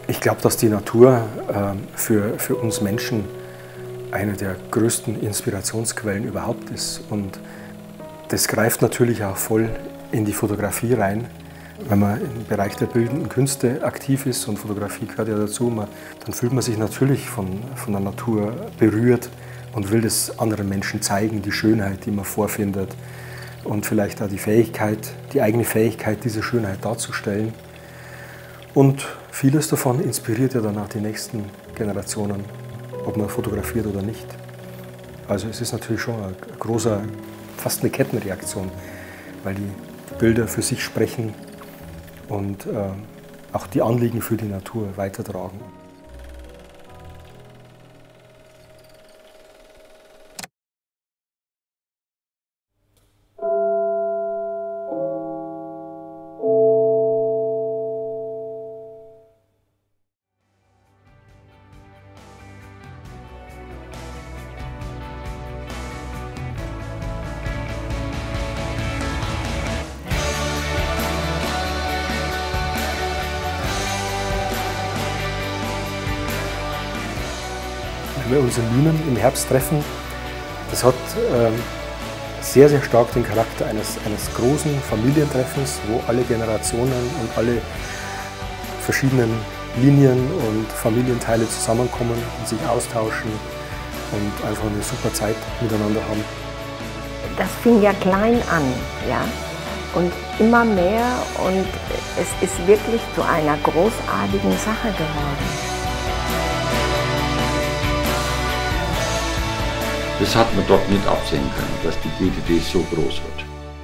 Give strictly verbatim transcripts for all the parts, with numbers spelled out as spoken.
Ich glaube, dass die Natur äh, für, für uns Menschen eine der größten Inspirationsquellen überhaupt ist. Und das greift natürlich auch voll in die Fotografie rein. Wenn man im Bereich der bildenden Künste aktiv ist, und Fotografie gehört ja dazu, man, dann fühlt man sich natürlich von, von der Natur berührt und will das anderen Menschen zeigen, die Schönheit, die man vorfindet und vielleicht auch die Fähigkeit, die eigene Fähigkeit, diese Schönheit darzustellen. Und vieles davon inspiriert ja dann auch die nächsten Generationen, ob man fotografiert oder nicht. Also es ist natürlich schon ein großer, fast eine Kettenreaktion, weil die Bilder für sich sprechen und äh, auch die Anliegen für die Natur weitertragen. Wenn wir uns in Lünen im Herbst treffen, das hat ähm, sehr, sehr stark den Charakter eines, eines großen Familientreffens, wo alle Generationen und alle verschiedenen Linien und Familienteile zusammenkommen und sich austauschen und einfach eine super Zeit miteinander haben. Das fing ja klein an, ja, und immer mehr, und es ist wirklich zu einer großartigen Sache geworden. Das hat man dort nicht absehen können, dass die G D T so groß wird.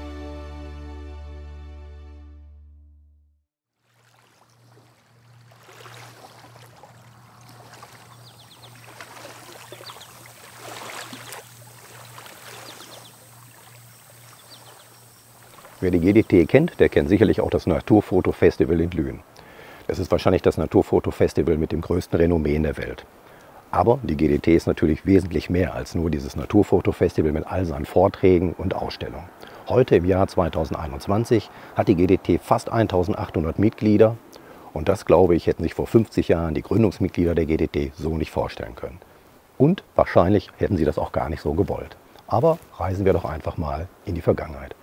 Wer die G D T kennt, der kennt sicherlich auch das Naturfotofestival in Lünen. Das ist wahrscheinlich das Naturfotofestival mit dem größten Renommee in der Welt. Aber die G D T ist natürlich wesentlich mehr als nur dieses Naturfotofestival mit all seinen Vorträgen und Ausstellungen. Heute im Jahr zweitausendeinundzwanzig hat die G D T fast eintausendachthundert Mitglieder, und das, glaube ich, hätten sich vor fünfzig Jahren die Gründungsmitglieder der G D T so nicht vorstellen können. Und wahrscheinlich hätten sie das auch gar nicht so gewollt. Aber reisen wir doch einfach mal in die Vergangenheit.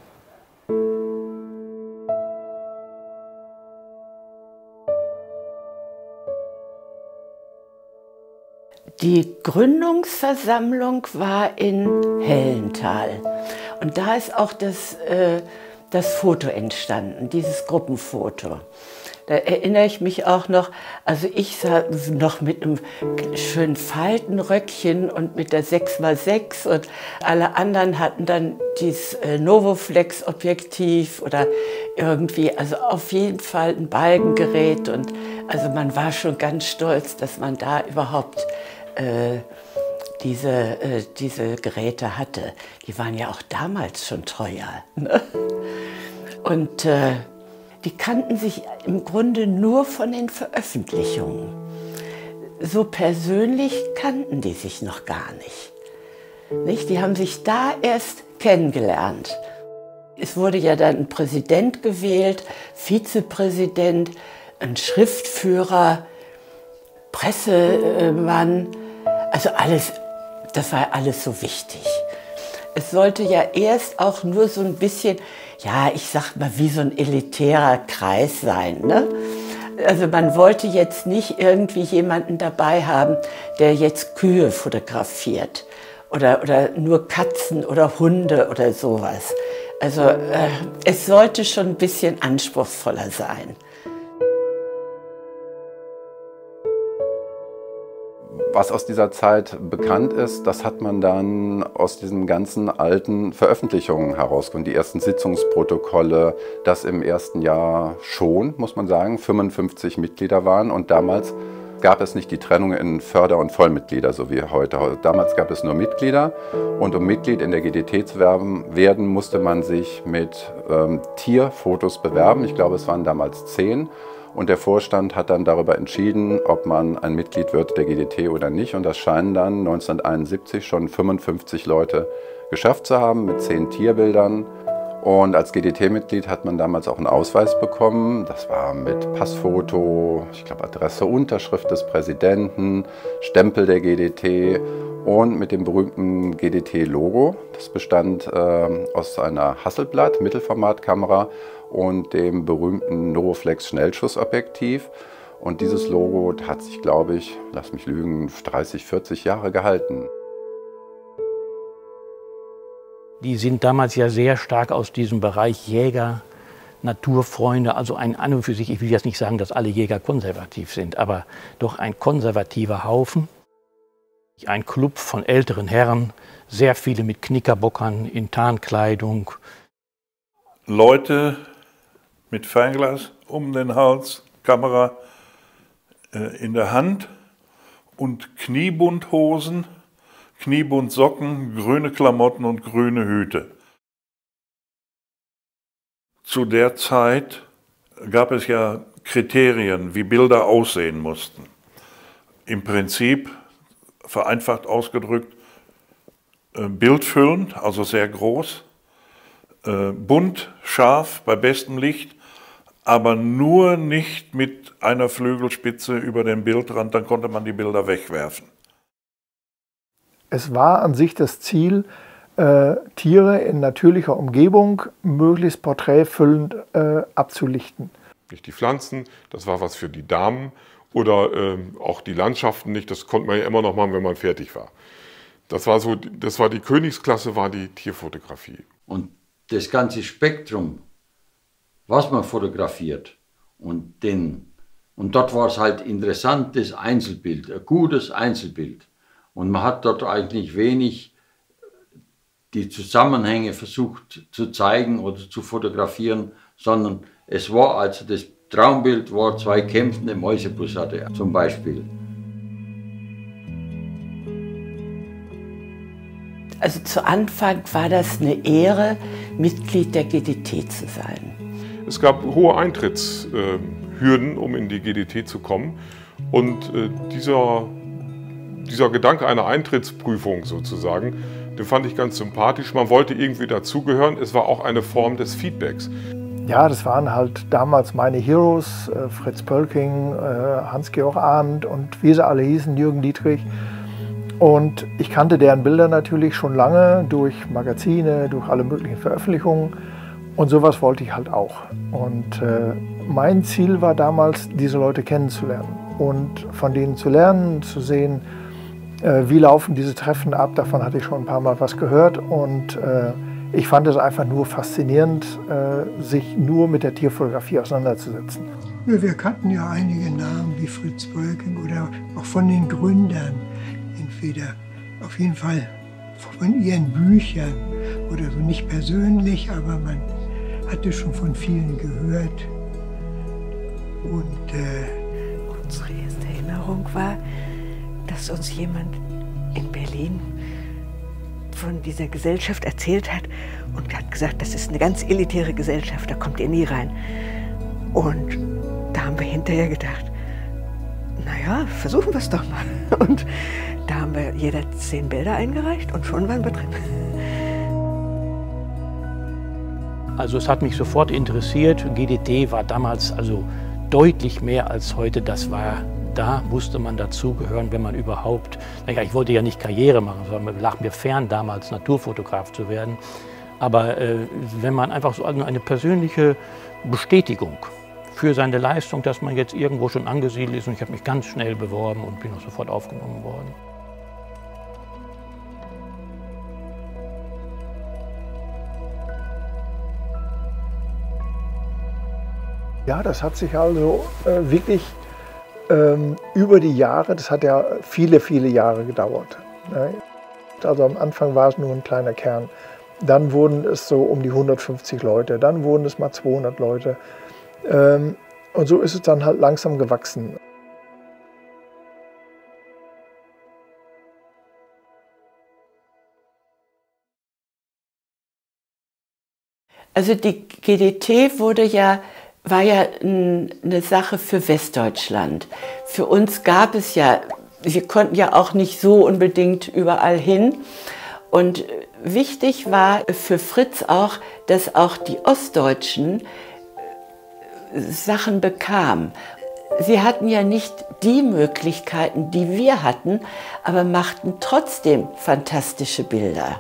Die Gründungsversammlung war in Hellenthal, und da ist auch das, äh, das Foto entstanden, dieses Gruppenfoto. Da erinnere ich mich auch noch, also ich sah noch mit einem schönen Faltenröckchen und mit der sechs mal sechs, und alle anderen hatten dann dieses äh, Novoflex-Objektiv oder irgendwie, also auf jeden Fall ein Balkengerät, und also man war schon ganz stolz, dass man da überhaupt äh, diese, äh, diese Geräte hatte. Die waren ja auch damals schon teuer, ne? Und äh, die kannten sich im Grunde nur von den Veröffentlichungen. So persönlich kannten die sich noch gar nicht. Nicht? Die haben sich da erst kennengelernt. Es wurde ja dann ein Präsident gewählt, Vizepräsident, ein Schriftführer, Pressemann. Also alles, das war alles so wichtig. Es sollte ja erst auch nur so ein bisschen, ja, ich sag mal, wie so ein elitärer Kreis sein, ne? Also man wollte jetzt nicht irgendwie jemanden dabei haben, der jetzt Kühe fotografiert oder, oder nur Katzen oder Hunde oder sowas. Also äh, es sollte schon ein bisschen anspruchsvoller sein. Was aus dieser Zeit bekannt ist, das hat man dann aus diesen ganzen alten Veröffentlichungen herausgefunden. Die ersten Sitzungsprotokolle, das im ersten Jahr schon, muss man sagen, fünfundfünfzig Mitglieder waren. Und damals gab es nicht die Trennung in Förder- und Vollmitglieder, so wie heute. Damals gab es nur Mitglieder. Und um Mitglied in der G D T zu werden, musste man sich mit ähm, Tierfotos bewerben. Ich glaube, es waren damals zehn. Und der Vorstand hat dann darüber entschieden, ob man ein Mitglied wird der G D T oder nicht. Und das scheinen dann neunzehnhunderteinundsiebzig schon fünfundfünfzig Leute geschafft zu haben mit zehn Tierbildern. Und als G D T-Mitglied hat man damals auch einen Ausweis bekommen. Das war mit Passfoto, ich glaube Adresse, Unterschrift des Präsidenten, Stempel der G D T und mit dem berühmten G D T-Logo. Das bestand äh, aus einer Hasselblad Mittelformatkamera und dem berühmten Novoflex Schnellschussobjektiv. Und dieses Logo hat sich, glaube ich, lass mich lügen, dreißig, vierzig Jahre gehalten. Die sind damals ja sehr stark aus diesem Bereich Jäger, Naturfreunde, also ein an und für sich, ich will jetzt nicht sagen, dass alle Jäger konservativ sind, aber doch ein konservativer Haufen. Ein Club von älteren Herren, sehr viele mit Knickerbockern in Tarnkleidung. Leute mit Fernglas um den Hals, Kamera äh, in der Hand und Kniebundhosen, Kniebundsocken, grüne Klamotten und grüne Hüte. Zu der Zeit gab es ja Kriterien, wie Bilder aussehen mussten. Im Prinzip, vereinfacht ausgedrückt, bildfüllend, also sehr groß, bunt, scharf, bei bestem Licht, aber nur nicht mit einer Flügelspitze über den Bildrand, dann konnte man die Bilder wegwerfen. Es war an sich das Ziel, äh, Tiere in natürlicher Umgebung möglichst porträtfüllend äh, abzulichten. Nicht die Pflanzen, das war was für die Damen oder äh, auch die Landschaften nicht, das konnte man ja immer noch machen, wenn man fertig war. Das war, so, das war die Königsklasse, war die Tierfotografie. Und das ganze Spektrum, was man fotografiert, und, den, und dort war es halt interessant, das Einzelbild, ein gutes Einzelbild. Und man hat dort eigentlich wenig die Zusammenhänge versucht zu zeigen oder zu fotografieren, sondern es war also das Traumbild war zwei kämpfende Mäusebussarde zum Beispiel. Also zu Anfang war das eine Ehre, Mitglied der G D T zu sein. Es gab hohe Eintrittshürden, um in die G D T zu kommen. Und äh, dieser, dieser Gedanke einer Eintrittsprüfung sozusagen, den fand ich ganz sympathisch. Man wollte irgendwie dazugehören. Es war auch eine Form des Feedbacks. Ja, das waren halt damals meine Heroes, äh, Fritz Pölking, äh, Hans-Georg Arndt und wie sie alle hießen, Jürgen Dietrich. Und ich kannte deren Bilder natürlich schon lange durch Magazine, durch alle möglichen Veröffentlichungen. Und sowas wollte ich halt auch. Und äh, mein Ziel war damals, diese Leute kennenzulernen und von denen zu lernen, zu sehen, äh, wie laufen diese Treffen ab. Davon hatte ich schon ein paar Mal was gehört. Und äh, ich fand es einfach nur faszinierend, äh, sich nur mit der Tierfotografie auseinanderzusetzen. Wir kannten ja einige Namen wie Fritz Pölking oder auch von den Gründern. Entweder auf jeden Fall von ihren Büchern oder so, nicht persönlich, aber man hatte schon von vielen gehört. Und äh, unsere erste Erinnerung war, dass uns jemand in Berlin von dieser Gesellschaft erzählt hat und hat gesagt, das ist eine ganz elitäre Gesellschaft, da kommt ihr nie rein. Und da haben wir hinterher gedacht, naja, versuchen wir es doch mal. Und da haben wir jeder zehn Bilder eingereicht und schon waren wir drin. Also es hat mich sofort interessiert. G D T war damals also deutlich mehr als heute. Das war, da musste man dazugehören, wenn man überhaupt, naja, ich wollte ja nicht Karriere machen, sondern lag mir fern damals Naturfotograf zu werden. Aber äh, wenn man einfach so eine persönliche Bestätigung für seine Leistung, dass man jetzt irgendwo schon angesiedelt ist, und ich habe mich ganz schnell beworben und bin auch sofort aufgenommen worden. Ja, das hat sich also äh, wirklich ähm, über die Jahre, das hat ja viele, viele Jahre gedauert. Ne? Also am Anfang war es nur ein kleiner Kern. Dann wurden es so um die hundertfünfzig Leute, dann wurden es mal zweihundert Leute. Ähm, und so ist es dann halt langsam gewachsen. Also die G D T wurde ja, war ja eine Sache für Westdeutschland. Für uns gab es ja, wir konnten ja auch nicht so unbedingt überall hin. Und Wichtig war für Fritz auch, dass auch die Ostdeutschen Sachen bekamen. Sie hatten ja nicht die Möglichkeiten, die wir hatten, aber machten trotzdem fantastische Bilder.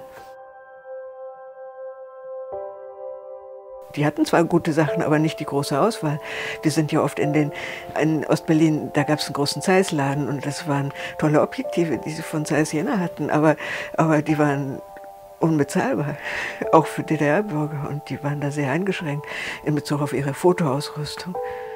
Die hatten zwar gute Sachen, aber nicht die große Auswahl. Wir sind ja oft in den, in Ostberlin, da gab es einen großen Zeiss-Laden und das waren tolle Objektive, die sie von Zeiss Jena hatten, aber, aber die waren unbezahlbar, auch für D D R-Bürger, und die waren da sehr eingeschränkt in Bezug auf ihre Fotoausrüstung.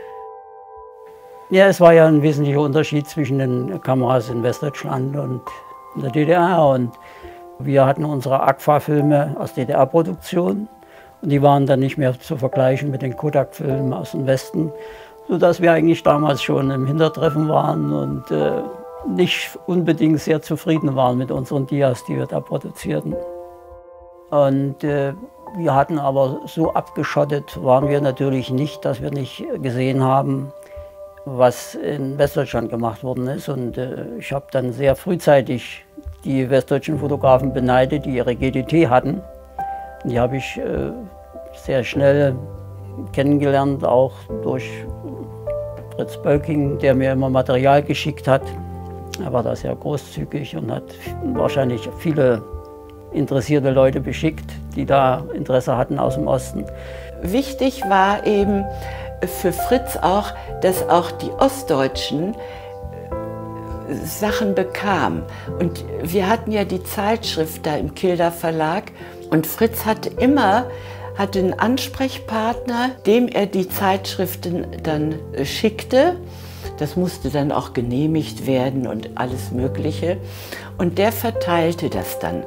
Ja, es war ja ein wesentlicher Unterschied zwischen den Kameras in Westdeutschland und in der D D R. Und wir hatten unsere Agfa-Filme aus D D R-Produktion und die waren dann nicht mehr zu vergleichen mit den Kodak-Filmen aus dem Westen, sodass wir eigentlich damals schon im Hintertreffen waren und äh, nicht unbedingt sehr zufrieden waren mit unseren Dias, die wir da produzierten. Und äh, wir hatten aber so abgeschottet, waren wir natürlich nicht, dass wir nicht gesehen haben, was in Westdeutschland gemacht worden ist. Und äh, ich habe dann sehr frühzeitig die westdeutschen Fotografen beneidet, die ihre G D T hatten. Und die habe ich äh, sehr schnell kennengelernt, auch durch Fritz Bölking, der mir immer Material geschickt hat. Er war da sehr großzügig und hat wahrscheinlich viele interessierte Leute beschickt, die da Interesse hatten aus dem Osten. Wichtig war eben für Fritz auch, dass auch die Ostdeutschen Sachen bekamen. Und wir hatten ja die Zeitschrift da im Kilder Verlag und Fritz hatte immer hatte einen Ansprechpartner, dem er die Zeitschriften dann schickte. Das musste dann auch genehmigt werden und alles Mögliche. Und der verteilte das dann.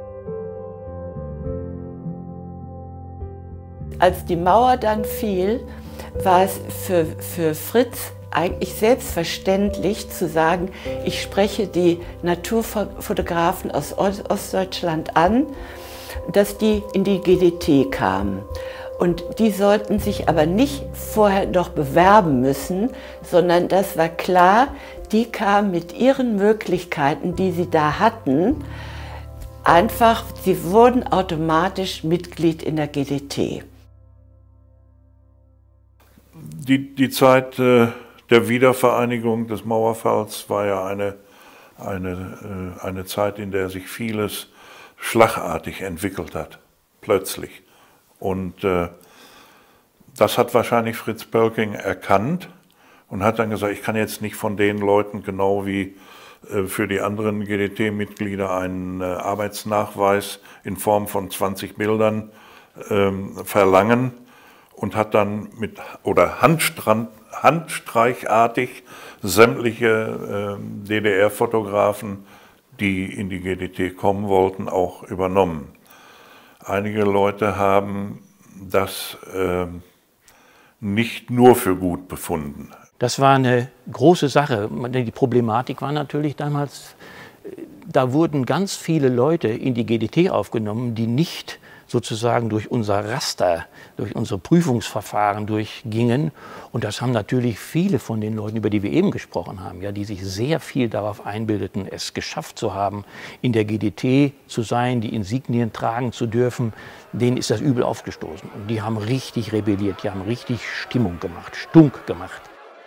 Als die Mauer dann fiel, war es für, für Fritz eigentlich selbstverständlich zu sagen, ich spreche die Naturfotografen aus Ostdeutschland an, dass die in die G D T kamen. Und die sollten sich aber nicht vorher noch bewerben müssen, sondern das war klar, die kamen mit ihren Möglichkeiten, die sie da hatten, einfach, sie wurden automatisch Mitglied in der G D T. Die, die Zeit äh, der Wiedervereinigung des Mauerfalls war ja eine, eine, äh, eine Zeit, in der sich vieles schlagartig entwickelt hat, plötzlich. Und äh, das hat wahrscheinlich Fritz Bölking erkannt und hat dann gesagt, ich kann jetzt nicht von den Leuten genau wie äh, für die anderen G D T-Mitglieder einen äh, Arbeitsnachweis in Form von zwanzig Bildern äh, verlangen und hat dann mit oder Handstrand, handstreichartig sämtliche äh, D D R-Fotografen, die in die G D T kommen wollten, auch übernommen. Einige Leute haben das äh, nicht nur für gut befunden. Das war eine große Sache. Die Problematik war natürlich damals, da wurden ganz viele Leute in die G D T aufgenommen, die nicht sozusagen durch unser Raster, durch unsere Prüfungsverfahren durchgingen. Und das haben natürlich viele von den Leuten, über die wir eben gesprochen haben, ja, die sich sehr viel darauf einbildeten, es geschafft zu haben, in der G D T zu sein, die Insignien tragen zu dürfen, denen ist das übel aufgestoßen. Und die haben richtig rebelliert, die haben richtig Stimmung gemacht, Stunk gemacht.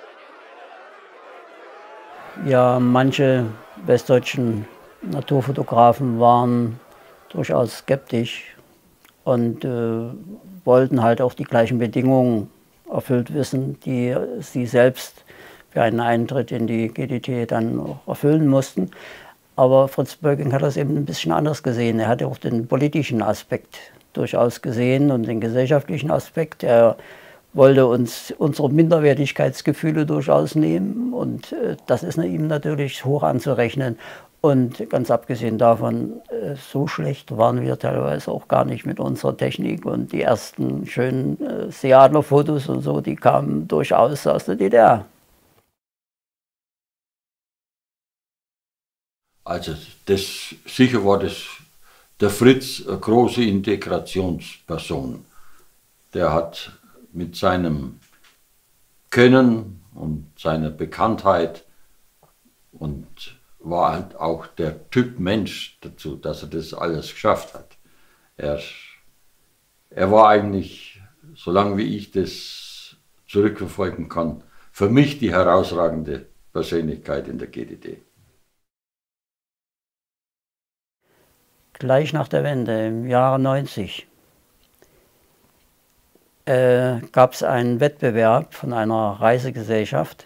Ja, manche westdeutschen Naturfotografen waren durchaus skeptisch und äh, wollten halt auch die gleichen Bedingungen erfüllt wissen, die sie selbst für einen Eintritt in die G D T dann auch erfüllen mussten. Aber Fritz Bölking hat das eben ein bisschen anders gesehen. Er hatte auch den politischen Aspekt durchaus gesehen und den gesellschaftlichen Aspekt. Er wollte uns unsere Minderwertigkeitsgefühle durchaus nehmen und äh, das ist ihm natürlich hoch anzurechnen. Und ganz abgesehen davon, äh, so schlecht waren wir teilweise auch gar nicht mit unserer Technik und die ersten schönen äh, Seeadler-Fotos und so, die kamen durchaus aus der D D R. Also das sicher war das der Fritz eine große Integrationsperson. Der hat mit seinem Können und seiner Bekanntheit und war halt auch der Typ Mensch dazu, dass er das alles geschafft hat. Er, er war eigentlich, solange wie ich das zurückverfolgen kann, für mich die herausragende Persönlichkeit in der G D T. Gleich nach der Wende, im Jahre neunzig, äh, gab es einen Wettbewerb von einer Reisegesellschaft,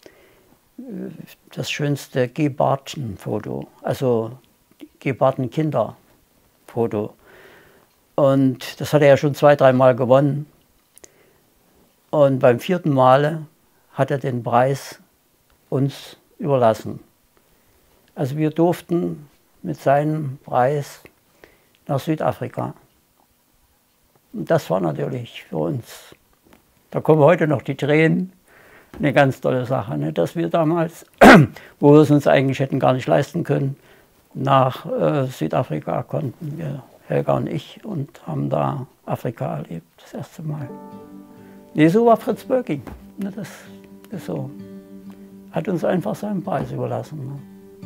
das schönste G-Barton-Foto, also G-Barton-Kinder-Foto. Und das hat er ja schon zwei, dreimal gewonnen. Und beim vierten Male hat er den Preis uns überlassen. Also wir durften mit seinem Preis nach Südafrika. Und das war natürlich für uns, da kommen heute noch die Tränen, eine ganz tolle Sache, ne? Dass wir damals, wo wir es uns eigentlich hätten gar nicht leisten können, nach äh, Südafrika konnten wir, Helga und ich, und haben da Afrika erlebt, das erste Mal. Nee, so war Fritz Bölking. Ne? Das ist so. Hat uns einfach seinen Preis überlassen. Ne?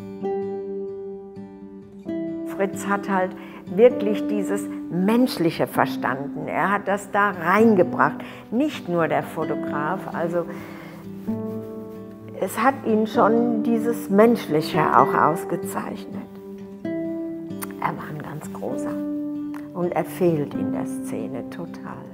Fritz hat halt wirklich dieses Menschliche verstanden. Er hat das da reingebracht. Nicht nur der Fotograf, also es hat ihn schon dieses Menschliche auch ausgezeichnet. Er war ein ganz großer und er fehlt in der Szene total.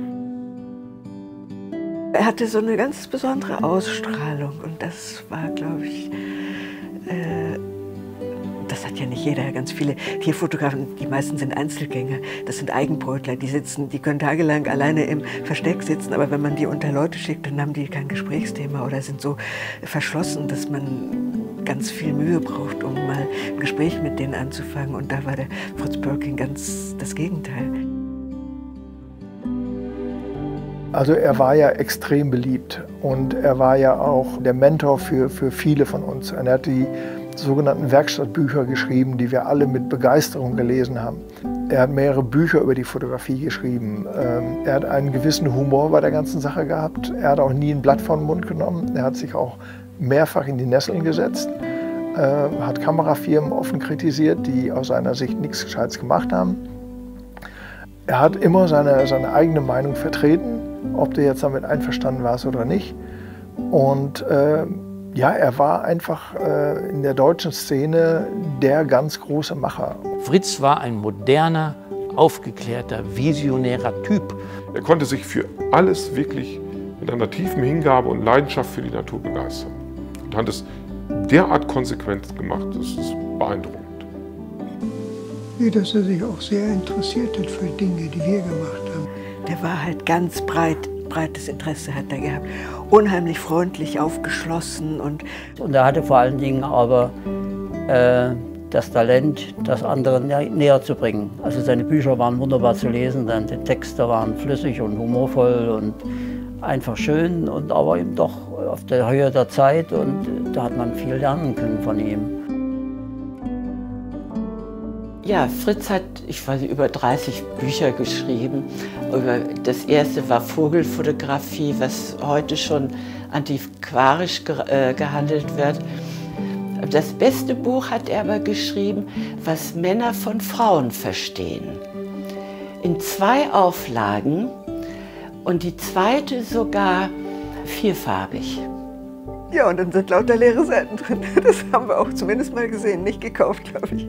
Er hatte so eine ganz besondere Ausstrahlung und das war, glaube ich, äh, das hat ja nicht jeder, ganz viele Tierfotografen, die meisten sind Einzelgänger, das sind Eigenbrötler, die sitzen, die können tagelang alleine im Versteck sitzen, aber wenn man die unter Leute schickt, dann haben die kein Gesprächsthema oder sind so verschlossen, dass man ganz viel Mühe braucht, um mal ein Gespräch mit denen anzufangen. Und da war der Fritz Bölking ganz das Gegenteil. Also er war ja extrem beliebt und er war ja auch der Mentor für, für viele von uns. Und er hat die sogenannten Werkstattbücher geschrieben, die wir alle mit Begeisterung gelesen haben. Er hat mehrere Bücher über die Fotografie geschrieben. Er hat einen gewissen Humor bei der ganzen Sache gehabt. Er hat auch nie ein Blatt vor den Mund genommen. Er hat sich auch mehrfach in die Nesseln gesetzt, hat Kamerafirmen offen kritisiert, die aus seiner Sicht nichts Gescheites gemacht haben. Er hat immer seine, seine eigene Meinung vertreten, ob du jetzt damit einverstanden warst oder nicht. Und äh, ja, er war einfach äh, in der deutschen Szene der ganz große Macher. Fritz war ein moderner, aufgeklärter, visionärer Typ. Er konnte sich für alles wirklich mit einer tiefen Hingabe und Leidenschaft für die Natur begeistern. Und hat es derart konsequent gemacht, das ist beeindruckend. Ja, dass er sich auch sehr interessiert hat für Dinge, die wir gemacht haben. Der war halt ganz breit, breites Interesse hat er gehabt. Unheimlich freundlich, aufgeschlossen. Und, und er hatte vor allen Dingen aber äh, das Talent, das anderen nä näher zu bringen. Also seine Bücher waren wunderbar zu lesen, dann die Texte waren flüssig und humorvoll und einfach schön, und aber eben doch auf der Höhe der Zeit, und da hat man viel lernen können von ihm. Ja, Fritz hat, ich weiß nicht, über dreißig Bücher geschrieben. Das erste war Vogelfotografie, was heute schon antiquarisch gehandelt wird. Das beste Buch hat er aber geschrieben, was Männer von Frauen verstehen. In zwei Auflagen, und die zweite sogar vierfarbig. Ja, und dann sind lauter leere Seiten drin. Das haben wir auch zumindest mal gesehen, nicht gekauft, glaube ich.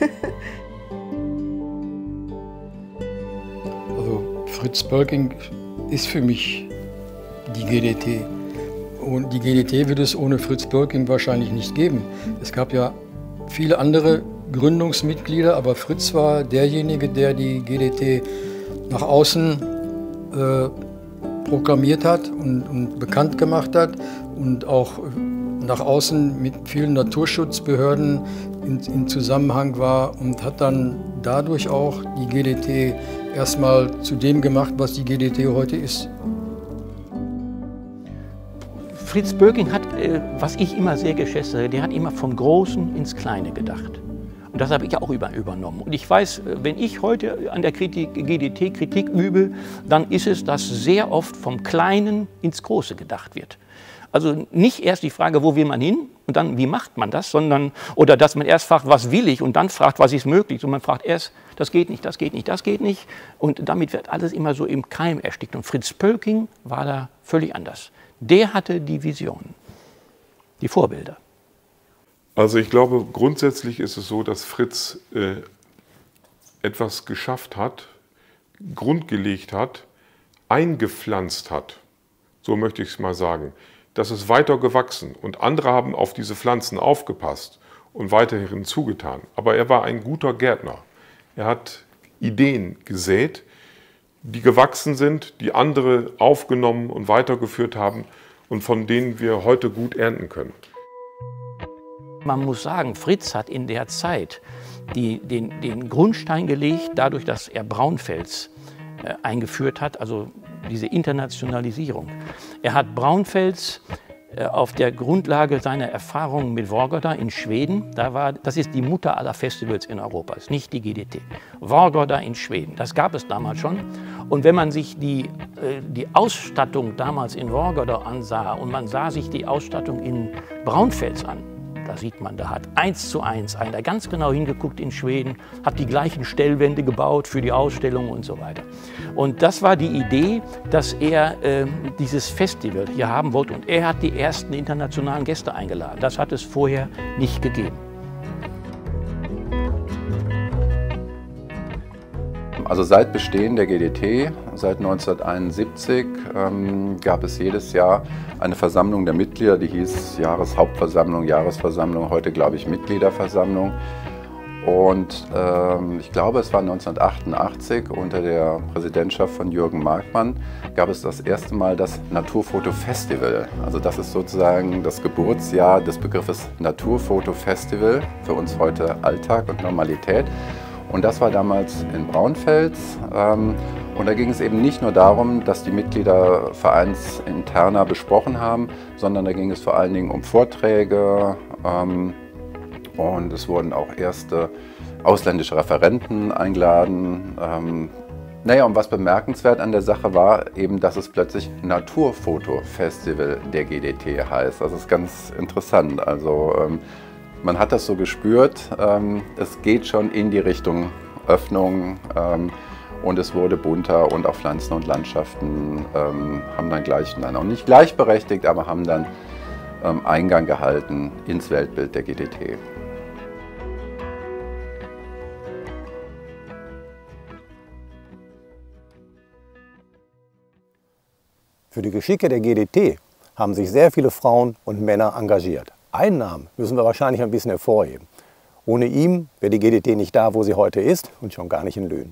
Also Fritz Bölking ist für mich die G D T. Und die G D T wird es ohne Fritz Bölking wahrscheinlich nicht geben. Es gab ja viele andere Gründungsmitglieder, aber Fritz war derjenige, der die G D T nach außen äh, proklamiert hat und, und bekannt gemacht hat und auch nach außen mit vielen Naturschutzbehörden in, in Zusammenhang war und hat dann dadurch auch die G D T erstmal zu dem gemacht, was die G D T heute ist. Fritz Bölking hat, was ich immer sehr geschätzt habe, der hat immer vom Großen ins Kleine gedacht. Und das habe ich auch über, übernommen. Und ich weiß, wenn ich heute an der Kritik, G D T Kritik übe, dann ist es, dass sehr oft vom Kleinen ins Große gedacht wird. Also nicht erst die Frage, wo will man hin und dann, wie macht man das, sondern, oder dass man erst fragt, was will ich und dann fragt, was ist möglich. Und man fragt erst, das geht nicht, das geht nicht, das geht nicht. Und damit wird alles immer so im Keim erstickt. Und Fritz Pölking war da völlig anders. Der hatte die Visionen, die Vorbilder. Also ich glaube, grundsätzlich ist es so, dass Fritz äh, etwas geschafft hat, Grund gelegt hat, eingepflanzt hat, so möchte ich es mal sagen. Das ist weiter gewachsen und andere haben auf diese Pflanzen aufgepasst und weiterhin zugetan. Aber er war ein guter Gärtner. Er hat Ideen gesät, die gewachsen sind, die andere aufgenommen und weitergeführt haben und von denen wir heute gut ernten können. Man muss sagen, Fritz hat in der Zeit die, den, den Grundstein gelegt, dadurch, dass er Braunfels äh, eingeführt hat, also diese Internationalisierung. Er hat Braunfels äh, auf der Grundlage seiner Erfahrungen mit Vårgårda in Schweden, da war, das ist die Mutter aller Festivals in Europa, ist nicht die G D T. Vårgårda in Schweden, das gab es damals schon. Und wenn man sich die, äh, die Ausstattung damals in Vårgårda ansah und man sah sich die Ausstattung in Braunfels an, da sieht man, da hat eins zu eins einer ganz genau hingeguckt in Schweden, hat die gleichen Stellwände gebaut für die Ausstellung und so weiter. Und das war die Idee, dass er äh, dieses Festival hier haben wollte. Und er hat die ersten internationalen Gäste eingeladen. Das hat es vorher nicht gegeben. Also seit Bestehen der G D T, seit neunzehnhunderteinundsiebzig, ähm, gab es jedes Jahr eine Versammlung der Mitglieder, die hieß Jahreshauptversammlung, Jahresversammlung, heute glaube ich Mitgliederversammlung. Und ähm, ich glaube, es war neunzehnhundertachtundachtzig unter der Präsidentschaft von Jürgen Markmann, gab es das erste Mal das Naturfoto-Festival. Also das ist sozusagen das Geburtsjahr des Begriffes Naturfoto-Festival, für uns heute Alltag und Normalität. Und das war damals in Braunfels. Ähm, und da ging es eben nicht nur darum, dass die Mitglieder vereinsinterner besprochen haben, sondern da ging es vor allen Dingen um Vorträge. Ähm, und es wurden auch erste ausländische Referenten eingeladen. Ähm, naja, und was bemerkenswert an der Sache war, eben, dass es plötzlich Naturfoto-Festival der G D T heißt. Das ist ganz interessant. Also, ähm, man hat das so gespürt, ähm, es geht schon in die Richtung Öffnung ähm, und es wurde bunter und auch Pflanzen und Landschaften ähm, haben dann gleich, nein, auch nicht gleichberechtigt, aber haben dann ähm, Eingang gehalten ins Weltbild der G D T. Für die Geschicke der G D T haben sich sehr viele Frauen und Männer engagiert. Einen Namen müssen wir wahrscheinlich ein bisschen hervorheben. Ohne ihn wäre die G D T nicht da, wo sie heute ist und schon gar nicht in Lünen.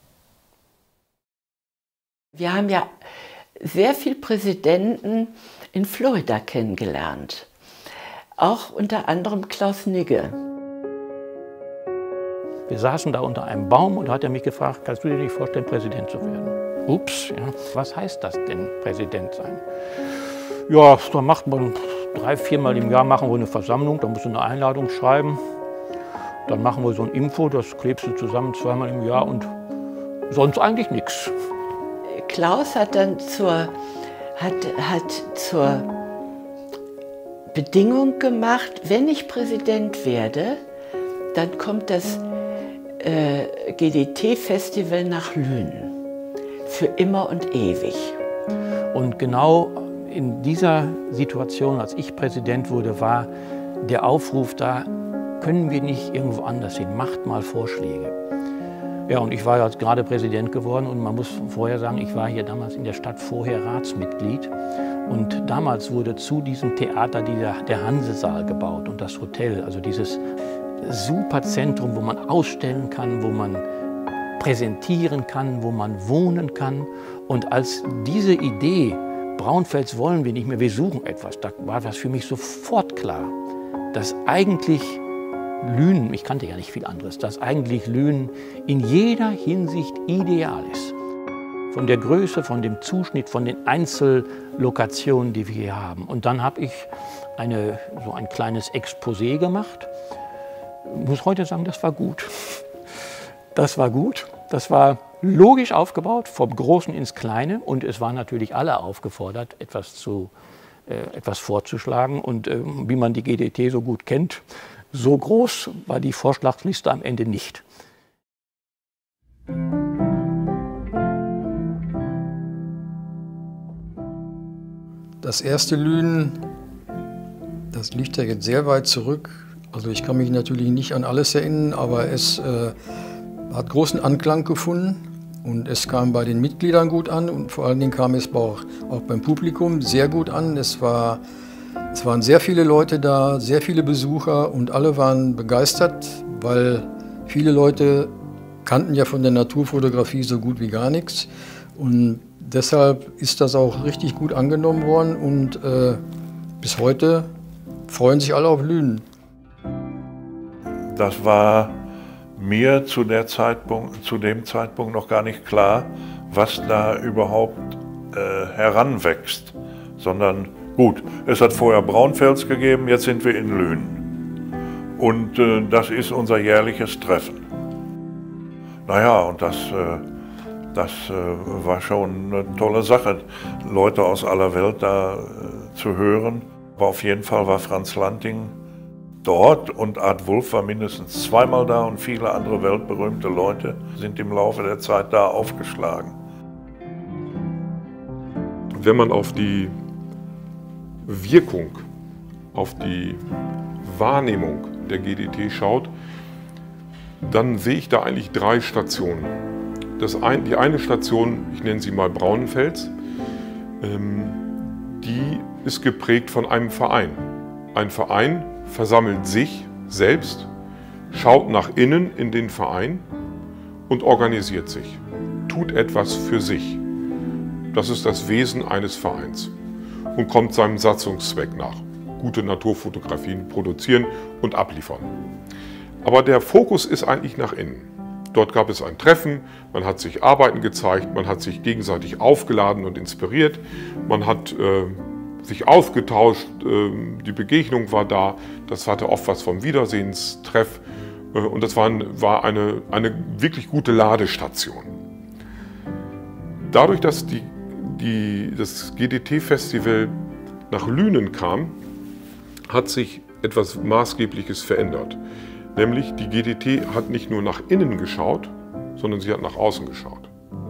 Wir haben ja sehr viele Präsidenten in Florida kennengelernt. Auch unter anderem Klaus Nigge. Wir saßen da unter einem Baum und hat er mich gefragt, kannst du dir nicht vorstellen, Präsident zu werden? Ups, ja. Was heißt das denn, Präsident sein? Ja, da macht man drei, viermal im Jahr machen wir eine Versammlung, da musst du eine Einladung schreiben. Dann machen wir so ein Info, das klebst du zusammen zweimal im Jahr und sonst eigentlich nichts. Klaus hat dann zur, hat, hat zur Bedingung gemacht, wenn ich Präsident werde, dann kommt das äh, G D T-Festival nach Lünen. Für immer und ewig. Und genau in dieser Situation, als ich Präsident wurde, war der Aufruf da, können wir nicht irgendwo anders hin, macht mal Vorschläge. Ja, und ich war ja gerade Präsident geworden und man muss vorher sagen, ich war hier damals in der Stadt vorher Ratsmitglied. Und damals wurde zu diesem Theater dieser, der Hansesaal gebaut und das Hotel, also dieses super Zentrum, wo man ausstellen kann, wo man präsentieren kann, wo man wohnen kann. Und als diese Idee, Braunfels wollen wir nicht mehr, wir suchen etwas, da war das für mich sofort klar, dass eigentlich Lünen, ich kannte ja nicht viel anderes, dass eigentlich Lünen in jeder Hinsicht ideal ist. Von der Größe, von dem Zuschnitt, von den Einzellokationen, die wir hier haben. Und dann habe ich eine, so ein kleines Exposé gemacht. Ich muss heute sagen, das war gut. Das war gut. Das war logisch aufgebaut, vom Großen ins Kleine. Und es waren natürlich alle aufgefordert, etwas zu äh, etwas vorzuschlagen. Und äh, wie man die G D T so gut kennt, so groß war die Vorschlagsliste am Ende nicht. Das erste Lünen, das liegt ja jetzt sehr weit zurück. Also ich kann mich natürlich nicht an alles erinnern, aber es äh, hat großen Anklang gefunden und es kam bei den Mitgliedern gut an und vor allen Dingen kam es auch, auch beim Publikum sehr gut an. Es, war, es waren sehr viele Leute da, sehr viele Besucher und alle waren begeistert, weil viele Leute kannten ja von der Naturfotografie so gut wie gar nichts. Und deshalb ist das auch richtig gut angenommen worden und äh, bis heute freuen sich alle auf Lünen. Das war mir zu, der Zeitpunkt, zu dem Zeitpunkt noch gar nicht klar, was da überhaupt äh, heranwächst. Sondern gut, es hat vorher Braunfels gegeben, jetzt sind wir in Lünen. Und äh, das ist unser jährliches Treffen. Naja, und das, äh, das äh, war schon eine tolle Sache, Leute aus aller Welt da äh, zu hören. Aber auf jeden Fall war Franz Lanting dort und Art Wulff war mindestens zweimal da und viele andere weltberühmte Leute sind im Laufe der Zeit da aufgeschlagen. Wenn man auf die Wirkung, auf die Wahrnehmung der G D T schaut, dann sehe ich da eigentlich drei Stationen. Das ein, die eine Station, ich nenne sie mal Braunfels, ähm, die ist geprägt von einem Verein. Ein Verein versammelt sich selbst, schaut nach innen in den Verein und organisiert sich, tut etwas für sich. Das ist das Wesen eines Vereins und kommt seinem Satzungszweck nach. Gute Naturfotografien produzieren und abliefern. Aber der Fokus ist eigentlich nach innen. Dort gab es ein Treffen, man hat sich Arbeiten gezeigt, man hat sich gegenseitig aufgeladen und inspiriert, man hat äh, sich ausgetauscht, äh, die Begegnung war da, das hatte oft was vom Wiedersehenstreff äh, und das war, war eine, eine wirklich gute Ladestation. Dadurch, dass die, die, das G D T-Festival nach Lünen kam, hat sich etwas Maßgebliches verändert. Nämlich die G D T hat nicht nur nach innen geschaut, sondern sie hat nach außen geschaut.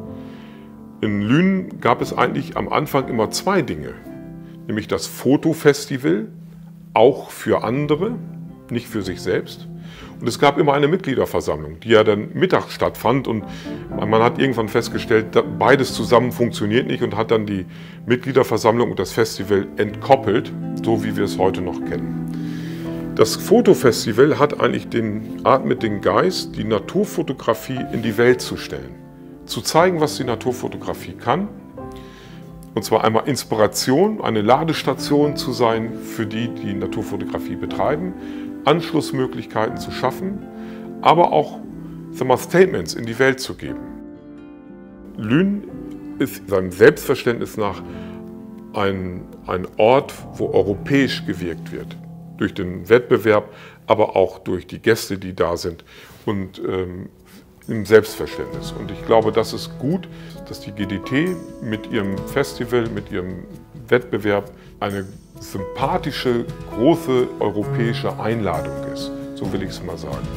In Lünen gab es eigentlich am Anfang immer zwei Dinge. Nämlich das Fotofestival, auch für andere, nicht für sich selbst. Und es gab immer eine Mitgliederversammlung, die ja dann mittags stattfand. Und man hat irgendwann festgestellt, beides zusammen funktioniert nicht und hat dann die Mitgliederversammlung und das Festival entkoppelt, so wie wir es heute noch kennen. Das Fotofestival hat eigentlich den atmet den Geist, die Naturfotografie in die Welt zu stellen. Zu zeigen, was die Naturfotografie kann. Und zwar einmal Inspiration, eine Ladestation zu sein für die, die Naturfotografie betreiben, Anschlussmöglichkeiten zu schaffen, aber auch sagen wir, Statements in die Welt zu geben. Lünen ist seinem Selbstverständnis nach ein, ein Ort, wo europäisch gewirkt wird. Durch den Wettbewerb, aber auch durch die Gäste, die da sind und ähm, im Selbstverständnis. Und ich glaube, das ist gut, dass die G D T mit ihrem Festival, mit ihrem Wettbewerb eine sympathische, große europäische Einladung ist. So will ich es mal sagen.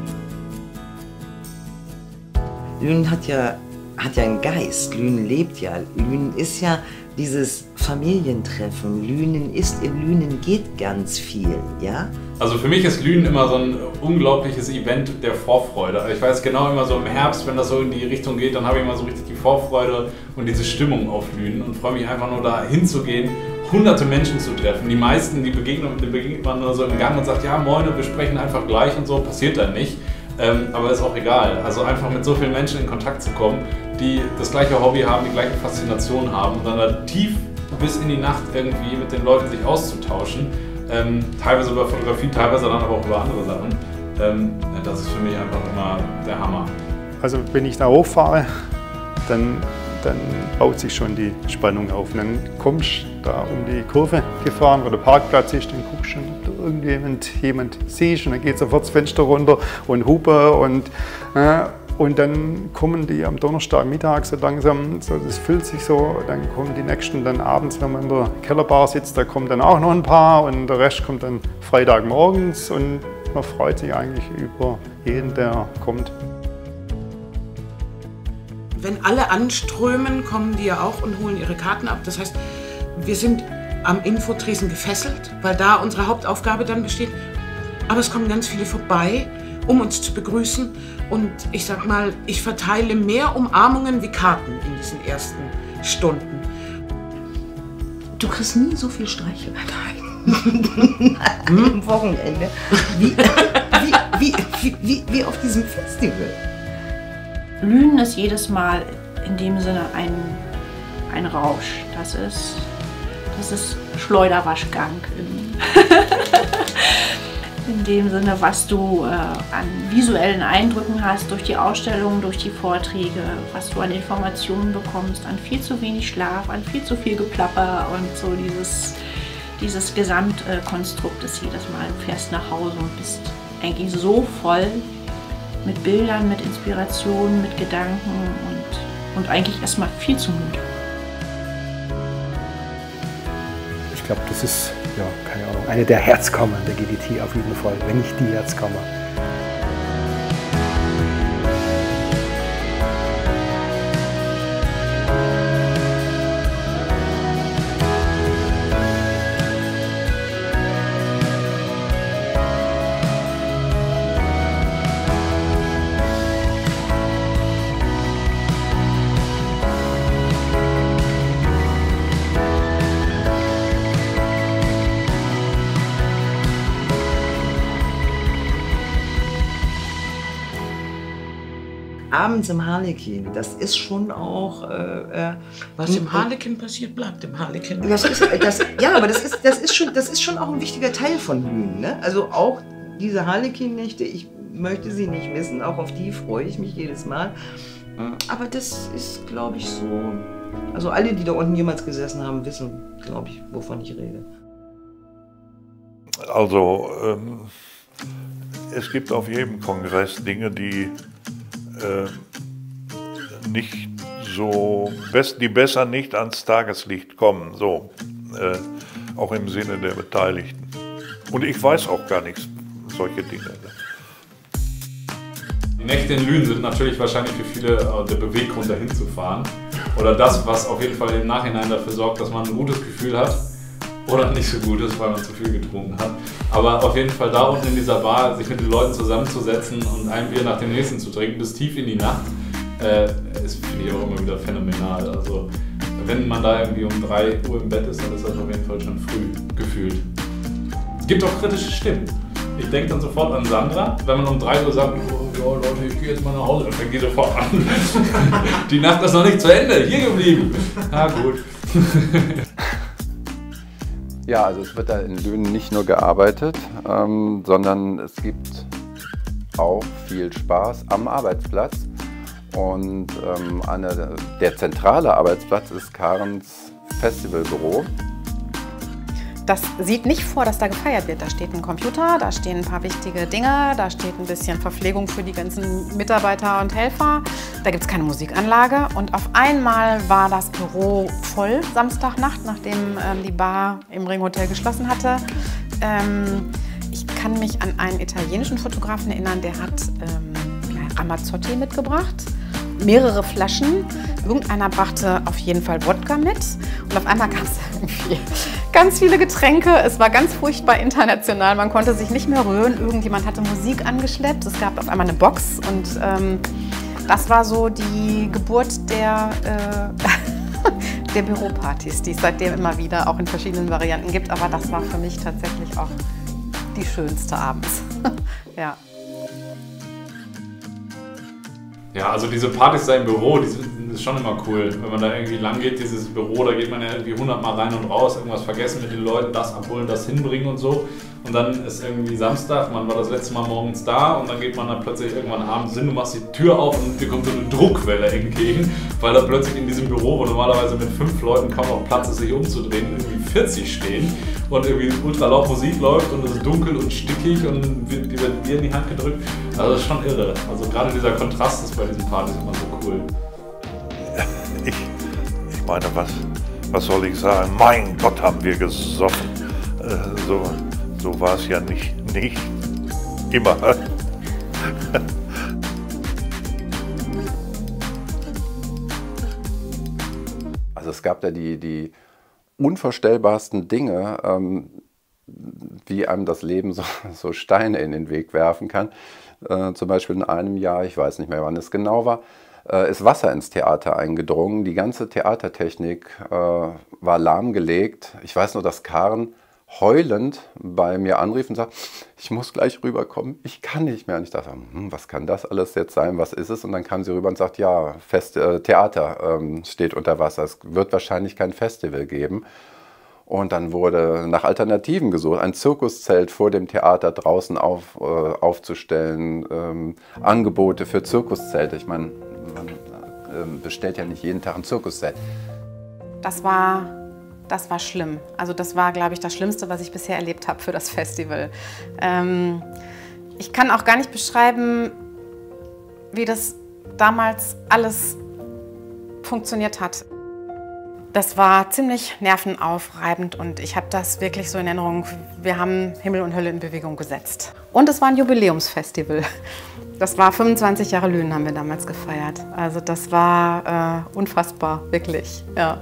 Lünen hat ja, hat ja einen Geist, Lünen lebt ja. Lünen ist ja dieses Familientreffen. Lünen ist, in Lünen geht ganz viel, ja? Also für mich ist Lünen immer so ein unglaubliches Event der Vorfreude. Ich weiß genau, immer so im Herbst, wenn das so in die Richtung geht, dann habe ich immer so richtig die Vorfreude und diese Stimmung auf Lünen und freue mich einfach nur da hinzugehen, hunderte Menschen zu treffen. Die meisten, die begegnen, die begegnet man nur so im Gang und sagt, ja moin, wir sprechen einfach gleich und so, passiert dann nicht. Ähm, aber ist auch egal. Also einfach mit so vielen Menschen in Kontakt zu kommen, die das gleiche Hobby haben, die gleiche Faszination haben und dann da tief bis in die Nacht irgendwie mit den Leuten sich auszutauschen. Ähm, teilweise über Fotografie, teilweise dann aber auch über andere Sachen. Ähm, das ist für mich einfach immer der Hammer. Also wenn ich da hochfahre, dann, dann baut sich schon die Spannung auf. Und dann kommst du da um die Kurve gefahren, wo der Parkplatz ist, dann guckst du, ob du irgendjemand jemand siehst und dann geht sofort das Fenster runter und Hupe und, äh, Und dann kommen die am Donnerstagmittag so langsam, so, das füllt sich so, dann kommen die Nächsten dann abends, wenn man in der Kellerbar sitzt, da kommen dann auch noch ein paar und der Rest kommt dann Freitagmorgens und man freut sich eigentlich über jeden, der kommt. Wenn alle anströmen, kommen die ja auch und holen ihre Karten ab. Das heißt, wir sind am Infotresen gefesselt, weil da unsere Hauptaufgabe dann besteht. Aber es kommen ganz viele vorbei, um uns zu begrüßen. Und ich sag mal, ich verteile mehr Umarmungen wie Karten in diesen ersten Stunden. Du kriegst nie so viel Streicheleien am Wochenende wie, wie, wie, wie, wie, wie auf diesem Festival. Lünen ist jedes Mal in dem Sinne ein, ein Rausch. Das ist, das ist Schleuderwaschgang. In dem Sinne, was du äh, an visuellen Eindrücken hast durch die Ausstellungen, durch die Vorträge, was du an Informationen bekommst, an viel zu wenig Schlaf, an viel zu viel Geplapper und so dieses, dieses Gesamtkonstrukt ist jedes Mal. Du fährst nach Hause und bist eigentlich so voll mit Bildern, mit Inspirationen, mit Gedanken und, und eigentlich erstmal viel zu müde. Ich glaube, das ist, ja, keine Ahnung, eine der Herzkammern der G D T auf jeden Fall, wenn nicht die Herzkammer. Abends im Harlekin, das ist schon auch... Äh, äh, Was im Harlekin passiert, bleibt im Harlekin. Das ist, das, ja, aber das ist, das, ist schon, das ist schon auch ein wichtiger Teil von Lünen. Ne? Also auch diese Harlekin-Nächte, ich möchte sie nicht missen, auch auf die freue ich mich jedes Mal. Aber das ist, glaube ich, so... Also alle, die da unten jemals gesessen haben, wissen, glaube ich, wovon ich rede. Also ähm, es gibt auf jedem Kongress Dinge, die äh, nicht so, die besser nicht ans Tageslicht kommen, so, äh, auch im Sinne der Beteiligten. Und ich weiß auch gar nichts, solche Dinge. Die Nächte in Lünen sind natürlich wahrscheinlich für viele der Beweggrund, dahin zu fahren. Oder das, was auf jeden Fall im Nachhinein dafür sorgt, dass man ein gutes Gefühl hat. Oder nicht so gut ist, weil man zu viel getrunken hat. Aber auf jeden Fall da unten in dieser Bar, sich mit den Leuten zusammenzusetzen und ein Bier nach dem nächsten zu trinken, bis tief in die Nacht, äh, ist, finde ich auch immer wieder phänomenal. Also wenn man da irgendwie um drei Uhr im Bett ist, dann ist das auf jeden Fall schon früh gefühlt. Es gibt auch kritische Stimmen. Ich denke dann sofort an Sandra, wenn man um drei Uhr sagt, oh, ja Leute, ich gehe jetzt mal nach Hause, dann fängt die sofort an. Die Nacht ist noch nicht zu Ende, hier geblieben. Na gut. Ja, also es wird da in Lünen nicht nur gearbeitet, ähm, sondern es gibt auch viel Spaß am Arbeitsplatz. Und ähm, eine, der zentrale Arbeitsplatz ist Karens Festivalbüro. Das sieht nicht vor, dass da gefeiert wird. Da steht ein Computer, da stehen ein paar wichtige Dinge, da steht ein bisschen Verpflegung für die ganzen Mitarbeiter und Helfer. Da gibt es keine Musikanlage. Und auf einmal war das Büro voll Samstagnacht, nachdem ähm, die Bar im Ringhotel geschlossen hatte. Ähm, ich kann mich an einen italienischen Fotografen erinnern, der hat ähm, ja, Ramazzotti mitgebracht. Mehrere Flaschen. Irgendeiner brachte auf jeden Fall Wodka mit. Und auf einmal gab es irgendwie ganz viele Getränke. Es war ganz furchtbar international. Man konnte sich nicht mehr rühren. Irgendjemand hatte Musik angeschleppt. Es gab auf einmal eine Box. Und ähm, das war so die Geburt der, äh, der Büropartys, die es seitdem immer wieder auch in verschiedenen Varianten gibt. Aber das war für mich tatsächlich auch die schönste abends. Ja. Ja, also diese Partys da im Büro, die sind ist schon immer cool. Wenn man da irgendwie lang geht, dieses Büro, da geht man ja irgendwie hundertmal rein und raus, irgendwas vergessen mit den Leuten, das abholen, das hinbringen und so. Und dann ist irgendwie Samstag, man war das letzte Mal morgens da und dann geht man dann plötzlich irgendwann abends hin, du machst die Tür auf und dir kommt so eine Druckwelle entgegen, weil da plötzlich in diesem Büro, wo normalerweise mit fünf Leuten kaum noch Platz ist, sich umzudrehen, irgendwie vierzig stehen und irgendwie ultra laut Musik läuft und es ist dunkel und stickig und die wird dir in die Hand gedrückt. Also das ist schon irre. Also gerade dieser Kontrast ist bei diesen Partys immer so cool. Ich, ich meine, was, was soll ich sagen? Mein Gott, haben wir gesoffen. Äh, so so war es ja nicht, nicht immer. Also es gab da die, die unvorstellbarsten Dinge, ähm, wie einem das Leben so, so Steine in den Weg werfen kann. Äh, zum Beispiel in einem Jahr, ich weiß nicht mehr, wann es genau war, äh, ist Wasser ins Theater eingedrungen. Die ganze Theatertechnik äh, war lahmgelegt. Ich weiß nur, dass Karen heulend bei mir anrief und sagt, ich muss gleich rüberkommen, ich kann nicht mehr. Und ich dachte, hm, was kann das alles jetzt sein, was ist es? Und dann kam sie rüber und sagt, ja, Fest, äh, Theater ähm, steht unter Wasser, es wird wahrscheinlich kein Festival geben. Und dann wurde nach Alternativen gesucht, ein Zirkuszelt vor dem Theater draußen auf, äh, aufzustellen, ähm, Angebote für Zirkuszelte. Ich meine, man äh, bestellt ja nicht jeden Tag ein Zirkuszelt. Das war, das war schlimm. Also das war, glaube ich, das Schlimmste, was ich bisher erlebt habe für das Festival. Ähm, ich kann auch gar nicht beschreiben, wie das damals alles funktioniert hat. Das war ziemlich nervenaufreibend und ich habe das wirklich so in Erinnerung, wir haben Himmel und Hölle in Bewegung gesetzt. Und es war ein Jubiläumsfestival. Das war fünfundzwanzig Jahre Lünen haben wir damals gefeiert. Also das war äh, unfassbar, wirklich. Ja.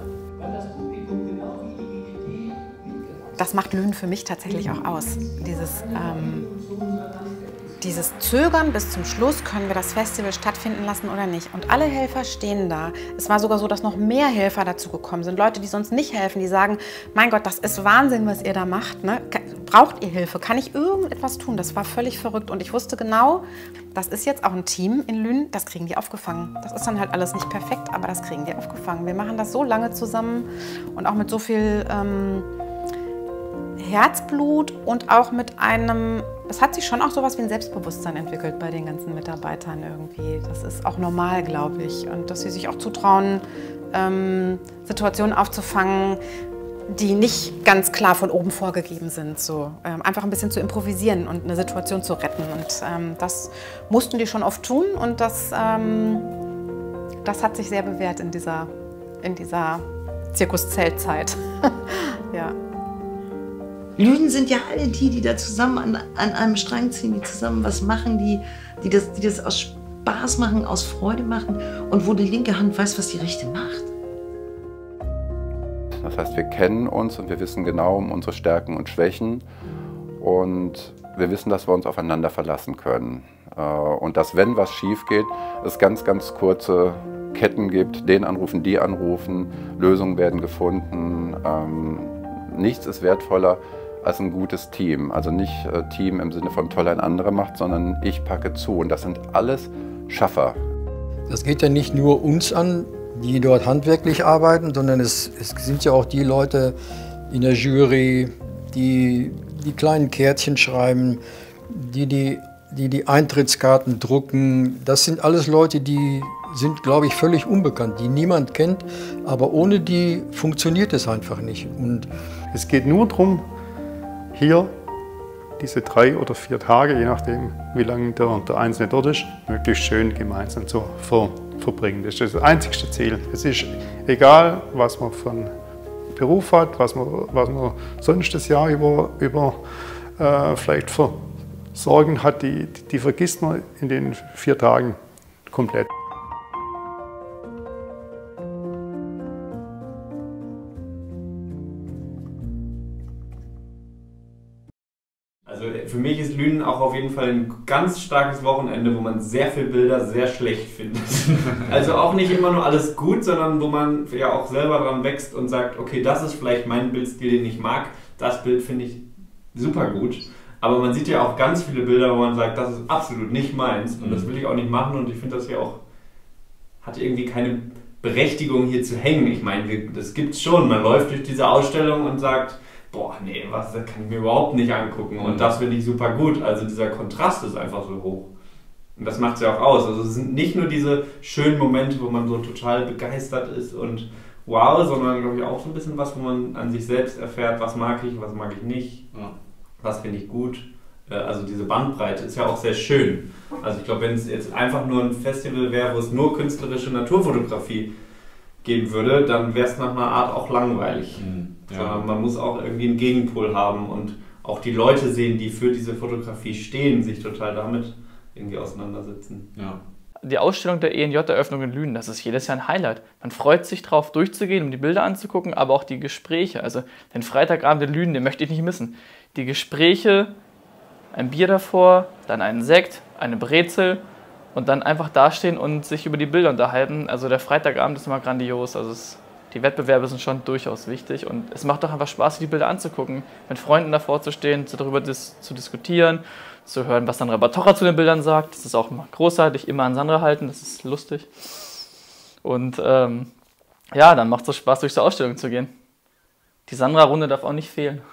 Das macht Lünen für mich tatsächlich auch aus. Dieses, ähm, dieses Zögern bis zum Schluss, können wir das Festival stattfinden lassen oder nicht. Und alle Helfer stehen da. Es war sogar so, dass noch mehr Helfer dazugekommen sind. Leute, die sonst nicht helfen, die sagen, mein Gott, das ist Wahnsinn, was ihr da macht. Ne? Braucht ihr Hilfe? Kann ich irgendetwas tun? Das war völlig verrückt. Und ich wusste genau, das ist jetzt auch ein Team in Lünen, das kriegen die aufgefangen. Das ist dann halt alles nicht perfekt, aber das kriegen die aufgefangen. Wir machen das so lange zusammen und auch mit so viel ähm, Herzblut und auch mit einem, es hat sich schon auch sowas wie ein Selbstbewusstsein entwickelt bei den ganzen Mitarbeitern irgendwie. Das ist auch normal, glaube ich. Und dass sie sich auch zutrauen, ähm, Situationen aufzufangen, die nicht ganz klar von oben vorgegeben sind. So, ähm, einfach ein bisschen zu improvisieren und eine Situation zu retten. Und ähm, das mussten die schon oft tun und das, ähm, das hat sich sehr bewährt in dieser, in dieser Zirkuszeltzeit. Ja. Lünen sind ja alle die, die da zusammen an, an einem Strang ziehen, die zusammen was machen, die, die, das, die das aus Spaß machen, aus Freude machen und wo die linke Hand weiß, was die rechte macht. Das heißt, wir kennen uns und wir wissen genau um unsere Stärken und Schwächen und wir wissen, dass wir uns aufeinander verlassen können. Und dass, wenn was schief geht, es ganz, ganz kurze Ketten gibt, den anrufen, die anrufen, Lösungen werden gefunden. Nichts ist wertvoller als ein gutes Team. Also nicht äh, Team im Sinne von toll ein anderer macht, sondern ich packe zu. Und das sind alles Schaffer. Das geht ja nicht nur uns an, die dort handwerklich arbeiten, sondern es, es sind ja auch die Leute in der Jury, die die kleinen Kärtchen schreiben, die die, die die Eintrittskarten drucken. Das sind alles Leute, die sind, glaube ich, völlig unbekannt, die niemand kennt, aber ohne die funktioniert es einfach nicht. Und es geht nur darum, hier diese drei oder vier Tage, je nachdem, wie lange der, der Einzelne dort ist, möglichst schön gemeinsam zu ver, verbringen. Das ist das einzigste Ziel. Es ist egal, was man für einen Beruf hat, was man, was man sonst das Jahr über, über äh, vielleicht für Sorgen hat, die, die vergisst man in den vier Tagen komplett. Für mich ist Lünen auch auf jeden Fall ein ganz starkes Wochenende, wo man sehr viele Bilder sehr schlecht findet. Also auch nicht immer nur alles gut, sondern wo man ja auch selber dran wächst und sagt, okay, das ist vielleicht mein Bildstil, den ich mag. Das Bild finde ich super gut. Aber man sieht ja auch ganz viele Bilder, wo man sagt, das ist absolut nicht meins und das will ich auch nicht machen und ich finde das hier auch, hat irgendwie keine Berechtigung hier zu hängen. Ich meine, das gibt's schon. Man läuft durch diese Ausstellung und sagt, boah, nee, was, das kann ich mir überhaupt nicht angucken und das finde ich super gut. Also dieser Kontrast ist einfach so hoch. Und das macht es ja auch aus. Also es sind nicht nur diese schönen Momente, wo man so total begeistert ist und wow, sondern glaube ich auch so ein bisschen was, wo man an sich selbst erfährt, was mag ich, was mag ich nicht, ja. Was finde ich gut. Also diese Bandbreite ist ja auch sehr schön. Also ich glaube, wenn es jetzt einfach nur ein Festival wäre, wo es nur künstlerische Naturfotografie geben würde, dann wäre es nach einer Art auch langweilig. Mhm, ja. Sondern man muss auch irgendwie einen Gegenpol haben und auch die Leute sehen, die für diese Fotografie stehen, sich total damit irgendwie auseinandersetzen. Ja. Die Ausstellung der E N J-Eröffnung in Lünen, das ist jedes Jahr ein Highlight. Man freut sich drauf, durchzugehen, um die Bilder anzugucken, aber auch die Gespräche. Also den Freitagabend in Lünen, den möchte ich nicht missen. Die Gespräche, ein Bier davor, dann einen Sekt, eine Brezel und dann einfach dastehen und sich über die Bilder unterhalten. Also der Freitagabend ist immer grandios. Also es, die Wettbewerbe sind schon durchaus wichtig und es macht doch einfach Spaß, die Bilder anzugucken, mit Freunden davor zu stehen, darüber dis zu diskutieren, zu hören, was Sandra Batocha zu den Bildern sagt. Das ist auch immer großartig, immer an Sandra halten, das ist lustig. Und ähm, ja, dann macht es so Spaß, durch die Ausstellung zu gehen. Die Sandra-Runde darf auch nicht fehlen.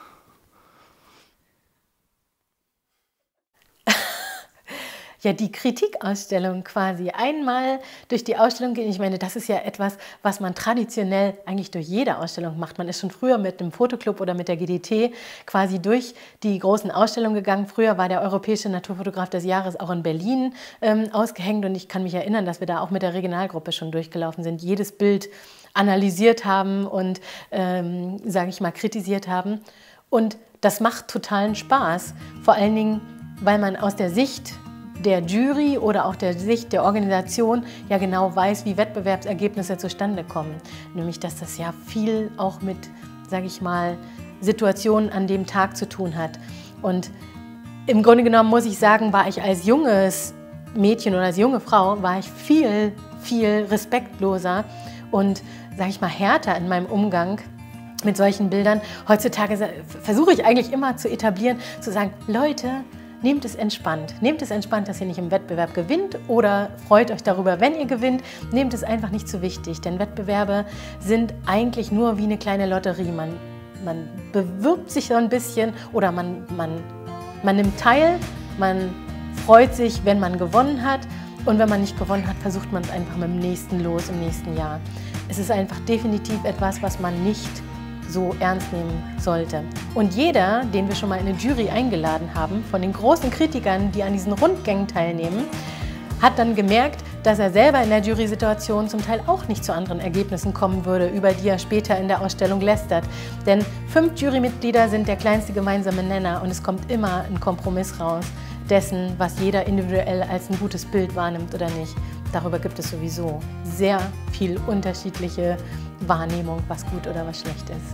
Ja, die Kritikausstellung quasi. Einmal durch die Ausstellung gehen. Ich meine, das ist ja etwas, was man traditionell eigentlich durch jede Ausstellung macht. Man ist schon früher mit dem Fotoclub oder mit der G D T quasi durch die großen Ausstellungen gegangen. Früher war der Europäische Naturfotograf des Jahres auch in Berlin ähm, ausgehängt. Und ich kann mich erinnern, dass wir da auch mit der Regionalgruppe schon durchgelaufen sind. Jedes Bild analysiert haben und, ähm, sage ich mal, kritisiert haben. Und das macht totalen Spaß. Vor allen Dingen, weil man aus der Sicht der Jury oder auch der Sicht der Organisation ja genau weiß, wie Wettbewerbsergebnisse zustande kommen. Nämlich, dass das ja viel auch mit, sage ich mal, Situationen an dem Tag zu tun hat. Und im Grunde genommen muss ich sagen, war ich als junges Mädchen oder als junge Frau, war ich viel, viel respektloser und, sage ich mal, härter in meinem Umgang mit solchen Bildern. Heutzutage versuche ich eigentlich immer zu etablieren, zu sagen, Leute, nehmt es entspannt. Nehmt es entspannt, dass ihr nicht im Wettbewerb gewinnt oder freut euch darüber, wenn ihr gewinnt. Nehmt es einfach nicht zu wichtig, denn Wettbewerbe sind eigentlich nur wie eine kleine Lotterie. Man, man bewirbt sich so ein bisschen oder man, man, man nimmt teil, man freut sich, wenn man gewonnen hat und wenn man nicht gewonnen hat, versucht man es einfach mit dem nächsten los im nächsten Jahr. Es ist einfach definitiv etwas, was man nicht so ernst nehmen sollte. Und jeder, den wir schon mal in eine Jury eingeladen haben, von den großen Kritikern, die an diesen Rundgängen teilnehmen, hat dann gemerkt, dass er selber in der Jury-Situation zum Teil auch nicht zu anderen Ergebnissen kommen würde, über die er später in der Ausstellung lästert. Denn fünf Jurymitglieder sind der kleinste gemeinsame Nenner und es kommt immer ein Kompromiss raus dessen, was jeder individuell als ein gutes Bild wahrnimmt oder nicht. Darüber gibt es sowieso sehr viel unterschiedliche Wahrnehmung, was gut oder was schlecht ist.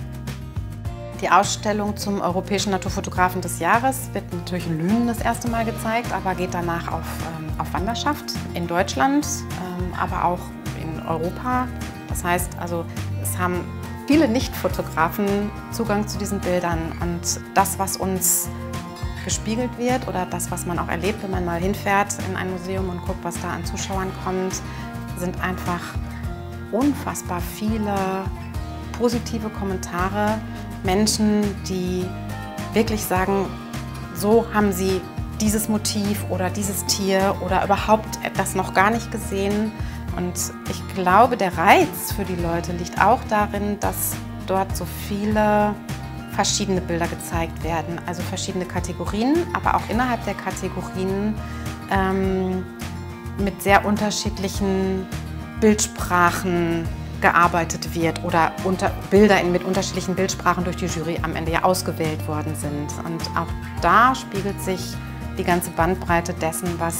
Die Ausstellung zum Europäischen Naturfotografen des Jahres wird natürlich in Lünen das erste Mal gezeigt, aber geht danach auf, ähm, auf Wanderschaft in Deutschland, ähm, aber auch in Europa. Das heißt, also, es haben viele Nicht-Fotografen Zugang zu diesen Bildern und das, was uns gespiegelt wird oder das, was man auch erlebt, wenn man mal hinfährt in ein Museum und guckt, was da an Zuschauern kommt, sind einfach unfassbar viele positive Kommentare. Menschen, die wirklich sagen, so haben sie dieses Motiv oder dieses Tier oder überhaupt etwas noch gar nicht gesehen. Und ich glaube, der Reiz für die Leute liegt auch darin, dass dort so viele verschiedene Bilder gezeigt werden, also verschiedene Kategorien, aber auch innerhalb der Kategorien ähm, mit sehr unterschiedlichen Bildsprachen gearbeitet wird oder unter Bilder in, mit unterschiedlichen Bildsprachen durch die Jury am Ende ja ausgewählt worden sind. Und auch da spiegelt sich die ganze Bandbreite dessen, was,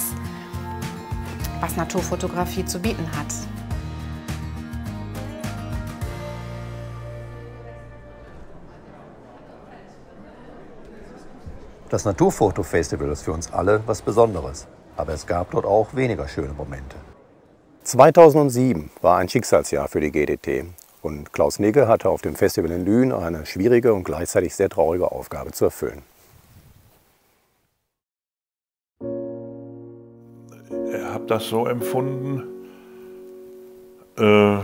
was Naturfotografie zu bieten hat. Das Naturfotofestival ist für uns alle was Besonderes, aber es gab dort auch weniger schöne Momente. zweitausendsieben war ein Schicksalsjahr für die G D T und Klaus Nigge hatte auf dem Festival in Lünen eine schwierige und gleichzeitig sehr traurige Aufgabe zu erfüllen. Ich habe das so empfunden, äh,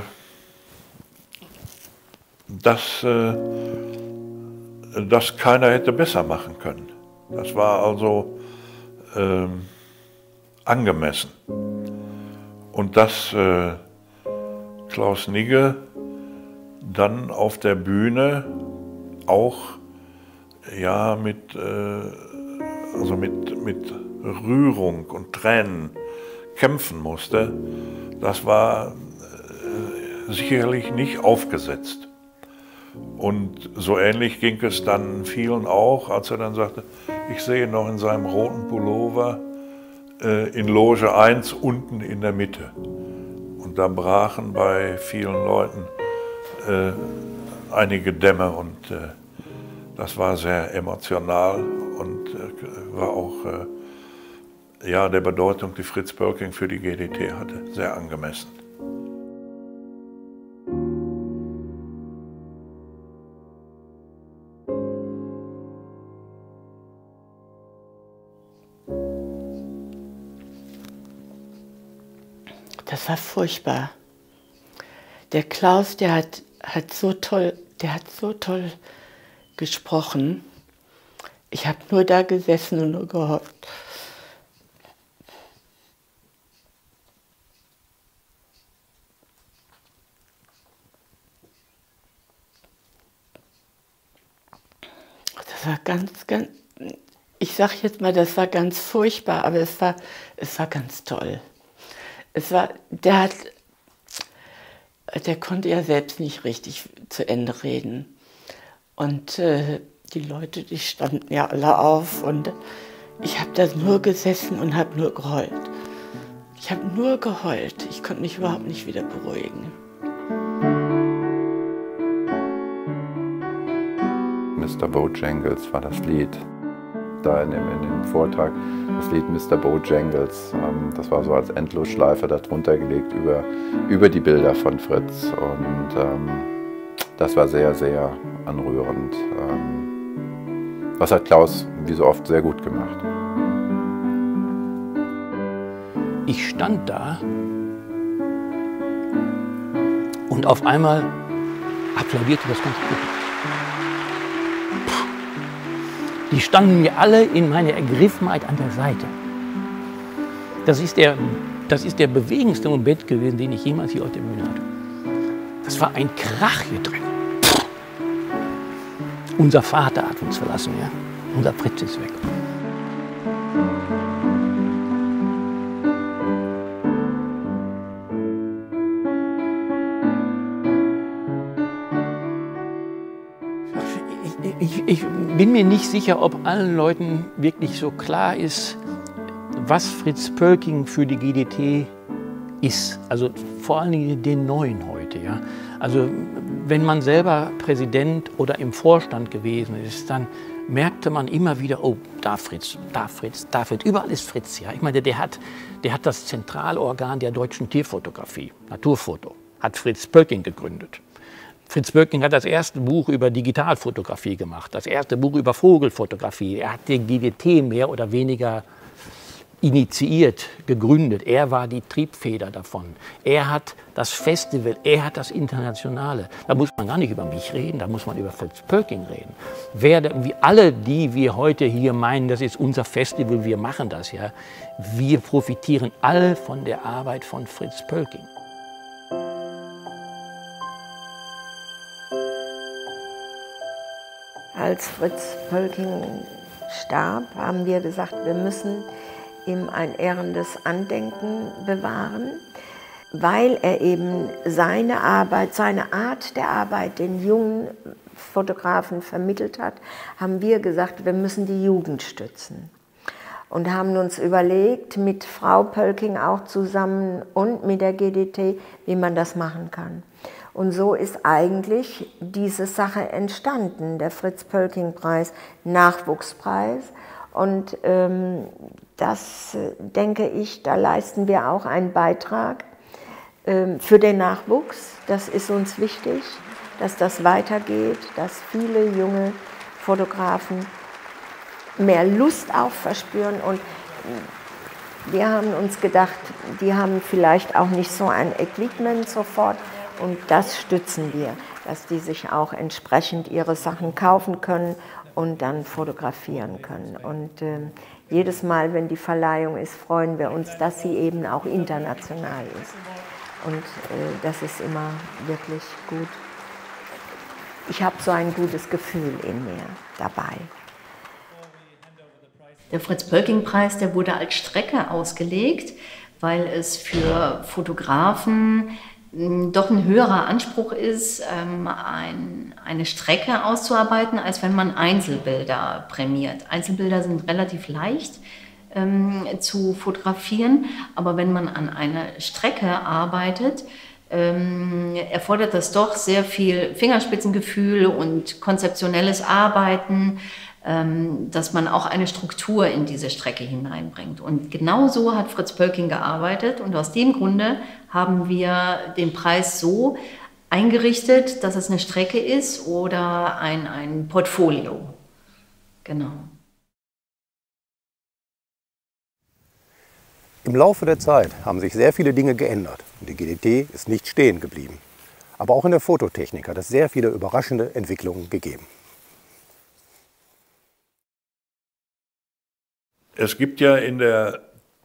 dass, äh, dass keiner hätte besser machen können. Das war also äh, angemessen. Und dass äh, Klaus Nigge dann auf der Bühne auch ja, mit äh, also mit, mit Rührung und Tränen kämpfen musste, das war äh, sicherlich nicht aufgesetzt. Und so ähnlich ging es dann vielen auch, als er dann sagte, ich sehe noch in seinem roten Pullover äh, in Loge eins unten in der Mitte. Und da brachen bei vielen Leuten äh, einige Dämme und äh, das war sehr emotional und äh, war auch äh, ja, der Bedeutung, die Fritz Pölking für die G D T hatte, sehr angemessen. Das war furchtbar. Der Klaus, der hat, hat so toll, der hat so toll gesprochen. Ich habe nur da gesessen und nur gehofft. Das war ganz, ganz, ich sage jetzt mal, das war ganz furchtbar, aber es war, es war ganz toll. Es war, der hat, der konnte ja selbst nicht richtig zu Ende reden. Und äh, die Leute, die standen ja alle auf und ich habe da nur gesessen und habe nur geheult. Ich habe nur geheult. Ich konnte mich überhaupt nicht wieder beruhigen. Mister Bojangles war das Lied. Da in dem, in dem Vortrag das Lied Mister Bojangles. Ähm, das war so als Endlosschleife darunter gelegt über, über die Bilder von Fritz. Und ähm, das war sehr, sehr anrührend. Ähm, was hat Klaus, wie so oft, sehr gut gemacht. Ich stand da und auf einmal applaudierte das ganze Publikum. Die standen mir alle in meiner Ergriffenheit an der Seite. Das ist der, das ist der bewegendste Moment gewesen, den ich jemals hier auf der Bühne hatte. Das war ein Krach hier drin. Unser Vater hat uns verlassen, ja. Unser Fritz ist weg. Ich, ich bin mir nicht sicher, ob allen Leuten wirklich so klar ist, was Fritz Pölking für die G D T ist. Also vor allen Dingen den Neuen heute. Ja? Also wenn man selber Präsident oder im Vorstand gewesen ist, dann merkte man immer wieder, oh, da Fritz, da Fritz, da Fritz, überall ist Fritz. Ja? Ich meine, der hat, der hat das Zentralorgan der deutschen Tierfotografie, Naturfoto, hat Fritz Pölking gegründet. Fritz Pölking hat das erste Buch über Digitalfotografie gemacht, das erste Buch über Vogelfotografie. Er hat den G D T mehr oder weniger initiiert, gegründet. Er war die Triebfeder davon. Er hat das Festival, er hat das Internationale. Da muss man gar nicht über mich reden, da muss man über Fritz Pölking reden. Wer, wie alle, die wir heute hier meinen, das ist unser Festival, wir machen das, ja, wir profitieren alle von der Arbeit von Fritz Pölking. Als Fritz Pölking starb, haben wir gesagt, wir müssen ihm ein ehrendes Andenken bewahren, weil er eben seine Arbeit, seine Art der Arbeit den jungen Fotografen vermittelt hat, haben wir gesagt, wir müssen die Jugend stützen. Und haben uns überlegt, mit Frau Pölking auch zusammen und mit der G D T, wie man das machen kann. Und so ist eigentlich diese Sache entstanden, der Fritz-Pölking-Preis, Nachwuchspreis. Und ähm, das, denke ich, da leisten wir auch einen Beitrag ähm, für den Nachwuchs. Das ist uns wichtig, dass das weitergeht, dass viele junge Fotografen mehr Lust auch verspüren. Und wir haben uns gedacht, die haben vielleicht auch nicht so ein Equipment sofort. Und das stützen wir, dass die sich auch entsprechend ihre Sachen kaufen können und dann fotografieren können. Und äh, jedes Mal, wenn die Verleihung ist, freuen wir uns, dass sie eben auch international ist. Und äh, das ist immer wirklich gut. Ich habe so ein gutes Gefühl in mir dabei. Der Fritz-Pölking-Preis, der wurde als Strecke ausgelegt, weil es für Fotografen doch ein höherer Anspruch ist, ein, eine Strecke auszuarbeiten, als wenn man Einzelbilder prämiert. Einzelbilder sind relativ leicht ähm, zu fotografieren, aber wenn man an einer Strecke arbeitet, ähm, erfordert das doch sehr viel Fingerspitzengefühl und konzeptionelles Arbeiten, ähm, dass man auch eine Struktur in diese Strecke hineinbringt. Und genau so hat Fritz Pölking gearbeitet, und aus dem Grunde haben wir den Preis so eingerichtet, dass es eine Strecke ist oder ein, ein Portfolio. Genau. Im Laufe der Zeit haben sich sehr viele Dinge geändert und die G D T ist nicht stehen geblieben. Aber auch in der Fototechnik hat es sehr viele überraschende Entwicklungen gegeben. Es gibt ja in der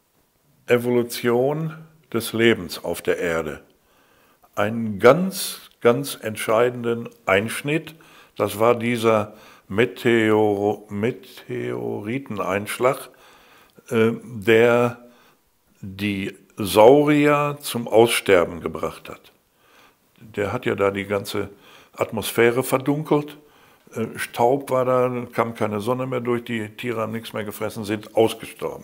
Evolution des Lebens auf der Erde einen ganz, ganz entscheidenden Einschnitt. Das war dieser Meteor Meteoriteneinschlag, äh, der die Saurier zum Aussterben gebracht hat. Der hat ja da die ganze Atmosphäre verdunkelt. Äh, Staub war da, kam keine Sonne mehr durch, die Tiere haben nichts mehr gefressen, sind ausgestorben.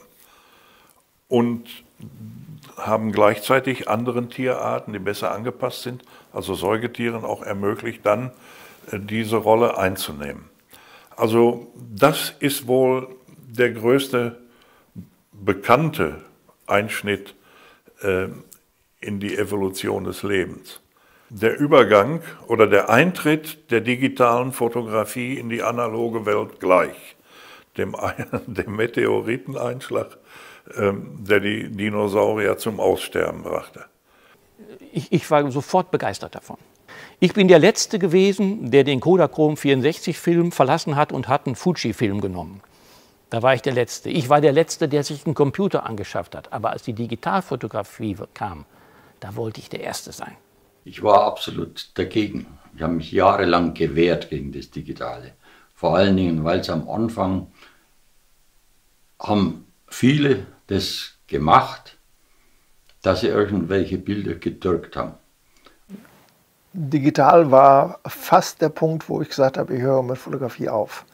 Und haben gleichzeitig anderen Tierarten, die besser angepasst sind, also Säugetieren, auch ermöglicht, dann äh, diese Rolle einzunehmen. Also das ist wohl der größte bekannte Einschnitt äh, in die Evolution des Lebens. Der Übergang oder der Eintritt der digitalen Fotografie in die analoge Welt gleich, dem, dem Meteoriteneinschlag, der die Dinosaurier zum Aussterben brachte. Ich, ich war sofort begeistert davon. Ich bin der Letzte gewesen, der den Kodachrom vierundsechzig Film verlassen hat und hat einen Fuji-Film genommen. Da war ich der Letzte. Ich war der Letzte, der sich einen Computer angeschafft hat. Aber als die Digitalfotografie kam, da wollte ich der Erste sein. Ich war absolut dagegen. Ich habe mich jahrelang gewehrt gegen das Digitale. Vor allen Dingen, weil es am Anfang haben viele das gemacht, dass sie irgendwelche Bilder gedrückt haben. Digital war fast der Punkt, wo ich gesagt habe, ich höre mit Fotografie auf.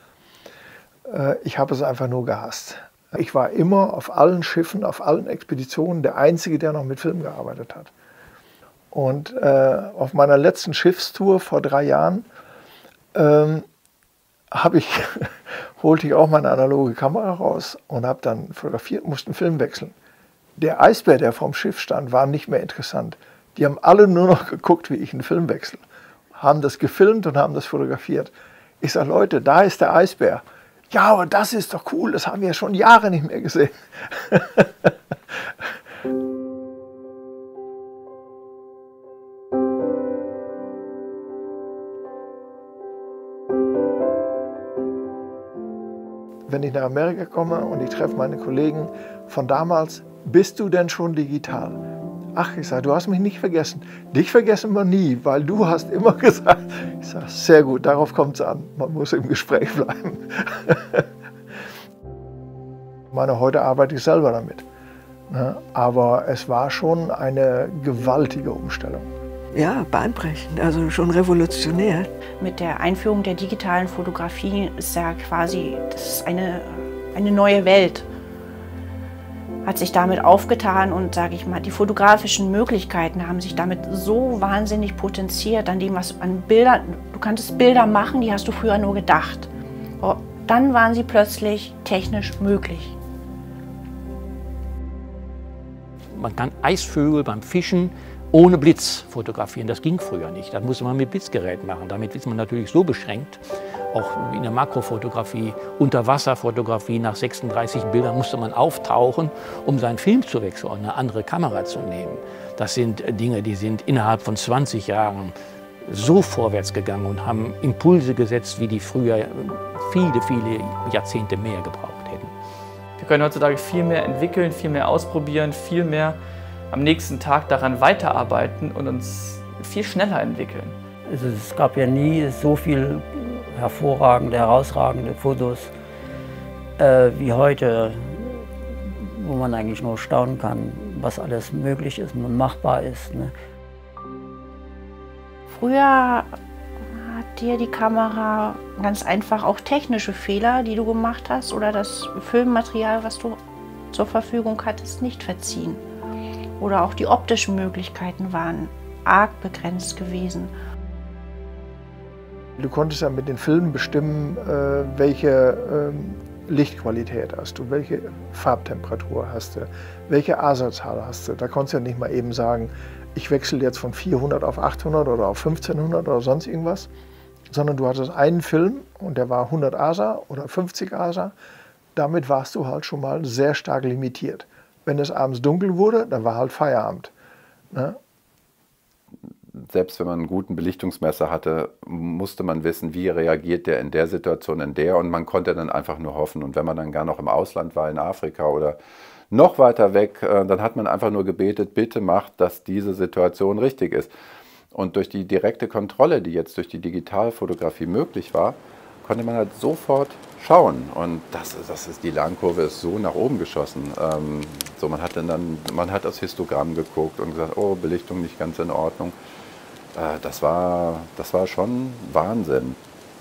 Ich habe es einfach nur gehasst. Ich war immer auf allen Schiffen, auf allen Expeditionen der Einzige, der noch mit Film gearbeitet hat. Und äh, auf meiner letzten Schiffstour vor drei Jahren ähm, habe ich holte ich auch meine analoge Kamera raus und habe dann fotografiert, musste einen Film wechseln. Der Eisbär, der vorm Schiff stand, war nicht mehr interessant. Die haben alle nur noch geguckt, wie ich einen Film wechsle. Haben das gefilmt und haben das fotografiert. Ich sage, Leute, da ist der Eisbär. Ja, aber das ist doch cool, das haben wir ja schon Jahre nicht mehr gesehen. Wenn ich nach Amerika komme und ich treffe meine Kollegen von damals, bist du denn schon digital? Ach, ich sage, du hast mich nicht vergessen. Dich vergessen wir nie, weil du hast immer gesagt. Ich sage, sehr gut, darauf kommt es an. Man muss im Gespräch bleiben. Ich meine, heute arbeite ich selber damit. Aber es war schon eine gewaltige Umstellung. Ja, bahnbrechend, also schon revolutionär. Mit der Einführung der digitalen Fotografie ist ja quasi, das ist eine, eine neue Welt. Hat sich damit aufgetan und, sage ich mal, die fotografischen Möglichkeiten haben sich damit so wahnsinnig potenziert an dem, was an Bildern, du kanntest Bilder machen, die hast du früher nur gedacht. Oh, dann waren sie plötzlich technisch möglich. Man kann Eisvögel beim Fischen ohne Blitz fotografieren. Das ging früher nicht. Das musste man mit Blitzgerät machen. Damit ist man natürlich so beschränkt. Auch in der Makrofotografie, Unterwasserfotografie, nach sechsunddreißig Bildern musste man auftauchen, um seinen Film zu wechseln und eine andere Kamera zu nehmen. Das sind Dinge, die sind innerhalb von zwanzig Jahren so vorwärts gegangen und haben Impulse gesetzt, wie die früher viele, viele Jahrzehnte mehr gebraucht hätten. Wir können heutzutage viel mehr entwickeln, viel mehr ausprobieren, viel mehr am nächsten Tag daran weiterarbeiten und uns viel schneller entwickeln. Also es gab ja nie so viel hervorragende, herausragende Fotos äh, wie heute, wo man eigentlich nur staunen kann, was alles möglich ist und machbar ist. Ne? Früher hat dir die Kamera ganz einfach auch technische Fehler, die du gemacht hast, oder das Filmmaterial, was du zur Verfügung hattest, nicht verziehen. Oder auch die optischen Möglichkeiten waren arg begrenzt gewesen. Du konntest ja mit den Filmen bestimmen, welche Lichtqualität hast du, welche Farbtemperatur hast du, welche A-Satzzahl hast du. Da konntest du ja nicht mal eben sagen, ich wechsle jetzt von vierhundert auf achthundert oder auf fünfzehnhundert oder sonst irgendwas, sondern du hattest einen Film und der war hundert A S A oder fünfzig A S A. Damit warst du halt schon mal sehr stark limitiert. Wenn es abends dunkel wurde, dann war halt Feierabend. Ne? Selbst wenn man einen guten Belichtungsmesser hatte, musste man wissen, wie reagiert der in der Situation, in der, und man konnte dann einfach nur hoffen. Und wenn man dann gar noch im Ausland war, in Afrika oder noch weiter weg, dann hat man einfach nur gebetet, bitte macht, dass diese Situation richtig ist. Und durch die direkte Kontrolle, die jetzt durch die Digitalfotografie möglich war, konnte man halt sofort schauen. Und das, das ist, die Lernkurve ist so nach oben geschossen. Ähm, so, man hat dann, man hat aufs Histogramm geguckt und gesagt, oh, Belichtung nicht ganz in Ordnung. Äh, das war, das war schon Wahnsinn.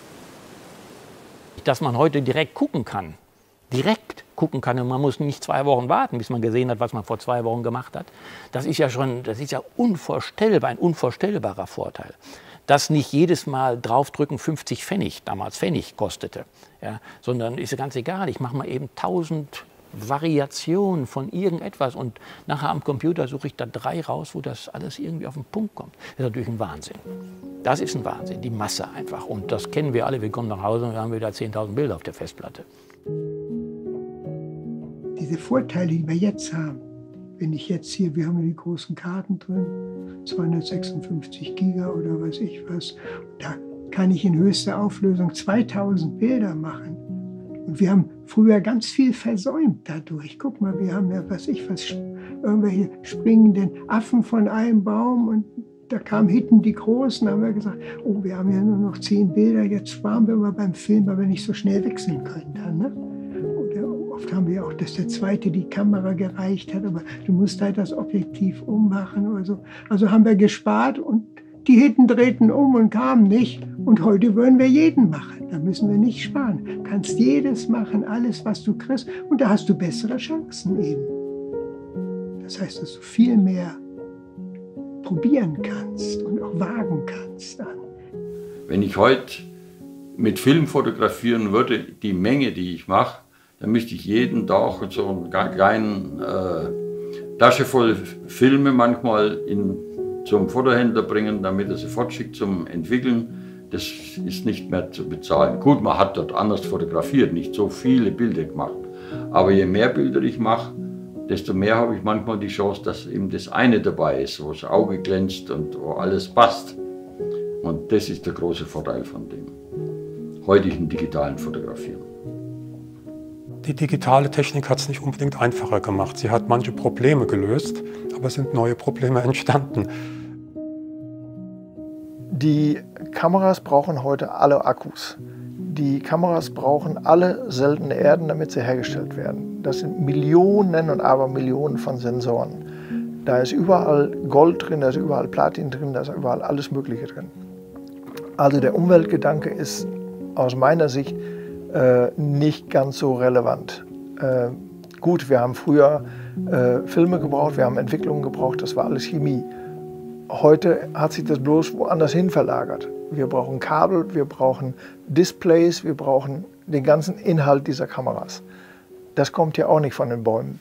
Dass man heute direkt gucken kann. Direkt gucken kann und man muss nicht zwei Wochen warten, bis man gesehen hat, was man vor zwei Wochen gemacht hat. Das ist ja schon, das ist ja unvorstellbar, ein unvorstellbarer Vorteil. Dass nicht jedes Mal draufdrücken fünfzig Pfennig, damals Pfennig kostete, ja, sondern ist ja ganz egal, ich mache mal eben tausend Variationen von irgendetwas und nachher am Computer suche ich da drei raus, wo das alles irgendwie auf den Punkt kommt. Das ist natürlich ein Wahnsinn. Das ist ein Wahnsinn, die Masse einfach. Und das kennen wir alle, wir kommen nach Hause und wir haben wieder zehntausend Bilder auf der Festplatte. Diese Vorteile, die wir jetzt haben, wenn ich jetzt hier, wir haben die großen Karten drin, zweihundertsechsundfünfzig Giga oder weiß ich was, da kann ich in höchster Auflösung zweitausend Bilder machen. Und wir haben früher ganz viel versäumt dadurch. Guck mal, wir haben ja, was ich was, irgendwelche springenden Affen von einem Baum und da kamen hinten die Großen, da haben wir gesagt, oh, wir haben ja nur noch zehn Bilder, jetzt waren wir mal beim Film, weil wir nicht so schnell wechseln können dann, ne? Oft haben wir auch, dass der Zweite die Kamera gereicht hat, aber du musst halt das Objektiv ummachen oder so. Also haben wir gespart und die hinten drehten um und kamen nicht. Und heute würden wir jeden machen. Da müssen wir nicht sparen. Du kannst jedes machen, alles, was du kriegst. Und da hast du bessere Chancen eben. Das heißt, dass du viel mehr probieren kannst und auch wagen kannst dann. Wenn ich heute mit Film fotografieren würde, die Menge, die ich mache, dann müsste ich jeden Tag so eine kleine äh, Tasche voll Filme manchmal in, zum Fotohändler bringen, damit er sie fortschickt zum Entwickeln. Das ist nicht mehr zu bezahlen. Gut, man hat dort anders fotografiert, nicht so viele Bilder gemacht. Aber je mehr Bilder ich mache, desto mehr habe ich manchmal die Chance, dass eben das eine dabei ist, wo das Auge glänzt und wo alles passt. Und das ist der große Vorteil von dem heutigen digitalen Fotografieren. Die digitale Technik hat es nicht unbedingt einfacher gemacht. Sie hat manche Probleme gelöst, aber es sind neue Probleme entstanden. Die Kameras brauchen heute alle Akkus. Die Kameras brauchen alle seltene Erden, damit sie hergestellt werden. Das sind Millionen und Abermillionen von Sensoren. Da ist überall Gold drin, da ist überall Platin drin, da ist überall alles Mögliche drin. Also der Umweltgedanke ist aus meiner Sicht Äh, nicht ganz so relevant. Äh, gut, wir haben früher äh, Filme gebraucht, wir haben Entwicklungen gebraucht, das war alles Chemie. Heute hat sich das bloß woanders hin verlagert. Wir brauchen Kabel, wir brauchen Displays, wir brauchen den ganzen Inhalt dieser Kameras. Das kommt ja auch nicht von den Bäumen.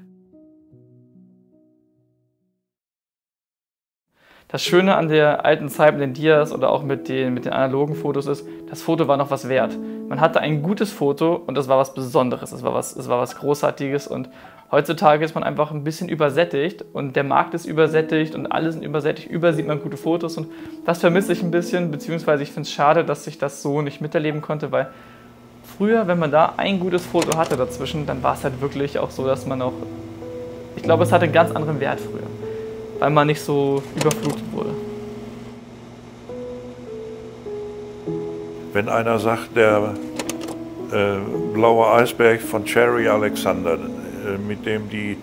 Das Schöne an der alten Zeit mit den Dias oder auch mit den, mit den analogen Fotos ist, das Foto war noch was wert. Man hatte ein gutes Foto und das war was Besonderes, es war was, es war was Großartiges. Und heutzutage ist man einfach ein bisschen übersättigt und der Markt ist übersättigt und alle sind übersättigt. Überall sieht man gute Fotos und das vermisse ich ein bisschen, beziehungsweise ich finde es schade, dass ich das so nicht miterleben konnte, weil früher, wenn man da ein gutes Foto hatte dazwischen, dann war es halt wirklich auch so, dass man auch, ich glaube, es hatte einen ganz anderen Wert früher, weil man nicht so überflutet wurde. Wenn einer sagt, der äh, Blauer Eisberg von Cherry Alexander, äh, mit dem die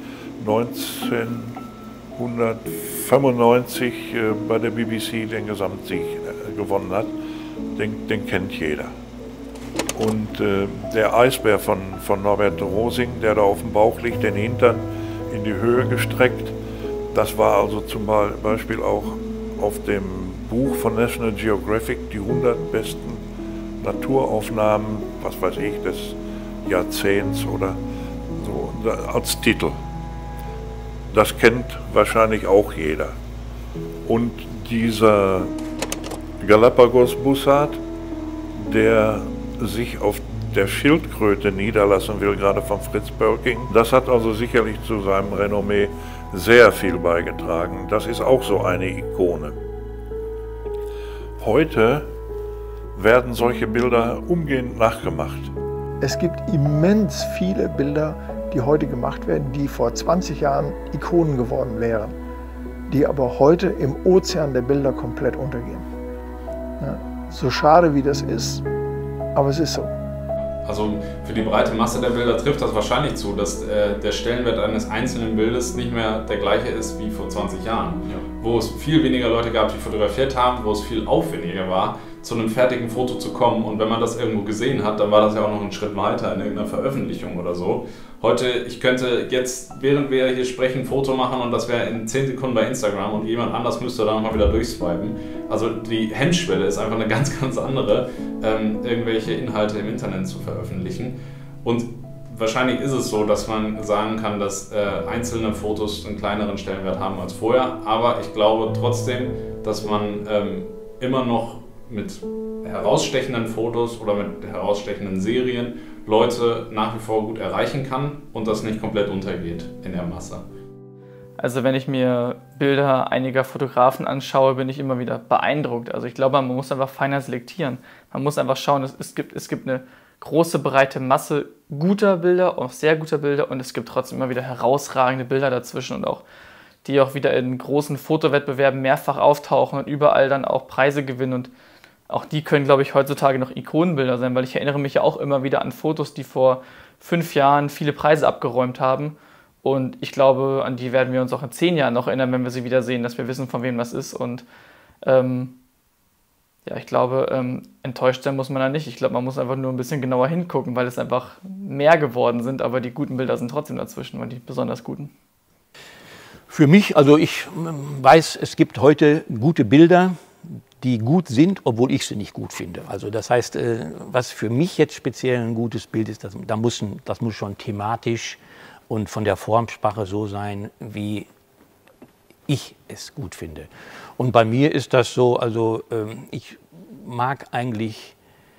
neunzehnhundertfünfundneunzig äh, bei der B B C den Gesamtsieg äh, gewonnen hat. Den, den kennt jeder. Und äh, der Eisbär von, von Norbert Rosing, der da auf dem Bauch liegt, den Hintern in die Höhe gestreckt, das war also zum Beispiel auch auf dem Buch von National Geographic, die hundert besten Naturaufnahmen, was weiß ich, des Jahrzehnts oder so, als Titel. Das kennt wahrscheinlich auch jeder. Und dieser Galapagos-Bussard, der sich auf der Schildkröte niederlassen will, gerade von Fritz Pölking, das hat also sicherlich zu seinem Renommee sehr viel beigetragen. Das ist auch so eine Ikone. Heute werden solche Bilder umgehend nachgemacht. Es gibt immens viele Bilder, die heute gemacht werden, die vor zwanzig Jahren Ikonen geworden wären, die aber heute im Ozean der Bilder komplett untergehen. Ja, so schade wie das ist, aber es ist so. Also für die breite Masse der Bilder trifft das wahrscheinlich zu, dass äh, der Stellenwert eines einzelnen Bildes nicht mehr der gleiche ist wie vor zwanzig Jahren. Ja. Wo es viel weniger Leute gab, die fotografiert haben, wo es viel aufwendiger war, zu einem fertigen Foto zu kommen. Und wenn man das irgendwo gesehen hat, dann war das ja auch noch ein Schritt weiter in irgendeiner Veröffentlichung oder so. Heute, ich könnte jetzt, während wir hier sprechen, ein Foto machen und das wäre in zehn Sekunden bei Instagram und jemand anders müsste dann mal wieder durchswipen. Also die Hemmschwelle ist einfach eine ganz, ganz andere, ähm, irgendwelche Inhalte im Internet zu veröffentlichen. Und wahrscheinlich ist es so, dass man sagen kann, dass äh, einzelne Fotos einen kleineren Stellenwert haben als vorher. Aber ich glaube trotzdem, dass man ähm, immer noch mit herausstechenden Fotos oder mit herausstechenden Serien Leute nach wie vor gut erreichen kann und das nicht komplett untergeht in der Masse. Also wenn ich mir Bilder einiger Fotografen anschaue, bin ich immer wieder beeindruckt. Also ich glaube, man muss einfach feiner selektieren. Man muss einfach schauen, es gibt, es gibt eine große, breite Masse guter Bilder, auch sehr guter Bilder, und es gibt trotzdem immer wieder herausragende Bilder dazwischen und auch die auch wieder in großen Fotowettbewerben mehrfach auftauchen und überall dann auch Preise gewinnen. Und auch die können, glaube ich, heutzutage noch Ikonenbilder sein, weil ich erinnere mich ja auch immer wieder an Fotos, die vor fünf Jahren viele Preise abgeräumt haben. Und ich glaube, an die werden wir uns auch in zehn Jahren noch erinnern, wenn wir sie wieder sehen, dass wir wissen, von wem das ist. Und ähm, ja, ich glaube, ähm, enttäuscht sein muss man da nicht. Ich glaube, man muss einfach nur ein bisschen genauer hingucken, weil es einfach mehr geworden sind. Aber die guten Bilder sind trotzdem dazwischen und die besonders guten. Für mich, also ich weiß, es gibt heute gute Bilder, die gut sind, obwohl ich sie nicht gut finde. Also das heißt, was für mich jetzt speziell ein gutes Bild ist, das, da muss ein, das muss schon thematisch und von der Formsprache so sein, wie ich es gut finde. Und bei mir ist das so, also ich mag eigentlich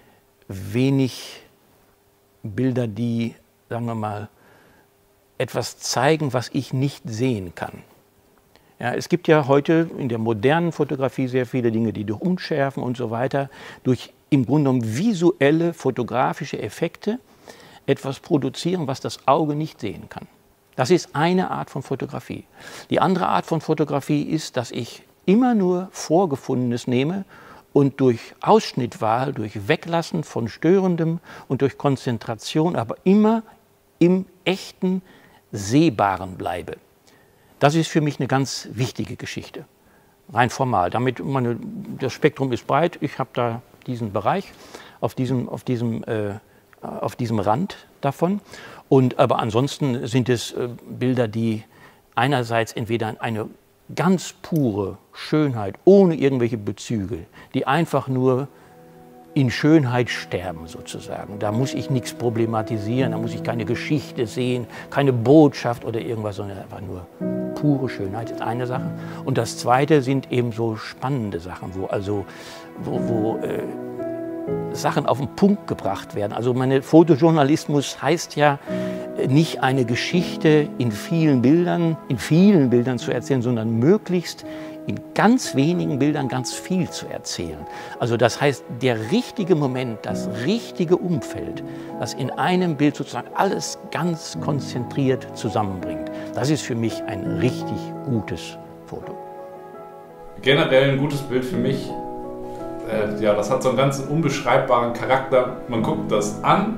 wenig Bilder, die, sagen wir mal, etwas zeigen, was ich nicht sehen kann. Ja, es gibt ja heute in der modernen Fotografie sehr viele Dinge, die durch Unschärfen und so weiter, durch im Grunde genommen visuelle fotografische Effekte etwas produzieren, was das Auge nicht sehen kann. Das ist eine Art von Fotografie. Die andere Art von Fotografie ist, dass ich immer nur Vorgefundenes nehme und durch Ausschnittwahl, durch Weglassen von Störendem und durch Konzentration, aber immer im echten Sehbaren bleibe. Das ist für mich eine ganz wichtige Geschichte, rein formal. Damit meine, das Spektrum ist breit, ich habe da diesen Bereich, auf diesem, auf, diesem, äh, auf diesem Rand davon. Und, aber ansonsten sind es äh, Bilder, die einerseits entweder eine ganz pure Schönheit, ohne irgendwelche Bezüge, die einfach nur in Schönheit sterben sozusagen. Da muss ich nichts problematisieren, da muss ich keine Geschichte sehen, keine Botschaft oder irgendwas, sondern einfach nur pure Schönheit ist eine Sache. Und das Zweite sind eben so spannende Sachen, wo also wo, wo äh, Sachen auf den Punkt gebracht werden. Also meine Fotojournalismus heißt ja nicht eine Geschichte in vielen Bildern, in vielen Bildern zu erzählen, sondern möglichst in ganz wenigen Bildern ganz viel zu erzählen. Also das heißt, der richtige Moment, das richtige Umfeld, das in einem Bild sozusagen alles ganz konzentriert zusammenbringt, das ist für mich ein richtig gutes Foto. Generell ein gutes Bild für mich, äh, ja, das hat so einen ganz unbeschreibbaren Charakter. Man guckt das an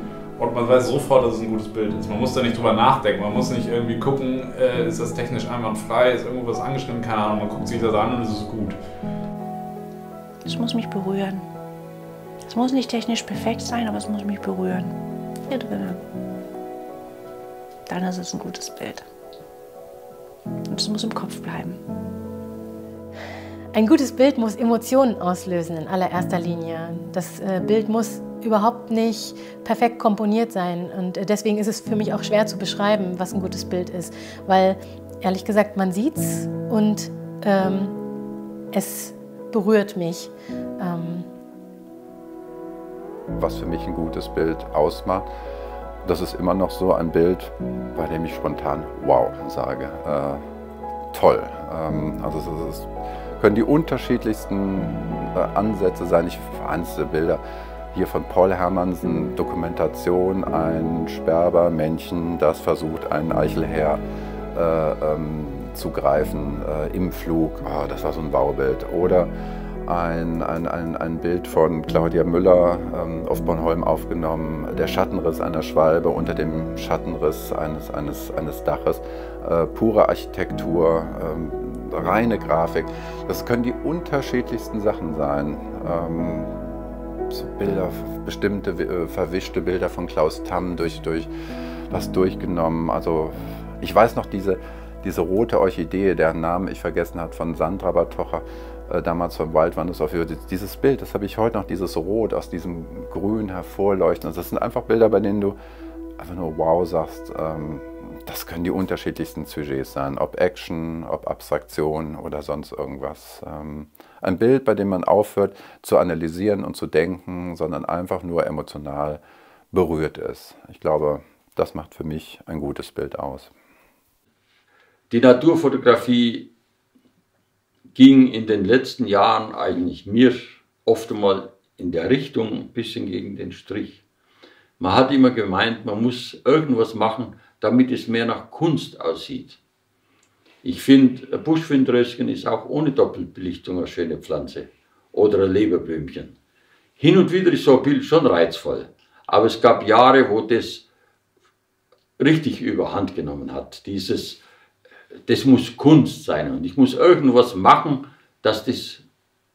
und man weiß sofort, dass es ein gutes Bild ist. Man muss da nicht drüber nachdenken, man muss nicht irgendwie gucken, äh, ist das technisch einwandfrei, ist irgendwo was angeschnitten, keine Ahnung, man guckt sich das an und es ist gut. Es muss mich berühren. Es muss nicht technisch perfekt sein, aber es muss mich berühren. Hier drinnen. Dann ist es ein gutes Bild. Und es muss im Kopf bleiben. Ein gutes Bild muss Emotionen auslösen in allererster Linie. Das äh, Bild muss überhaupt nicht perfekt komponiert sein. Und äh, deswegen ist es für mich auch schwer zu beschreiben, was ein gutes Bild ist. Weil, ehrlich gesagt, man sieht's und ähm, es berührt mich. Ähm, Was für mich ein gutes Bild ausmacht, das ist immer noch so ein Bild, bei dem ich spontan wow sage. Äh, toll. Ähm, also es ist, können die unterschiedlichsten äh, Ansätze sein. Ich vereinzelte Bilder hier von Paul Hermansen, Dokumentation, ein Sperbermännchen, das versucht, einen Eichelhäher äh, ähm, zu greifen äh, im Flug. Oh, das war so ein Baubild. Oder Ein, ein, ein, ein Bild von Claudia Müller ähm, auf Bornholm aufgenommen, der Schattenriss einer Schwalbe unter dem Schattenriss eines, eines, eines Daches, äh, pure Architektur, ähm, reine Grafik. Das können die unterschiedlichsten Sachen sein. Ähm, so Bilder, bestimmte äh, verwischte Bilder von Klaus Tamm durch, durch das durchgenommen. Also ich weiß noch diese, diese rote Orchidee, deren Namen ich vergessen habe, von Sandra Bartocha, damals vom Waldwanders auf dieses Bild, das habe ich heute noch, dieses Rot aus diesem Grün hervorleuchten. Das sind einfach Bilder, bei denen du einfach nur wow sagst. Das können die unterschiedlichsten Sujets sein, ob Action, ob Abstraktion oder sonst irgendwas. Ein Bild, bei dem man aufhört zu analysieren und zu denken, sondern einfach nur emotional berührt ist. Ich glaube, das macht für mich ein gutes Bild aus. Die Naturfotografie ging in den letzten Jahren eigentlich mir oft einmal in der Richtung ein bisschen gegen den Strich. Man hat immer gemeint, man muss irgendwas machen, damit es mehr nach Kunst aussieht. Ich finde, ein Buschfindröschen ist auch ohne Doppelbelichtung eine schöne Pflanze oder ein Leberblümchen. Hin und wieder ist so ein Bild schon reizvoll, aber es gab Jahre, wo das richtig überhand genommen hat, dieses das muss Kunst sein und ich muss irgendwas machen, dass das,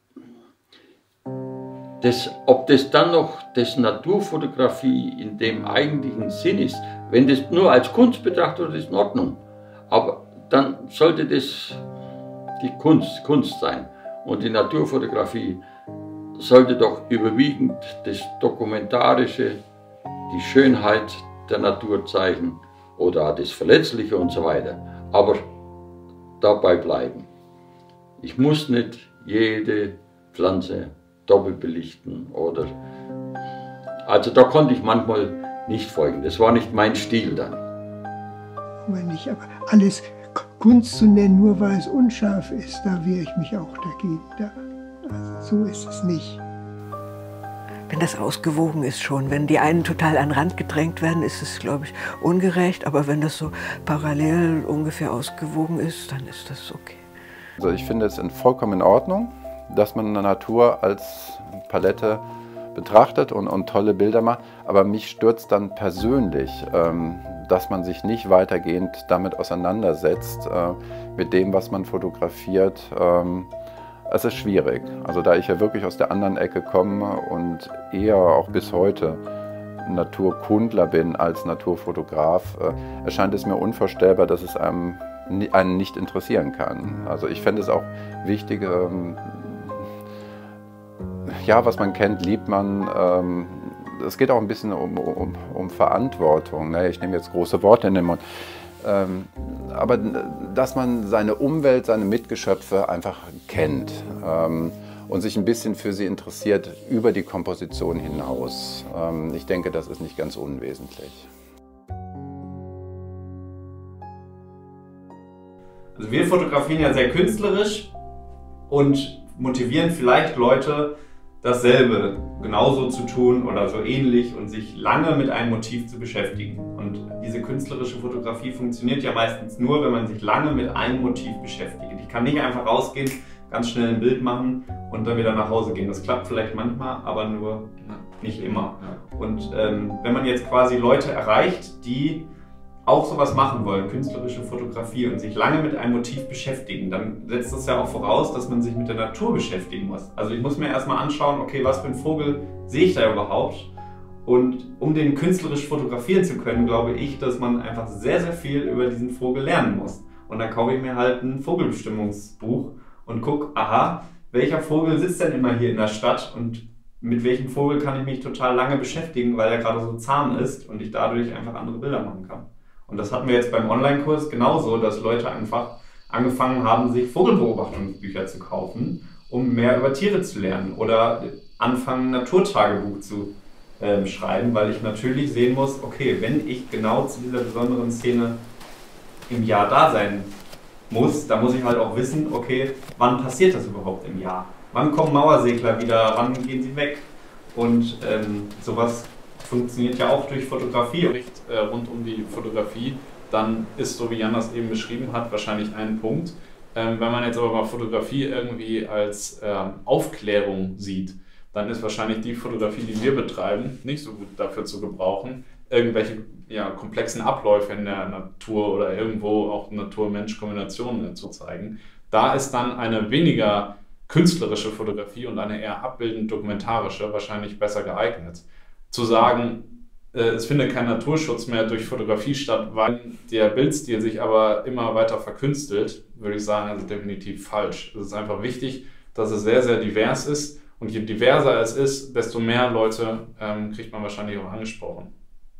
das, ob das dann noch das Naturfotografie in dem eigentlichen Sinn ist, wenn das nur als Kunst betrachtet wird, ist in Ordnung. Aber dann sollte das die Kunst, Kunst sein. Und die Naturfotografie sollte doch überwiegend das Dokumentarische, die Schönheit der Natur zeigen oder das Verletzliche und so weiter. Aber dabei bleiben. Ich muss nicht jede Pflanze doppelt belichten oder. Also da konnte ich manchmal nicht folgen. Das war nicht mein Stil dann. Aber nicht, aber alles Kunst zu nennen, nur weil es unscharf ist, da wehre ich mich auch dagegen. Da, also so ist es nicht. Wenn das ausgewogen ist schon. Wenn die einen total an den Rand gedrängt werden, ist es, glaube ich, ungerecht. Aber wenn das so parallel ungefähr ausgewogen ist, dann ist das okay. Also ich finde es vollkommen in Ordnung, dass man eine Natur als Palette betrachtet und, und tolle Bilder macht. Aber mich stürzt dann persönlich, ähm, dass man sich nicht weitergehend damit auseinandersetzt, äh, mit dem, was man fotografiert. Ähm, Es ist schwierig, also da ich ja wirklich aus der anderen Ecke komme und eher auch bis heute Naturkundler bin als Naturfotograf, äh, erscheint es mir unvorstellbar, dass es einem, einen nicht interessieren kann. Also ich fände es auch wichtig, ähm, ja, was man kennt, liebt man. Ähm, es geht auch ein bisschen um, um, um Verantwortung. Ne? Ich nehme jetzt große Worte in den Mund. Ähm, aber dass man seine Umwelt, seine Mitgeschöpfe einfach kennt ähm, und sich ein bisschen für sie interessiert über die Komposition hinaus. Ähm, ich denke, das ist nicht ganz unwesentlich. Also wir fotografieren ja sehr künstlerisch und motivieren vielleicht Leute, dasselbe genauso zu tun oder so ähnlich und sich lange mit einem Motiv zu beschäftigen. Und diese künstlerische Fotografie funktioniert ja meistens nur, wenn man sich lange mit einem Motiv beschäftigt. Ich kann nicht einfach rausgehen, ganz schnell ein Bild machen und dann wieder nach Hause gehen. Das klappt vielleicht manchmal, aber nur... Ja. nicht immer. Und ähm, wenn man jetzt quasi Leute erreicht, die auch sowas machen wollen, künstlerische Fotografie und sich lange mit einem Motiv beschäftigen, dann setzt das ja auch voraus, dass man sich mit der Natur beschäftigen muss. Also ich muss mir erstmal anschauen, okay, was für einen Vogel sehe ich da überhaupt? Und um den künstlerisch fotografieren zu können, glaube ich, dass man einfach sehr, sehr viel über diesen Vogel lernen muss. Und dann kaufe ich mir halt ein Vogelbestimmungsbuch und gucke, aha, welcher Vogel sitzt denn immer hier in der Stadt und mit welchem Vogel kann ich mich total lange beschäftigen, weil er gerade so zahm ist und ich dadurch einfach andere Bilder machen kann. Und das hatten wir jetzt beim Online-Kurs genauso, dass Leute einfach angefangen haben, sich Vogelbeobachtungsbücher zu kaufen, um mehr über Tiere zu lernen oder anfangen, ein Naturtagebuch zu äh, schreiben, weil ich natürlich sehen muss, okay, wenn ich genau zu dieser besonderen Szene im Jahr da sein muss, dann muss ich halt auch wissen, okay, wann passiert das überhaupt im Jahr? Wann kommen Mauersegler wieder, wann gehen sie weg? Und ähm, sowas funktioniert ja auch durch Fotografie. Äh, rund um die Fotografie, dann ist, so wie Jan das eben beschrieben hat, wahrscheinlich ein Punkt. Ähm, wenn man jetzt aber mal Fotografie irgendwie als ähm, Aufklärung sieht, dann ist wahrscheinlich die Fotografie, die wir betreiben, nicht so gut dafür zu gebrauchen, irgendwelche ja, komplexen Abläufe in der Natur oder irgendwo auch Natur-Mensch-Kombinationen zu zeigen. Da ist dann eine weniger künstlerische Fotografie und eine eher abbildend dokumentarische wahrscheinlich besser geeignet. Zu sagen, äh, es findet kein Naturschutz mehr durch Fotografie statt, weil der Bildstil sich aber immer weiter verkünstelt, würde ich sagen, das ist definitiv falsch. Es ist einfach wichtig, dass es sehr, sehr divers ist und je diverser es ist, desto mehr Leute ähm, kriegt man wahrscheinlich auch angesprochen.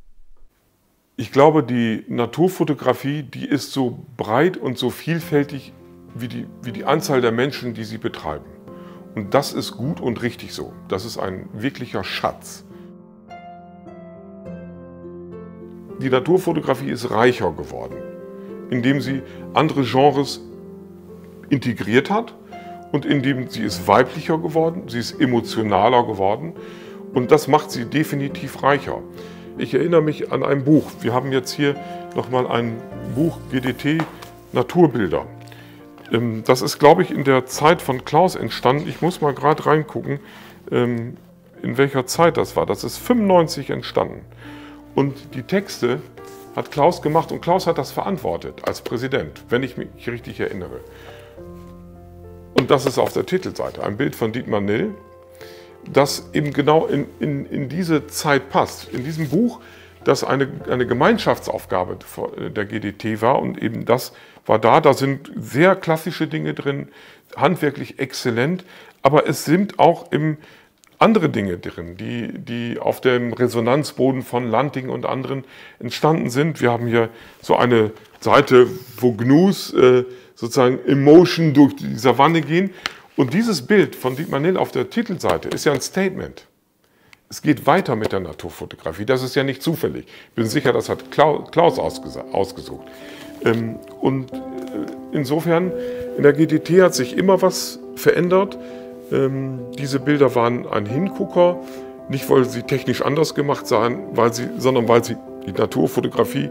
Ich glaube, die Naturfotografie, die ist so breit und so vielfältig wie die, wie die Anzahl der Menschen, die sie betreiben. Und das ist gut und richtig so. Das ist ein wirklicher Schatz. Die Naturfotografie ist reicher geworden, indem sie andere Genres integriert hat und indem sie ist weiblicher geworden, sie ist emotionaler geworden und das macht sie definitiv reicher. Ich erinnere mich an ein Buch. Wir haben jetzt hier nochmal ein Buch G D T Naturbilder. Das ist, glaube ich, in der Zeit von Klaus entstanden. Ich muss mal gerade reingucken, in welcher Zeit das war. Das ist fünfundneunzig entstanden. Und die Texte hat Klaus gemacht und Klaus hat das verantwortet als Präsident, wenn ich mich richtig erinnere. Und das ist auf der Titelseite ein Bild von Dietmar Nill, das eben genau in, in, in diese Zeit passt. In diesem Buch, das eine, eine Gemeinschaftsaufgabe der G D T war und eben das war da, da sind sehr klassische Dinge drin, handwerklich exzellent, aber es sind auch im andere Dinge drin, die, die auf dem Resonanzboden von Lanting und anderen entstanden sind. Wir haben hier so eine Seite, wo Gnus äh, sozusagen Emotion durch die Savanne gehen. Und dieses Bild von Dietmar Nill auf der Titelseite ist ja ein Statement. Es geht weiter mit der Naturfotografie. Das ist ja nicht zufällig. Ich bin sicher, das hat Klaus ausgesucht. Ähm, und insofern, in der G D T hat sich immer was verändert. Ähm, diese Bilder waren ein Hingucker, nicht weil sie technisch anders gemacht seien, weil sie, sondern weil sie die Naturfotografie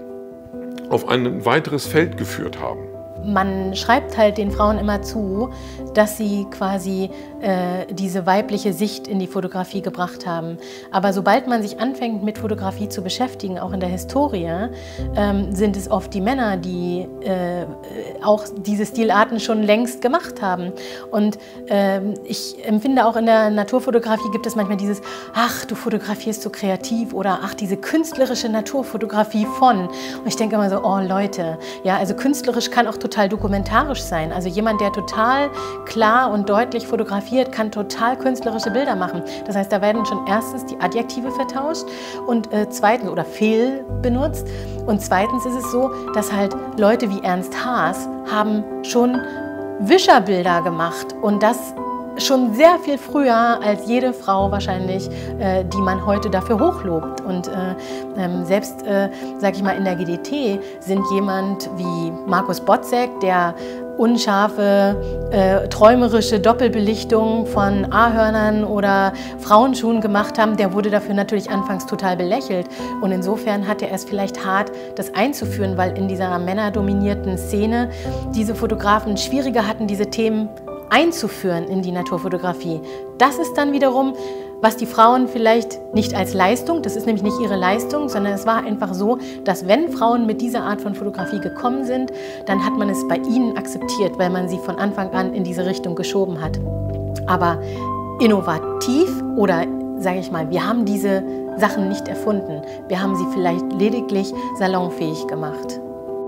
auf ein weiteres Feld geführt haben. Man schreibt halt den Frauen immer zu, dass sie quasi äh, diese weibliche Sicht in die Fotografie gebracht haben. Aber sobald man sich anfängt, mit Fotografie zu beschäftigen, auch in der Historie, ähm, sind es oft die Männer, die äh, auch diese Stilarten schon längst gemacht haben. Und ähm, ich empfinde auch in der Naturfotografie gibt es manchmal dieses, ach, du fotografierst so kreativ oder ach, diese künstlerische Naturfotografie von. Und ich denke immer so, oh Leute, ja, also künstlerisch kann auch total dokumentarisch sein. Also jemand, der total klar und deutlich fotografiert, kann total künstlerische Bilder machen. Das heißt, da werden schon erstens die Adjektive vertauscht und äh, zweitens oder fehl benutzt. Und zweitens ist es so, dass halt Leute wie Ernst Haas haben schon Wischerbilder gemacht und das schon sehr viel früher als jede Frau wahrscheinlich, äh, die man heute dafür hochlobt. Und äh, ähm, selbst, äh, sag ich mal, in der G D T sind jemand wie Markus Botzek, der unscharfe, äh, träumerische Doppelbelichtung von Ahörnern oder Frauenschuhen gemacht haben, der wurde dafür natürlich anfangs total belächelt. Und insofern hatte er es vielleicht hart, das einzuführen, weil in dieser männerdominierten Szene diese Fotografen schwieriger hatten, diese Themen einzuführen in die Naturfotografie. Das ist dann wiederum was die Frauen vielleicht nicht als Leistung, das ist nämlich nicht ihre Leistung, sondern es war einfach so, dass wenn Frauen mit dieser Art von Fotografie gekommen sind, dann hat man es bei ihnen akzeptiert, weil man sie von Anfang an in diese Richtung geschoben hat. Aber innovativ oder, sage ich mal, wir haben diese Sachen nicht erfunden. Wir haben sie vielleicht lediglich salonfähig gemacht.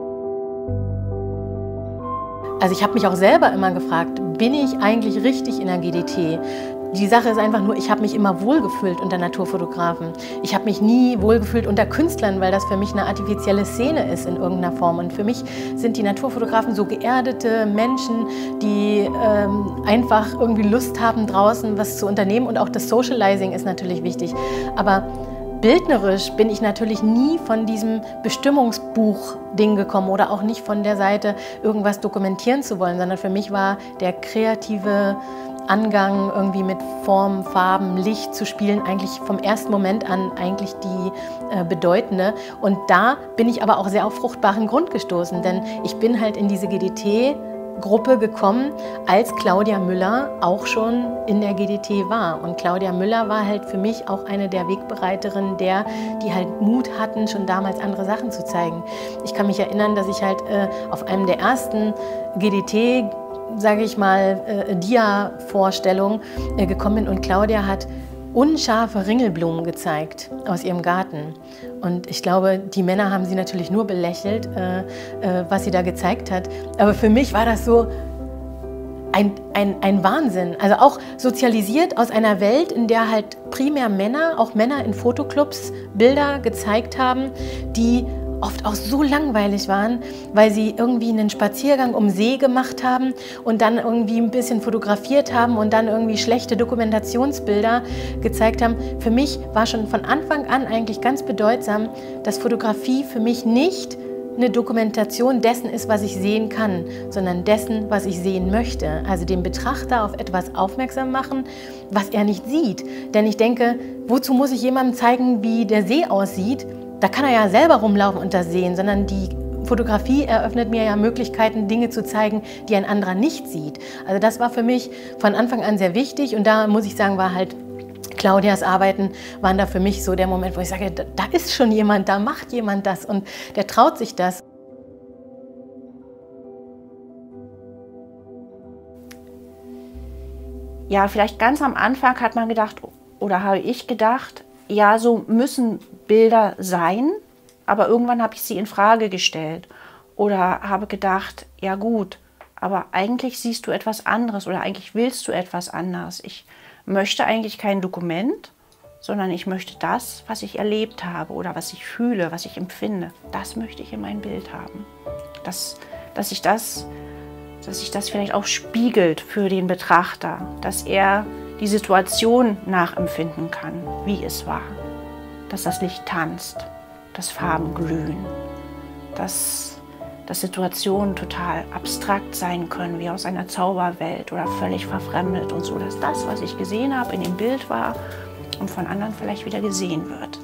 Also ich habe mich auch selber immer gefragt, bin ich eigentlich richtig in der G D T? Die Sache ist einfach nur, ich habe mich immer wohlgefühlt unter Naturfotografen. Ich habe mich nie wohlgefühlt unter Künstlern, weil das für mich eine artifizielle Szene ist in irgendeiner Form. Und für mich sind die Naturfotografen so geerdete Menschen, die ähm, einfach irgendwie Lust haben, draußen was zu unternehmen. Und auch das Socializing ist natürlich wichtig. Aber bildnerisch bin ich natürlich nie von diesem Bestimmungsbuch-Ding gekommen oder auch nicht von der Seite, irgendwas dokumentieren zu wollen, sondern für mich war der kreative Angang, irgendwie mit Form, Farben, Licht zu spielen, eigentlich vom ersten Moment an eigentlich die äh, bedeutende. Und da bin ich aber auch sehr auf fruchtbaren Grund gestoßen, denn ich bin halt in diese G D T-Gruppe gekommen, als Claudia Müller auch schon in der G D T war. Und Claudia Müller war halt für mich auch eine der Wegbereiterinnen, der, die halt Mut hatten, schon damals andere Sachen zu zeigen. Ich kann mich erinnern, dass ich halt äh, auf einem der ersten G D T, sage ich mal, äh, Dia-Vorstellung äh, gekommen bin und Claudia hat unscharfe Ringelblumen gezeigt aus ihrem Garten. Und ich glaube, die Männer haben sie natürlich nur belächelt, äh, äh, was sie da gezeigt hat. Aber für mich war das so ein, ein, ein Wahnsinn. Also auch sozialisiert aus einer Welt, in der halt primär Männer, auch Männer in Fotoclubs, Bilder gezeigt haben, die oft auch so langweilig waren, weil sie irgendwie einen Spaziergang um See gemacht haben und dann irgendwie ein bisschen fotografiert haben und dann irgendwie schlechte Dokumentationsbilder gezeigt haben. Für mich war schon von Anfang an eigentlich ganz bedeutsam, dass Fotografie für mich nicht eine Dokumentation dessen ist, was ich sehen kann, sondern dessen, was ich sehen möchte. Also den Betrachter auf etwas aufmerksam machen, was er nicht sieht. Denn ich denke, wozu muss ich jemandem zeigen, wie der See aussieht? Da kann er ja selber rumlaufen und das sehen, sondern die Fotografie eröffnet mir ja Möglichkeiten, Dinge zu zeigen, die ein anderer nicht sieht. Also das war für mich von Anfang an sehr wichtig und da muss ich sagen, war halt Claudias Arbeiten waren da für mich so der Moment, wo ich sage, da, da ist schon jemand, da macht jemand das und der traut sich das. Ja, vielleicht ganz am Anfang hat man gedacht, oder habe ich gedacht, ja, so müssen Bilder sein, aber irgendwann habe ich sie in Frage gestellt oder habe gedacht, ja gut, aber eigentlich siehst du etwas anderes oder eigentlich willst du etwas anderes. Ich möchte eigentlich kein Dokument, sondern ich möchte das, was ich erlebt habe oder was ich fühle, was ich empfinde, das möchte ich in mein Bild haben. Dass, dass, ich das, dass sich das vielleicht auch spiegelt für den Betrachter, dass er die Situation nachempfinden kann, wie es war. Dass das Licht tanzt, dass Farben glühen, dass, dass Situationen total abstrakt sein können, wie aus einer Zauberwelt oder völlig verfremdet und so, dass das, was ich gesehen habe, in dem Bild war und von anderen vielleicht wieder gesehen wird.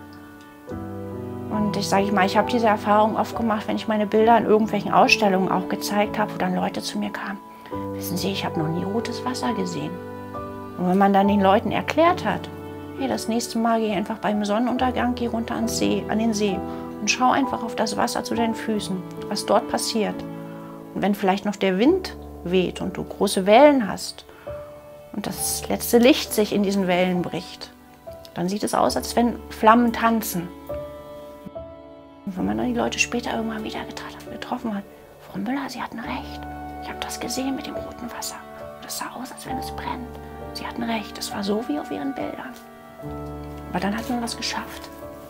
Und ich sage mal, ich habe diese Erfahrung oft gemacht, wenn ich meine Bilder in irgendwelchen Ausstellungen auch gezeigt habe, wo dann Leute zu mir kamen, wissen Sie, ich habe noch nie rotes Wasser gesehen. Und wenn man dann den Leuten erklärt hat, hey, das nächste Mal geh einfach beim Sonnenuntergang, geh runter ans See, an den See und schau einfach auf das Wasser zu deinen Füßen, was dort passiert. Und wenn vielleicht noch der Wind weht und du große Wellen hast und das letzte Licht sich in diesen Wellen bricht, dann sieht es aus, als wenn Flammen tanzen. Und wenn man dann die Leute später irgendwann wieder getroffen hat, Frau Müller, Sie hatten recht, ich habe das gesehen mit dem roten Wasser. Das sah aus, als wenn es brennt. Sie hatten recht, es war so wie auf Ihren Bildern. Aber dann hat man was geschafft.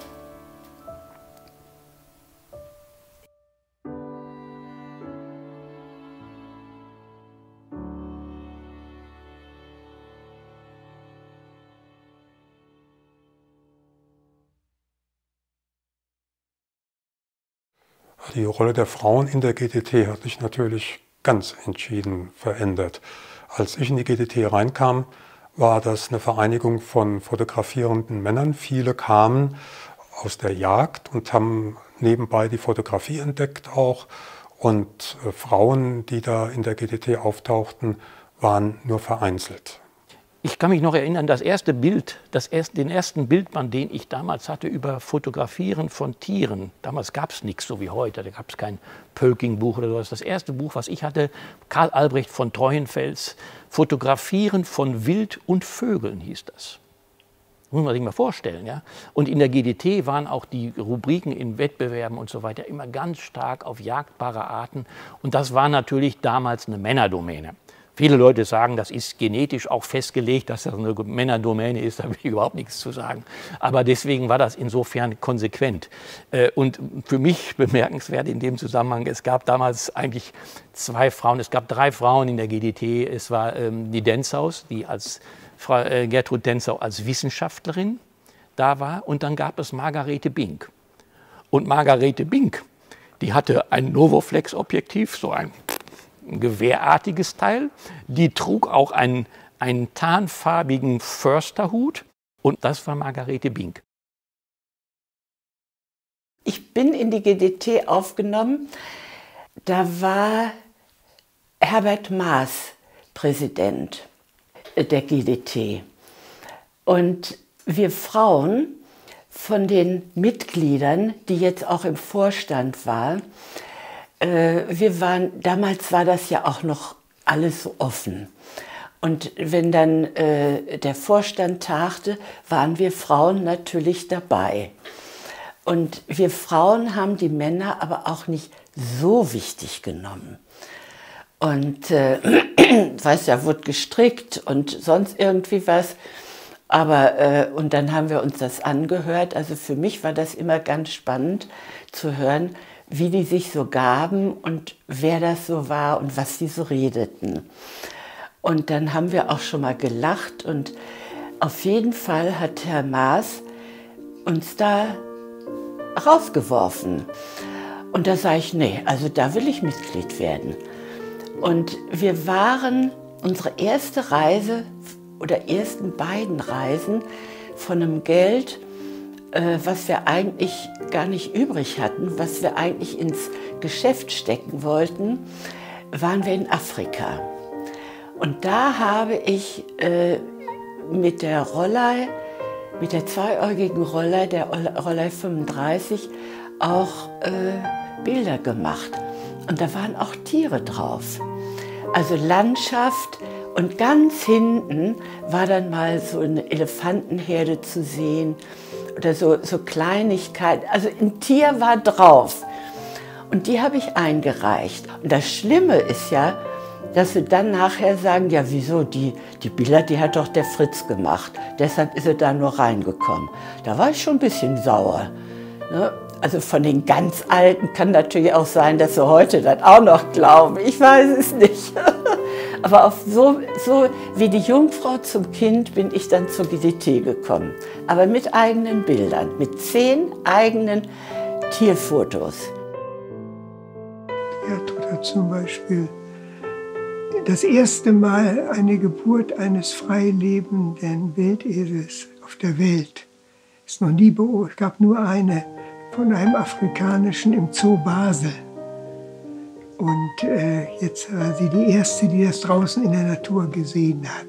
Die Rolle der Frauen in der G D T hat sich natürlich ganz entschieden verändert. Als ich in die G D T reinkam, war das eine Vereinigung von fotografierenden Männern. Viele kamen aus der Jagd und haben nebenbei die Fotografie entdeckt auch. Und äh, Frauen, die da in der G D T auftauchten, waren nur vereinzelt. Ich kann mich noch erinnern, das erste Bild, das erst, den ersten Bildband, den ich damals hatte über Fotografieren von Tieren. Damals gab es nichts so wie heute, da gab es kein Pölking-Buch oder sowas. Das erste Buch, was ich hatte, Karl Albrecht von Treuenfels, Fotografieren von Wild und Vögeln hieß das. Muss man sich mal vorstellen. Ja? Und in der G D T waren auch die Rubriken in Wettbewerben und so weiter immer ganz stark auf jagdbare Arten. Und das war natürlich damals eine Männerdomäne. Viele Leute sagen, das ist genetisch auch festgelegt, dass das eine Männerdomäne ist, da will ich überhaupt nichts zu sagen. Aber deswegen war das insofern konsequent. Und für mich bemerkenswert in dem Zusammenhang, es gab damals eigentlich zwei Frauen, es gab drei Frauen in der G D T. Es war die Dentzaus, die als Frau Gertrud Denzau als Wissenschaftlerin da war. Und dann gab es Margarete Bink. Und Margarete Bink, die hatte ein Novoflex-Objektiv, so ein ein gewehrartiges Teil. Die trug auch einen, einen tarnfarbigen Försterhut und das war Margarete Bink. Ich bin in die G D T aufgenommen, da war Herbert Maas Präsident der G D T. Und wir Frauen von den Mitgliedern, die jetzt auch im Vorstand waren, wir waren, damals war das ja auch noch alles so offen. Und wenn dann äh, der Vorstand tagte, waren wir Frauen natürlich dabei. Und wir Frauen haben die Männer aber auch nicht so wichtig genommen. Und äh, weiß ja, wurde gestrickt und sonst irgendwie was. Aber, äh, und dann haben wir uns das angehört. Also für mich war das immer ganz spannend zu hören, wie die sich so gaben und wer das so war und was die so redeten. Und dann haben wir auch schon mal gelacht und auf jeden Fall hat Herr Maas uns da rausgeworfen. Und da sage ich, nee, also da will ich Mitglied werden. Und wir waren unsere erste Reise oder ersten beiden Reisen von einem Geld, was wir eigentlich gar nicht übrig hatten, was wir eigentlich ins Geschäft stecken wollten, waren wir in Afrika. Und da habe ich äh, mit der Rollei, mit der zweiäugigen Rollei, der Rollei fünfunddreißig, auch äh, Bilder gemacht. Und da waren auch Tiere drauf. Also Landschaft. Und ganz hinten war dann mal so eine Elefantenherde zu sehen oder so, so Kleinigkeiten. Also ein Tier war drauf und die habe ich eingereicht. Und das Schlimme ist ja, dass sie dann nachher sagen, ja wieso, die, die Bilder, die hat doch der Fritz gemacht, deshalb ist er da nur reingekommen. Da war ich schon ein bisschen sauer. Ne? Also von den ganz Alten kann natürlich auch sein, dass sie heute das auch noch glauben. Ich weiß es nicht. Aber auf so, so wie die Jungfrau zum Kind bin ich dann zur G D T gekommen. Aber mit eigenen Bildern, mit zehn eigenen Tierfotos. Gertrud hat zum Beispiel das erste Mal eine Geburt eines freilebenden Wildesels auf der Welt. Ist noch nie beobachtet. Es gab nur eine von einem afrikanischen im Zoo Basel. Und äh, jetzt war sie die Erste, die das draußen in der Natur gesehen hat.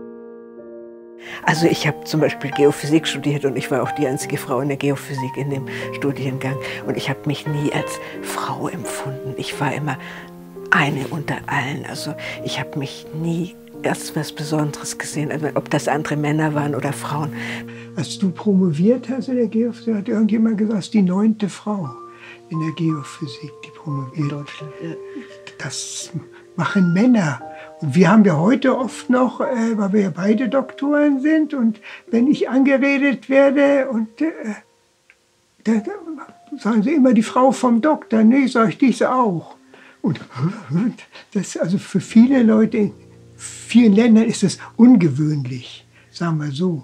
Also ich habe zum Beispiel Geophysik studiert und ich war auch die einzige Frau in der Geophysik in dem Studiengang. Und ich habe mich nie als Frau empfunden. Ich war immer eine unter allen. Also ich habe mich nie als was Besonderes gesehen, also ob das andere Männer waren oder Frauen. Als du promoviert hast in der Geophysik, hat irgendjemand gesagt, das ist die neunte Frau in der Geophysik, die promoviert. Das machen Männer. Und wir haben ja heute oft noch, äh, weil wir ja beide Doktoren sind, und wenn ich angeredet werde, und äh, dann sagen sie immer die Frau vom Doktor, nee, sage ich dies auch. Und das, also für viele Leute in vielen Ländern ist es ungewöhnlich, sagen wir so.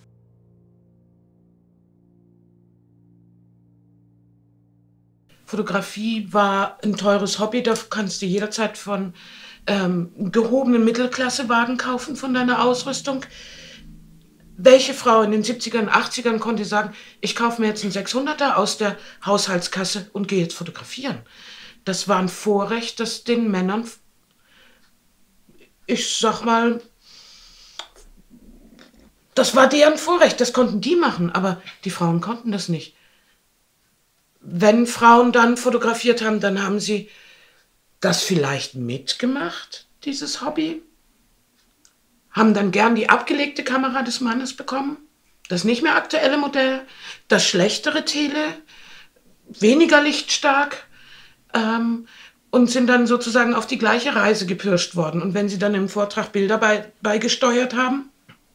Fotografie war ein teures Hobby, da kannst du jederzeit von ähm, gehobenen Mittelklassewagen kaufen von deiner Ausrüstung. Welche Frau in den siebzigern, achtzigern konnte sagen, ich kaufe mir jetzt einen sechshunderter aus der Haushaltskasse und gehe jetzt fotografieren? Das war ein Vorrecht, das den Männern, ich sag mal, Das war deren Vorrecht, das konnten die machen, aber die Frauen konnten das nicht. Wenn Frauen dann fotografiert haben, dann haben sie das vielleicht mitgemacht, dieses Hobby, haben dann gern die abgelegte Kamera des Mannes bekommen, das nicht mehr aktuelle Modell, das schlechtere Tele, weniger lichtstark, ähm, und sind dann sozusagen auf die gleiche Reise gepirscht worden. Und wenn sie dann im Vortrag Bilder bei, beigesteuert haben,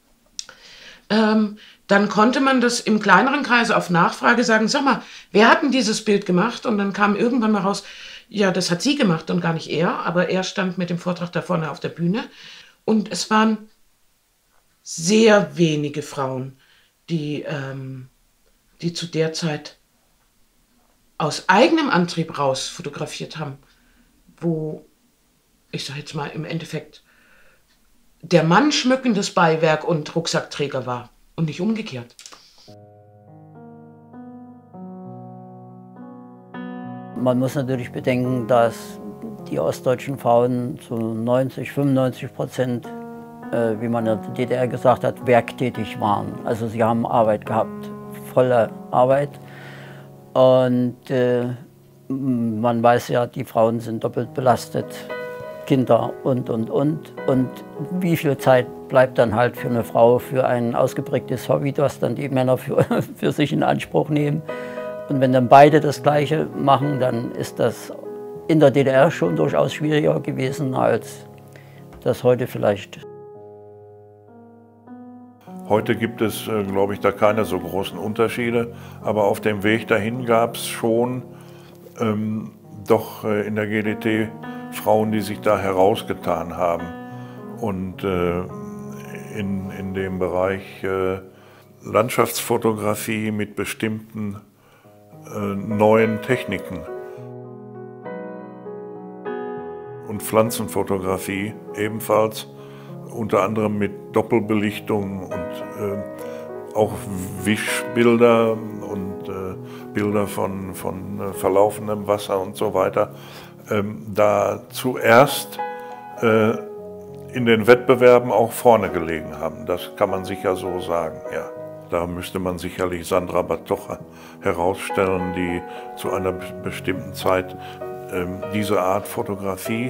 ähm, dann konnte man das im kleineren Kreise auf Nachfrage sagen, sag mal, wer hat denn dieses Bild gemacht? Und dann kam irgendwann mal raus, ja, das hat sie gemacht und gar nicht er, aber er stand mit dem Vortrag da vorne auf der Bühne. Und es waren sehr wenige Frauen, die, ähm, die zu der Zeit aus eigenem Antrieb raus fotografiert haben, wo, ich sage jetzt mal im Endeffekt, der Mann schmückendes Beiwerk und Rucksackträger war und nicht umgekehrt. Man muss natürlich bedenken, dass die ostdeutschen Frauen zu neunzig, fünfundneunzig Prozent, äh, wie man in der D D R gesagt hat, werktätig waren. Also sie haben Arbeit gehabt, volle Arbeit. Und äh, man weiß ja, die Frauen sind doppelt belastet, Kinder und, und, und. Und wie viel Zeit bleibt dann halt für eine Frau für ein ausgeprägtes Hobby, das dann die Männer für, für sich in Anspruch nehmen. Und wenn dann beide das Gleiche machen, dann ist das in der D D R schon durchaus schwieriger gewesen, als das heute vielleicht. Heute gibt es, äh, glaube ich, da keine so großen Unterschiede, aber auf dem Weg dahin gab es schon ähm, doch äh, in der G D T Frauen, die sich da herausgetan haben und äh, in, in dem Bereich äh, Landschaftsfotografie mit bestimmten äh, neuen Techniken und Pflanzenfotografie ebenfalls, unter anderem mit Doppelbelichtung und äh, auch Wischbilder und äh, Bilder von, von äh, verlaufendem Wasser und so weiter, ähm, da zuerst äh, in den Wettbewerben auch vorne gelegen haben. Das kann man sicher so sagen, ja. Da müsste man sicherlich Sandra Batocha herausstellen, die zu einer bestimmten Zeit äh, diese Art Fotografie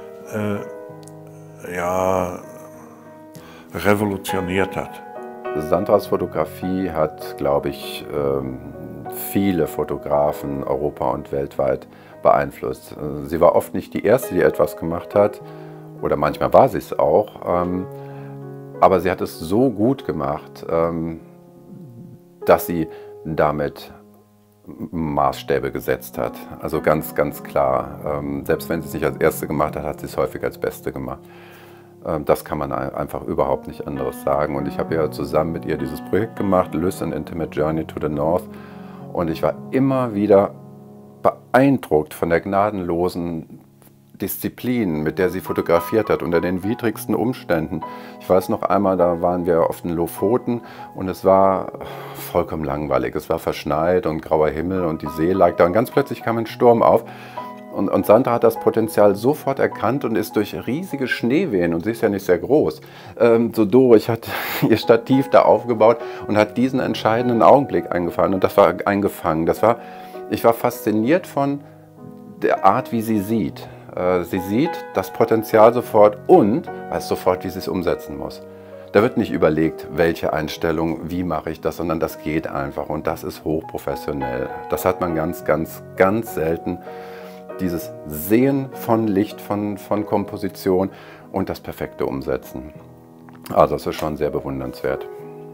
äh, ja, revolutioniert hat. Sandras Fotografie hat, glaube ich, viele Fotografen Europa und weltweit beeinflusst. Sie war oft nicht die erste, die etwas gemacht hat, oder manchmal war sie es auch, aber sie hat es so gut gemacht, dass sie damit Maßstäbe gesetzt hat. Also ganz, ganz klar. Selbst wenn sie es nicht als Erste gemacht hat, hat sie es häufig als Beste gemacht. Das kann man einfach überhaupt nicht anderes sagen. Und ich habe ja zusammen mit ihr dieses Projekt gemacht, Lys, an Intimate Journey to the North. Und ich war immer wieder beeindruckt von der gnadenlosen Disziplin, mit der sie fotografiert hat, unter den widrigsten Umständen. Ich weiß noch einmal, da waren wir auf den Lofoten und es war vollkommen langweilig. Es war verschneit und grauer Himmel und die See lag da und ganz plötzlich kam ein Sturm auf. Und, und Sandra hat das Potenzial sofort erkannt und ist durch riesige Schneewehen, und sie ist ja nicht sehr groß, ähm, so durch, hat ihr Stativ da aufgebaut und hat diesen entscheidenden Augenblick eingefangen. Und das war eingefangen. Das war, ich war fasziniert von der Art, wie sie sieht. Äh, sie sieht das Potenzial sofort und weiß sofort, wie sie es umsetzen muss. Da wird nicht überlegt, welche Einstellung, wie mache ich das, sondern das geht einfach. Und das ist hochprofessionell. Das hat man ganz, ganz, ganz selten. Dieses Sehen von Licht, von, von Komposition und das perfekte Umsetzen. Also es ist schon sehr bewundernswert.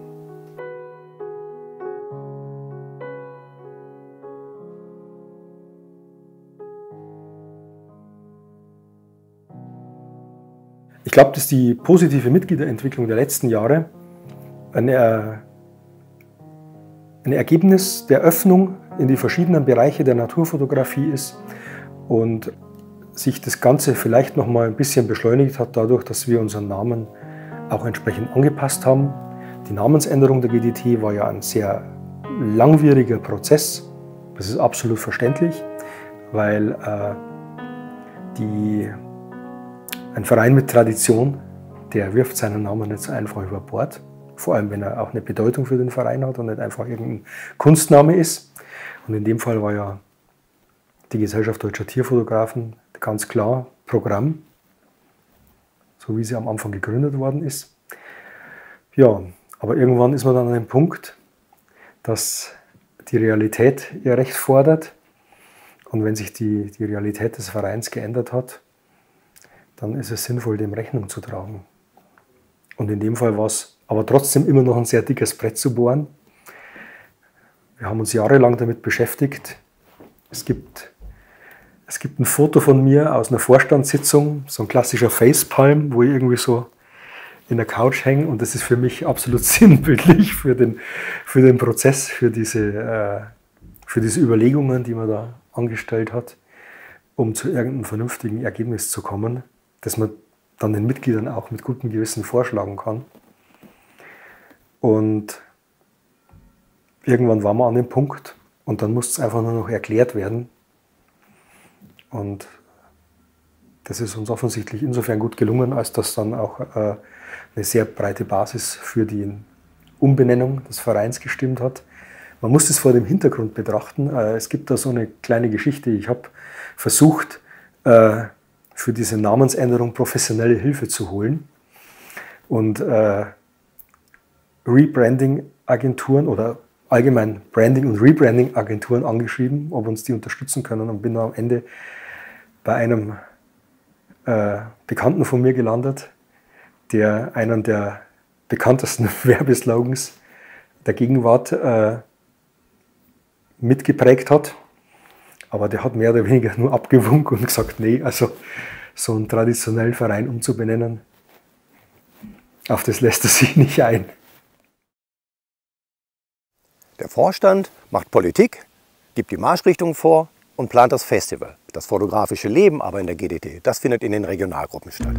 Ich glaube, dass die positive Mitgliederentwicklung der letzten Jahre eine, ein Ergebnis der Öffnung in die verschiedenen Bereiche der Naturfotografie ist. Und sich das Ganze vielleicht noch mal ein bisschen beschleunigt hat, dadurch, dass wir unseren Namen auch entsprechend angepasst haben. Die Namensänderung der G D T war ja ein sehr langwieriger Prozess. Das ist absolut verständlich, weil äh, die, ein Verein mit Tradition, der wirft seinen Namen nicht so einfach über Bord. vor allem wenn er auch eine Bedeutung für den Verein hat und nicht einfach irgendein Kunstname ist. Und in dem Fall war ja die Gesellschaft Deutscher Tierfotografen ganz klar Programm, so wie sie am Anfang gegründet worden ist. Ja, aber irgendwann ist man dann an dem Punkt, dass die Realität ihr Recht fordert. Und wenn sich die, die Realität des Vereins geändert hat, dann ist es sinnvoll, dem Rechnung zu tragen. Und in dem Fall war es aber trotzdem immer noch ein sehr dickes Brett zu bohren. Wir haben uns jahrelang damit beschäftigt. Es gibt, es gibt ein Foto von mir aus einer Vorstandssitzung, so ein klassischer Facepalm, wo ich irgendwie so in der Couch hänge. Und das ist für mich absolut sinnbildlich für den, für den Prozess, für diese, äh, für diese Überlegungen, die man da angestellt hat, um zu irgendeinem vernünftigen Ergebnis zu kommen, das man dann den Mitgliedern auch mit gutem Gewissen vorschlagen kann. Und irgendwann waren wir an dem Punkt und dann musste es einfach nur noch erklärt werden. Und das ist uns offensichtlich insofern gut gelungen, als dass dann auch äh, eine sehr breite Basis für die Umbenennung des Vereins gestimmt hat. Man muss es vor dem Hintergrund betrachten. Es gibt da so eine kleine Geschichte. Ich habe versucht, für diese Namensänderung professionelle Hilfe zu holen und äh, Rebranding-Agenturen oder allgemein Branding- und Rebranding-Agenturen angeschrieben, ob uns die unterstützen können, und bin am Ende bei einem äh, Bekannten von mir gelandet, der einen der bekanntesten Werbeslogans der Gegenwart äh, mitgeprägt hat, aber der hat mehr oder weniger nur abgewunken und gesagt, nee, also so einen traditionellen Verein umzubenennen, auf das lässt er sich nicht ein. Der Vorstand macht Politik, gibt die Marschrichtung vor und plant das Festival. Das fotografische Leben aber in der G D T, das findet in den Regionalgruppen statt.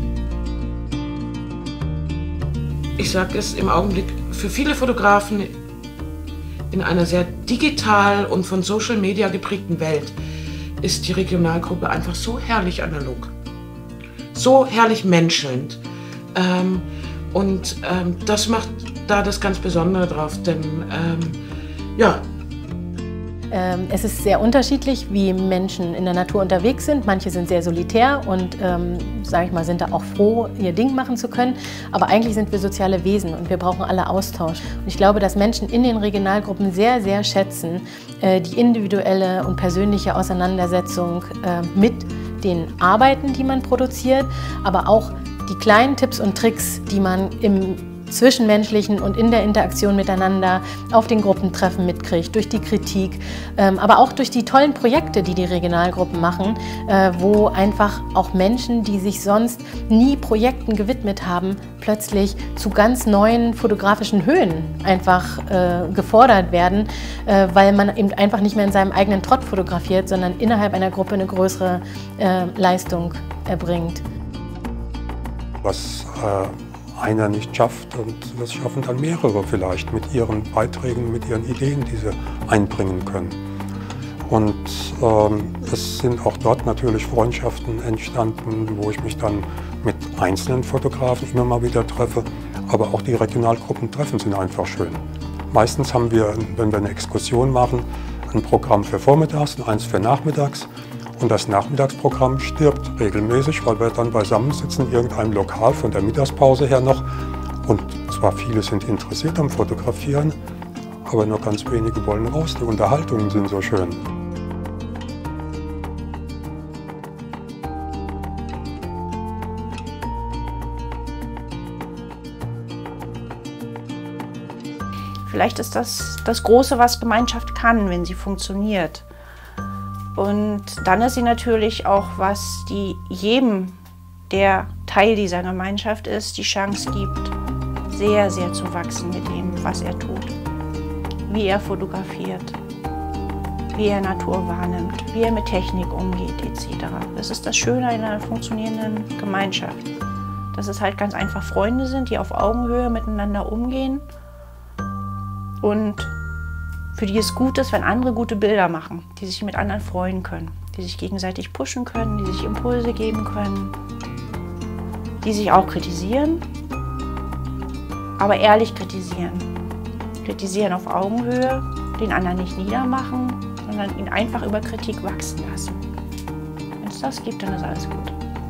Ich sage es im Augenblick, für viele Fotografen in einer sehr digital und von Social Media geprägten Welt ist die Regionalgruppe einfach so herrlich analog, so herrlich menschelnd. Ähm, und ähm, das macht da das ganz Besondere drauf, denn ähm, ja. Es ist sehr unterschiedlich, wie Menschen in der Natur unterwegs sind. Manche sind sehr solitär und, ähm, sage ich mal, sind da auch froh, ihr Ding machen zu können. Aber eigentlich sind wir soziale Wesen und wir brauchen alle Austausch. Und ich glaube, dass Menschen in den Regionalgruppen sehr, sehr schätzen, äh, die individuelle und persönliche Auseinandersetzung äh, mit den Arbeiten, die man produziert, aber auch die kleinen Tipps und Tricks, die man im Zwischenmenschlichen und in der Interaktion miteinander auf den Gruppentreffen mitkriegt, durch die Kritik, ähm, aber auch durch die tollen Projekte, die die Regionalgruppen machen, äh, wo einfach auch Menschen, die sich sonst nie Projekten gewidmet haben, plötzlich zu ganz neuen fotografischen Höhen einfach äh, gefordert werden, äh, weil man eben einfach nicht mehr in seinem eigenen Trott fotografiert, sondern innerhalb einer Gruppe eine größere äh, Leistung erbringt. Was äh einer nicht schafft, und das schaffen dann mehrere vielleicht mit ihren Beiträgen, mit ihren Ideen, die sie einbringen können. Und ähm, es sind auch dort natürlich Freundschaften entstanden, wo ich mich dann mit einzelnen Fotografen immer mal wieder treffe, aber auch die Regionalgruppentreffen sind einfach schön. Meistens haben wir, wenn wir eine Exkursion machen, ein Programm für vormittags und eins für nachmittags. Und das Nachmittagsprogramm stirbt regelmäßig, weil wir dann beisammensitzen in irgendeinem Lokal von der Mittagspause her noch. Und zwar viele sind interessiert am Fotografieren, aber nur ganz wenige wollen raus. Die Unterhaltungen sind so schön. Vielleicht ist das das Große, was Gemeinschaft kann, wenn sie funktioniert. Und dann ist sie natürlich auch, was die jedem, der Teil dieser Gemeinschaft ist, die Chance gibt, sehr, sehr zu wachsen mit dem, was er tut. Wie er fotografiert, wie er Natur wahrnimmt, wie er mit Technik umgeht, et cetera. Das ist das Schöne einer funktionierenden Gemeinschaft. Dass es halt ganz einfach Freunde sind, die auf Augenhöhe miteinander umgehen und für die es gut ist, wenn andere gute Bilder machen, die sich mit anderen freuen können, die sich gegenseitig pushen können, die sich Impulse geben können, die sich auch kritisieren, aber ehrlich kritisieren. Kritisieren auf Augenhöhe, den anderen nicht niedermachen, sondern ihn einfach über Kritik wachsen lassen. Wenn es das gibt, dann ist alles gut.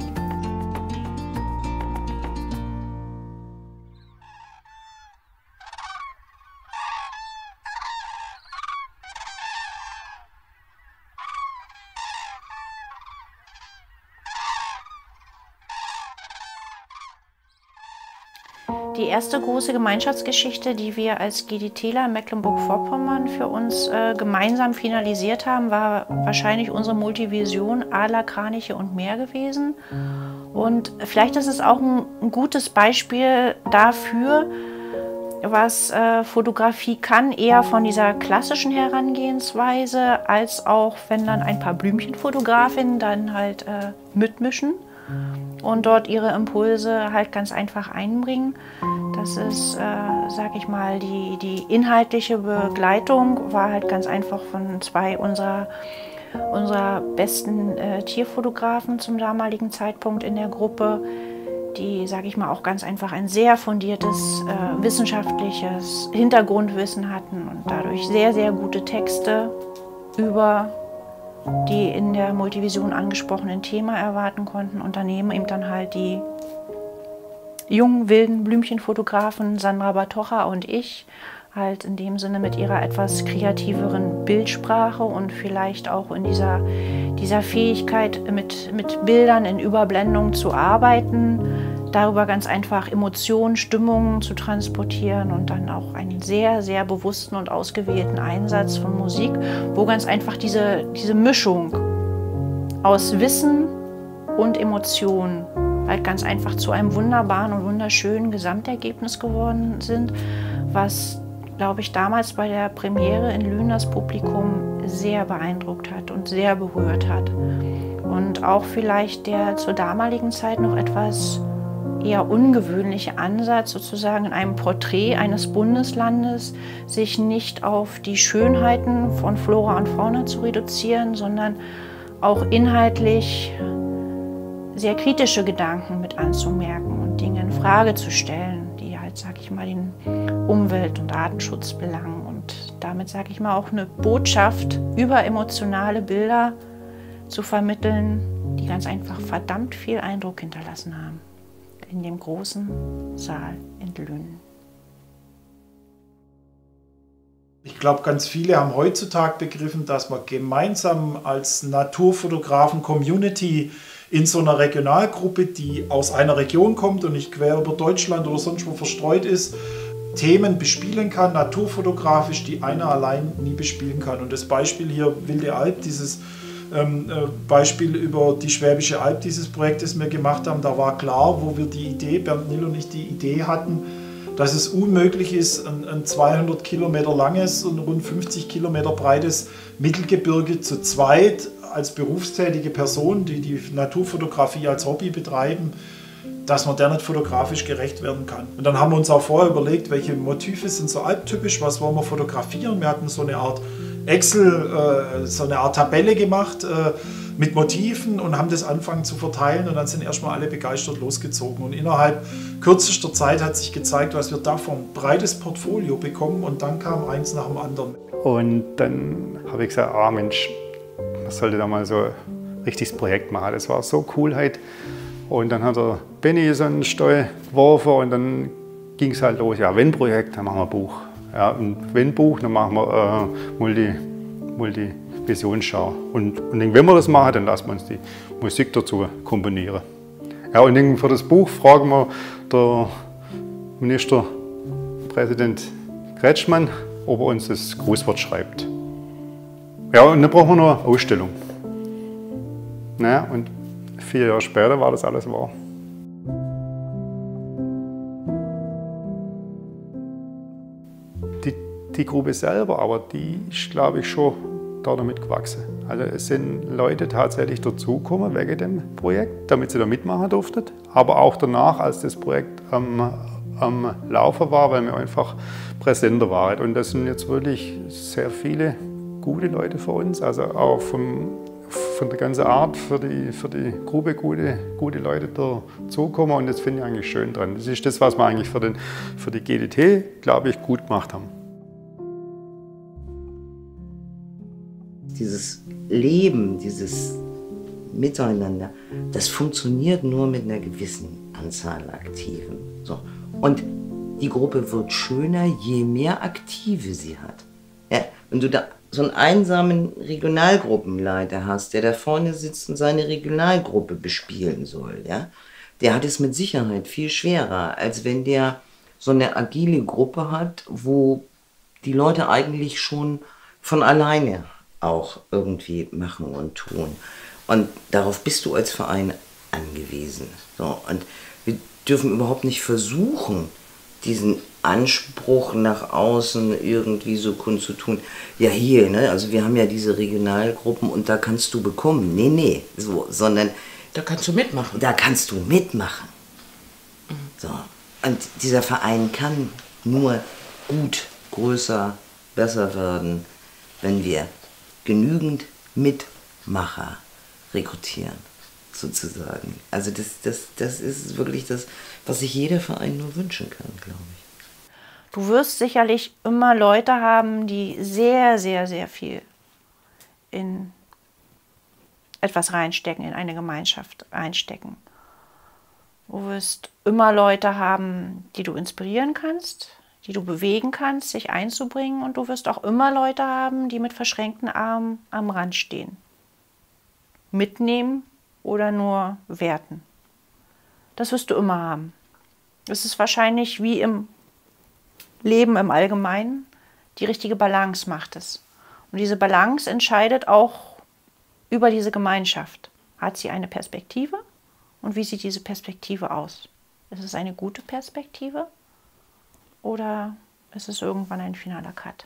Die erste große Gemeinschaftsgeschichte, die wir als GDTler in Mecklenburg-Vorpommern für uns äh, gemeinsam finalisiert haben, war wahrscheinlich unsere Multivision Adler, Kraniche und Meer gewesen. Und vielleicht ist es auch ein, ein gutes Beispiel dafür, was äh, Fotografie kann, eher von dieser klassischen Herangehensweise, als auch, wenn dann ein paar Blümchenfotografinnen dann halt äh, mitmischen und dort ihre Impulse halt ganz einfach einbringen. Das ist, äh, sag ich mal, die, die inhaltliche Begleitung war halt ganz einfach von zwei unserer, unserer besten äh, Tierfotografen zum damaligen Zeitpunkt in der Gruppe, die, sage ich mal, auch ganz einfach ein sehr fundiertes äh, wissenschaftliches Hintergrundwissen hatten und dadurch sehr, sehr gute Texte über die in der Multivision angesprochenen Thema erwarten konnten. Und daneben eben dann halt die jungen, wilden Blümchenfotografen Sandra Batocha und ich, halt in dem Sinne mit ihrer etwas kreativeren Bildsprache und vielleicht auch in dieser, dieser Fähigkeit, mit, mit Bildern in Überblendung zu arbeiten, darüber ganz einfach Emotionen, Stimmungen zu transportieren und dann auch einen sehr, sehr bewussten und ausgewählten Einsatz von Musik, wo ganz einfach diese, diese Mischung aus Wissen und Emotionen halt ganz einfach zu einem wunderbaren und wunderschönen Gesamtergebnis geworden sind, was, glaube ich, damals bei der Premiere in Lünen das Publikum sehr beeindruckt hat und sehr berührt hat. Und auch vielleicht der zur damaligen Zeit noch etwas eher ungewöhnliche Ansatz, sozusagen in einem Porträt eines Bundeslandes, sich nicht auf die Schönheiten von Flora und Fauna zu reduzieren, sondern auch inhaltlich sehr kritische Gedanken mit anzumerken und Dinge in Frage zu stellen, die halt, sag ich mal, den Umwelt- und Artenschutz belangen und damit, sag ich mal, auch eine Botschaft über emotionale Bilder zu vermitteln, die ganz einfach verdammt viel Eindruck hinterlassen haben in dem großen Saal in Lünen. Ich glaube, ganz viele haben heutzutage begriffen, dass man gemeinsam als Naturfotografen-Community in so einer Regionalgruppe, die aus einer Region kommt und nicht quer über Deutschland oder sonst wo verstreut ist, Themen bespielen kann, naturfotografisch, die einer allein nie bespielen kann. Und das Beispiel hier, Wilde Alp, dieses ähm, äh, Beispiel über die Schwäbische Alb, dieses Projekt, das wir gemacht haben, da war klar, wo wir die Idee, Bernd Nill und ich die Idee hatten, dass es unmöglich ist, ein, ein zweihundert Kilometer langes und rund fünfzig Kilometer breites Mittelgebirge zu zweit als berufstätige Person, die die Naturfotografie als Hobby betreiben, dass man der nicht fotografisch gerecht werden kann. Und dann haben wir uns auch vorher überlegt, welche Motive sind so alptypisch, was wollen wir fotografieren. Wir hatten so eine Art Excel, äh, so eine Art Tabelle gemacht äh, mit Motiven und haben das angefangen zu verteilen und dann sind erstmal alle begeistert losgezogen. Und innerhalb kürzester Zeit hat sich gezeigt, was wir da für ein breites Portfolio bekommen und dann kam eins nach dem anderen. Und dann habe ich gesagt, ah Mensch, man sollte da mal so ein richtiges Projekt machen. Das war so cool halt. Und dann hat der Benny so einen Stall geworfen und dann ging es halt los. Ja, wenn Projekt, dann machen wir ein Buch. Ja, und wenn Buch, dann machen wir äh, Multi, Multi-Visionsschau. Und, und wenn wir das machen, dann lassen wir uns die Musik dazu komponieren. Ja, und dann für das Buch fragen wir der Ministerpräsident Kretschmann, ob er uns das Grußwort schreibt. Ja, und dann brauchen wir noch eine Ausstellung. Ja, und vier Jahre später war das alles wahr. Die, die Gruppe selber, aber die ist, glaube ich, schon da damit gewachsen. Also es sind Leute tatsächlich dazugekommen wegen dem Projekt, damit sie da mitmachen durften. Aber auch danach, als das Projekt am, am Laufen war, weil wir einfach präsenter waren. Und das sind jetzt wirklich sehr viele gute Leute für uns, also auch vom von der ganzen Art für die, für die Gruppe gute, gute Leute dazukommen und das finde ich eigentlich schön dran. Das ist das, was wir eigentlich für, den, für die G D T, glaube ich, gut gemacht haben. Dieses Leben, dieses Miteinander, das funktioniert nur mit einer gewissen Anzahl Aktiven. So. Und die Gruppe wird schöner, je mehr Aktive sie hat. Ja, wenn du da so einen einsamen Regionalgruppenleiter hast, der da vorne sitzt und seine Regionalgruppe bespielen soll, ja, der hat es mit Sicherheit viel schwerer, als wenn der so eine agile Gruppe hat, wo die Leute eigentlich schon von alleine auch irgendwie machen und tun. Und darauf bist du als Verein angewiesen. So, und wir dürfen überhaupt nicht versuchen, diesen Anspruch nach außen irgendwie so kundzutun. Ja, hier, ne, also wir haben ja diese Regionalgruppen und da kannst du bekommen. Nee, nee, so, sondern... Da kannst du mitmachen. Da kannst du mitmachen. Mhm. So. Und dieser Verein kann nur gut, größer, besser werden, wenn wir genügend Mitmacher rekrutieren, sozusagen. Also das, das, das ist wirklich das, was sich jeder Verein nur wünschen kann, glaube ich. Du wirst sicherlich immer Leute haben, die sehr, sehr, sehr viel in etwas reinstecken, in eine Gemeinschaft einstecken. Du wirst immer Leute haben, die du inspirieren kannst, die du bewegen kannst, sich einzubringen, und du wirst auch immer Leute haben, die mit verschränkten Armen am Rand stehen. Mitnehmen oder nur werten. Das wirst du immer haben. Es ist wahrscheinlich wie im Leben im Allgemeinen, die richtige Balance macht es. Und diese Balance entscheidet auch über diese Gemeinschaft. Hat sie eine Perspektive? Und wie sieht diese Perspektive aus? Ist es eine gute Perspektive? Oder ist es irgendwann ein finaler Cut?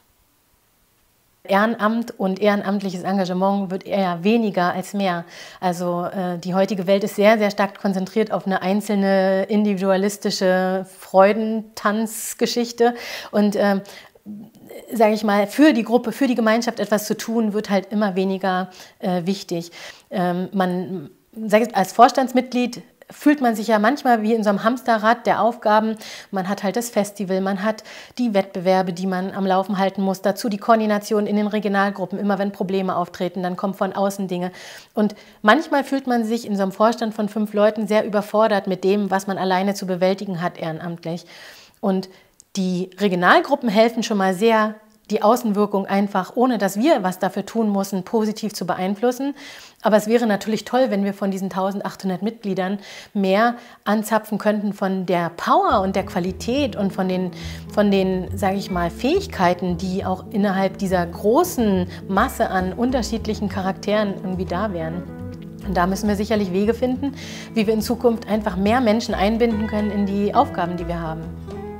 Ehrenamt und ehrenamtliches Engagement wird eher weniger als mehr. Also äh, die heutige Welt ist sehr, sehr stark konzentriert auf eine einzelne individualistische Freudentanzgeschichte. Und äh, sage ich mal, für die Gruppe, für die Gemeinschaft etwas zu tun, wird halt immer weniger äh, wichtig. Ähm, man, sag ich, als Vorstandsmitglied fühlt man sich ja manchmal wie in so einem Hamsterrad der Aufgaben. Man hat halt das Festival, man hat die Wettbewerbe, die man am Laufen halten muss, dazu die Koordination in den Regionalgruppen. Immer wenn Probleme auftreten, dann kommen von außen Dinge. Und manchmal fühlt man sich in so einem Vorstand von fünf Leuten sehr überfordert mit dem, was man alleine zu bewältigen hat ehrenamtlich. Und die Regionalgruppen helfen schon mal sehr, die Außenwirkung einfach, ohne dass wir was dafür tun müssen, positiv zu beeinflussen. Aber es wäre natürlich toll, wenn wir von diesen eintausendachthundert Mitgliedern mehr anzapfen könnten von der Power und der Qualität und von den, von den, sage ich mal, Fähigkeiten, die auch innerhalb dieser großen Masse an unterschiedlichen Charakteren irgendwie da wären. Und da müssen wir sicherlich Wege finden, wie wir in Zukunft einfach mehr Menschen einbinden können in die Aufgaben, die wir haben.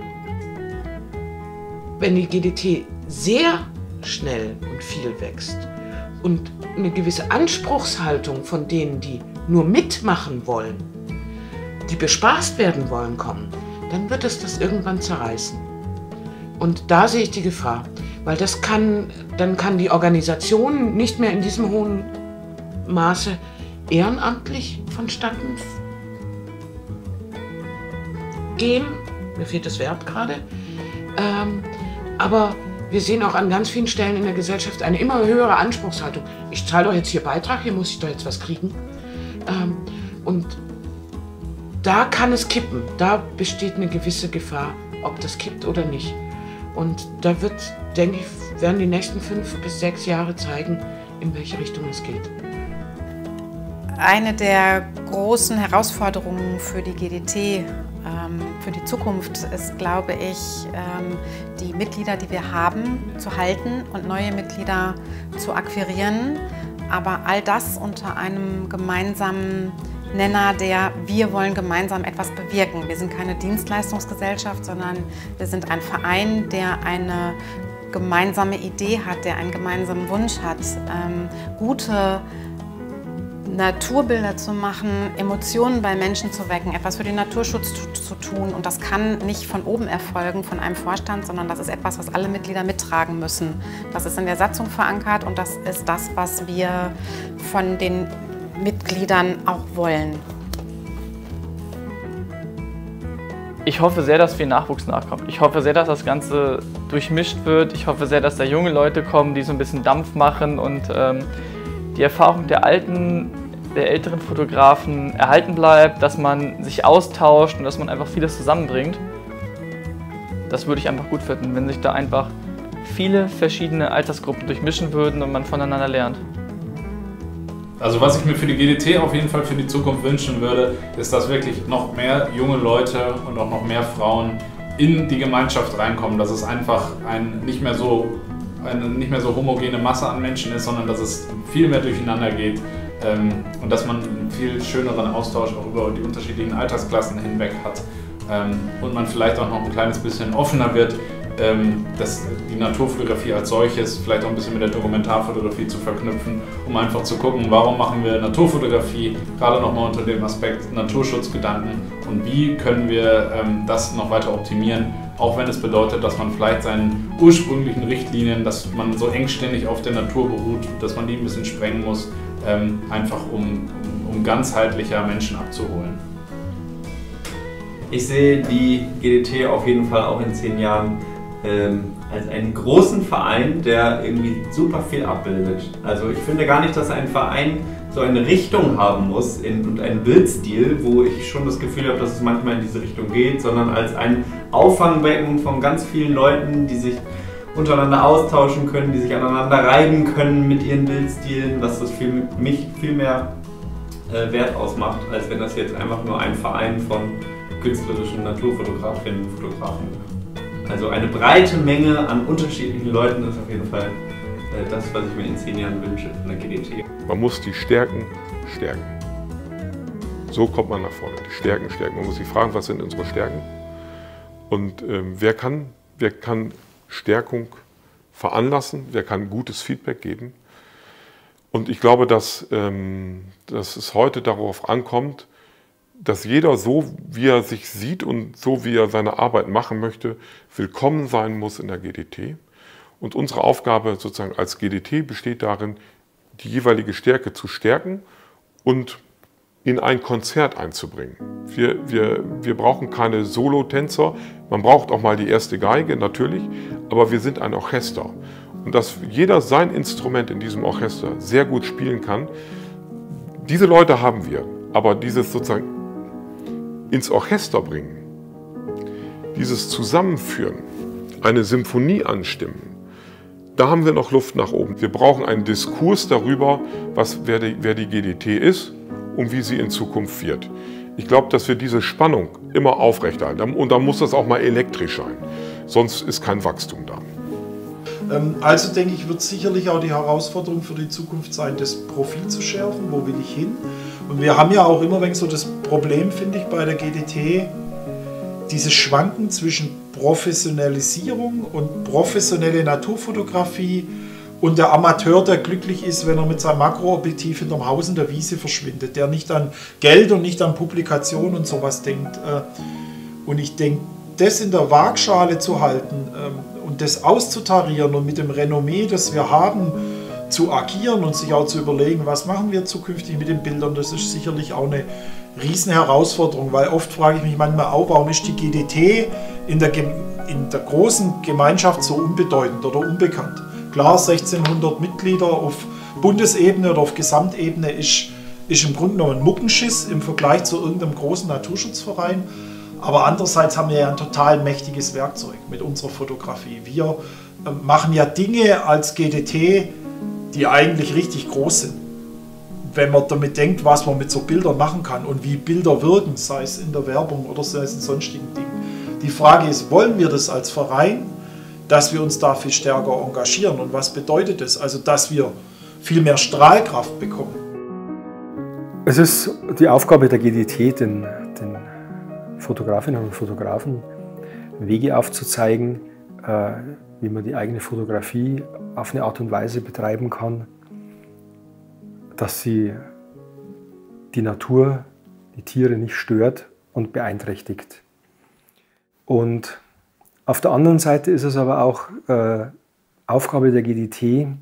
Wenn die G D T sehr schnell und viel wächst und eine gewisse Anspruchshaltung von denen, die nur mitmachen wollen, die bespaßt werden wollen, kommen, dann wird es das irgendwann zerreißen. Und da sehe ich die Gefahr, weil das kann, dann kann die Organisation nicht mehr in diesem hohen Maße ehrenamtlich vonstatten gehen. Mir fehlt das Verb gerade. Ähm, aber wir sehen auch an ganz vielen Stellen in der Gesellschaft eine immer höhere Anspruchshaltung. Ich zahle doch jetzt hier Beitrag, hier muss ich doch jetzt was kriegen. Ähm, und da kann es kippen. Da besteht eine gewisse Gefahr, ob das kippt oder nicht. Und da wird, denke ich, werden die nächsten fünf bis sechs Jahre zeigen, in welche Richtung es geht. Eine der großen Herausforderungen für die G D T, ähm, für die Zukunft ist, glaube ich, ähm, die Mitglieder, die wir haben, zu halten und neue Mitglieder zu akquirieren. Aber all das unter einem gemeinsamen Nenner, der wir wollen gemeinsam etwas bewirken. Wir sind keine Dienstleistungsgesellschaft, sondern wir sind ein Verein, der eine gemeinsame Idee hat, der einen gemeinsamen Wunsch hat, ähm, gute Naturbilder zu machen, Emotionen bei Menschen zu wecken, etwas für den Naturschutz zu, zu tun. Und das kann nicht von oben erfolgen, von einem Vorstand, sondern das ist etwas, was alle Mitglieder mittragen müssen. Das ist in der Satzung verankert und das ist das, was wir von den Mitgliedern auch wollen. Ich hoffe sehr, dass viel Nachwuchs nachkommt. Ich hoffe sehr, dass das Ganze durchmischt wird. Ich hoffe sehr, dass da junge Leute kommen, die so ein bisschen Dampf machen und ähm, die Erfahrung der alten, der älteren Fotografen erhalten bleibt, dass man sich austauscht und dass man einfach vieles zusammenbringt. Das würde ich einfach gut finden, wenn sich da einfach viele verschiedene Altersgruppen durchmischen würden und man voneinander lernt. Also was ich mir für die G D T auf jeden Fall für die Zukunft wünschen würde, ist, dass wirklich noch mehr junge Leute und auch noch mehr Frauen in die Gemeinschaft reinkommen, dass es einfach ein nicht mehr so eine nicht mehr so homogene Masse an Menschen ist, sondern dass es viel mehr durcheinander geht ähm, und dass man einen viel schöneren Austausch auch über die unterschiedlichen Altersklassen hinweg hat ähm, und man vielleicht auch noch ein kleines bisschen offener wird, ähm, dass die Naturfotografie als solches vielleicht auch ein bisschen mit der Dokumentarfotografie zu verknüpfen, um einfach zu gucken, warum machen wir Naturfotografie, gerade nochmal unter dem Aspekt Naturschutzgedanken und wie können wir ähm, das noch weiter optimieren, auch wenn es bedeutet, dass man vielleicht seinen ursprünglichen Richtlinien, dass man so engständig auf der Natur beruht, dass man die ein bisschen sprengen muss, ähm, einfach um, um, um ganzheitlicher Menschen abzuholen. Ich sehe die G D T auf jeden Fall auch in zehn Jahren ähm, als einen großen Verein, der irgendwie super viel abbildet. Also ich finde gar nicht, dass ein Verein so eine Richtung haben muss in, und einen Bildstil, wo ich schon das Gefühl habe, dass es manchmal in diese Richtung geht, sondern als ein Auffangbecken von ganz vielen Leuten, die sich untereinander austauschen können, die sich aneinander reiben können mit ihren Bildstilen, was das für mich viel mehr äh, Wert ausmacht, als wenn das jetzt einfach nur ein Verein von künstlerischen Naturfotografinnen und Fotografen ist. Also eine breite Menge an unterschiedlichen Leuten ist auf jeden Fall äh, das, was ich mir in zehn Jahren wünsche von der G D T. Man muss die Stärken stärken. So kommt man nach vorne. Die Stärken stärken. Man muss sich fragen, was sind unsere Stärken? Und ähm, wer kann, wer kann Stärkung veranlassen? Wer kann gutes Feedback geben? Und ich glaube, dass, ähm, dass es heute darauf ankommt, dass jeder so, wie er sich sieht und so, wie er seine Arbeit machen möchte, willkommen sein muss in der G D T. Und unsere Aufgabe sozusagen als G D T besteht darin, die jeweilige Stärke zu stärken und in ein Konzert einzubringen. Wir, wir, wir brauchen keine Solotänzer, man braucht auch mal die erste Geige, natürlich, aber wir sind ein Orchester. Und dass jeder sein Instrument in diesem Orchester sehr gut spielen kann, diese Leute haben wir. Aber dieses sozusagen ins Orchester bringen, dieses Zusammenführen, eine Symphonie anstimmen, da haben wir noch Luft nach oben. Wir brauchen einen Diskurs darüber, was, wer, die, wer die G D T ist und wie sie in Zukunft wird. Ich glaube, dass wir diese Spannung immer aufrechterhalten. Und da muss das auch mal elektrisch sein. Sonst ist kein Wachstum da. Also denke ich, wird sicherlich auch die Herausforderung für die Zukunft sein, das Profil zu schärfen. Wo will ich hin? Und wir haben ja auch immer so das Problem, finde ich, bei der G D T, dieses Schwanken zwischen Professionalisierung und professionelle Naturfotografie und der Amateur, der glücklich ist, wenn er mit seinem Makroobjektiv hinterm Haus in der Wiese verschwindet, der nicht an Geld und nicht an Publikation und sowas denkt. Und ich denke, das in der Waagschale zu halten und das auszutarieren und mit dem Renommee, das wir haben, zu agieren und sich auch zu überlegen, was machen wir zukünftig mit den Bildern, das ist sicherlich auch eine riesen Herausforderung, weil oft frage ich mich manchmal auch, warum ist die G D T in der, in der großen Gemeinschaft so unbedeutend oder unbekannt. Klar, sechzehnhundert Mitglieder auf Bundesebene oder auf Gesamtebene ist, ist im Grunde genommen ein Muckenschiss im Vergleich zu irgendeinem großen Naturschutzverein. Aber andererseits haben wir ja ein total mächtiges Werkzeug mit unserer Fotografie. Wir äh, machen ja Dinge als G D T, die eigentlich richtig groß sind. Wenn man damit denkt, was man mit so Bildern machen kann und wie Bilder wirken, sei es in der Werbung oder sei es in sonstigen Dingen. Die Frage ist, wollen wir das als Verein, dass wir uns da viel stärker engagieren? Und was bedeutet das? Also, dass wir viel mehr Strahlkraft bekommen. Es ist die Aufgabe der G D T, den, den Fotografinnen und Fotografen Wege aufzuzeigen, äh, wie man die eigene Fotografie auf eine Art und Weise betreiben kann, dass sie die Natur, die Tiere nicht stört und beeinträchtigt. Und auf der anderen Seite ist es aber auch äh, Aufgabe der G D T, äh,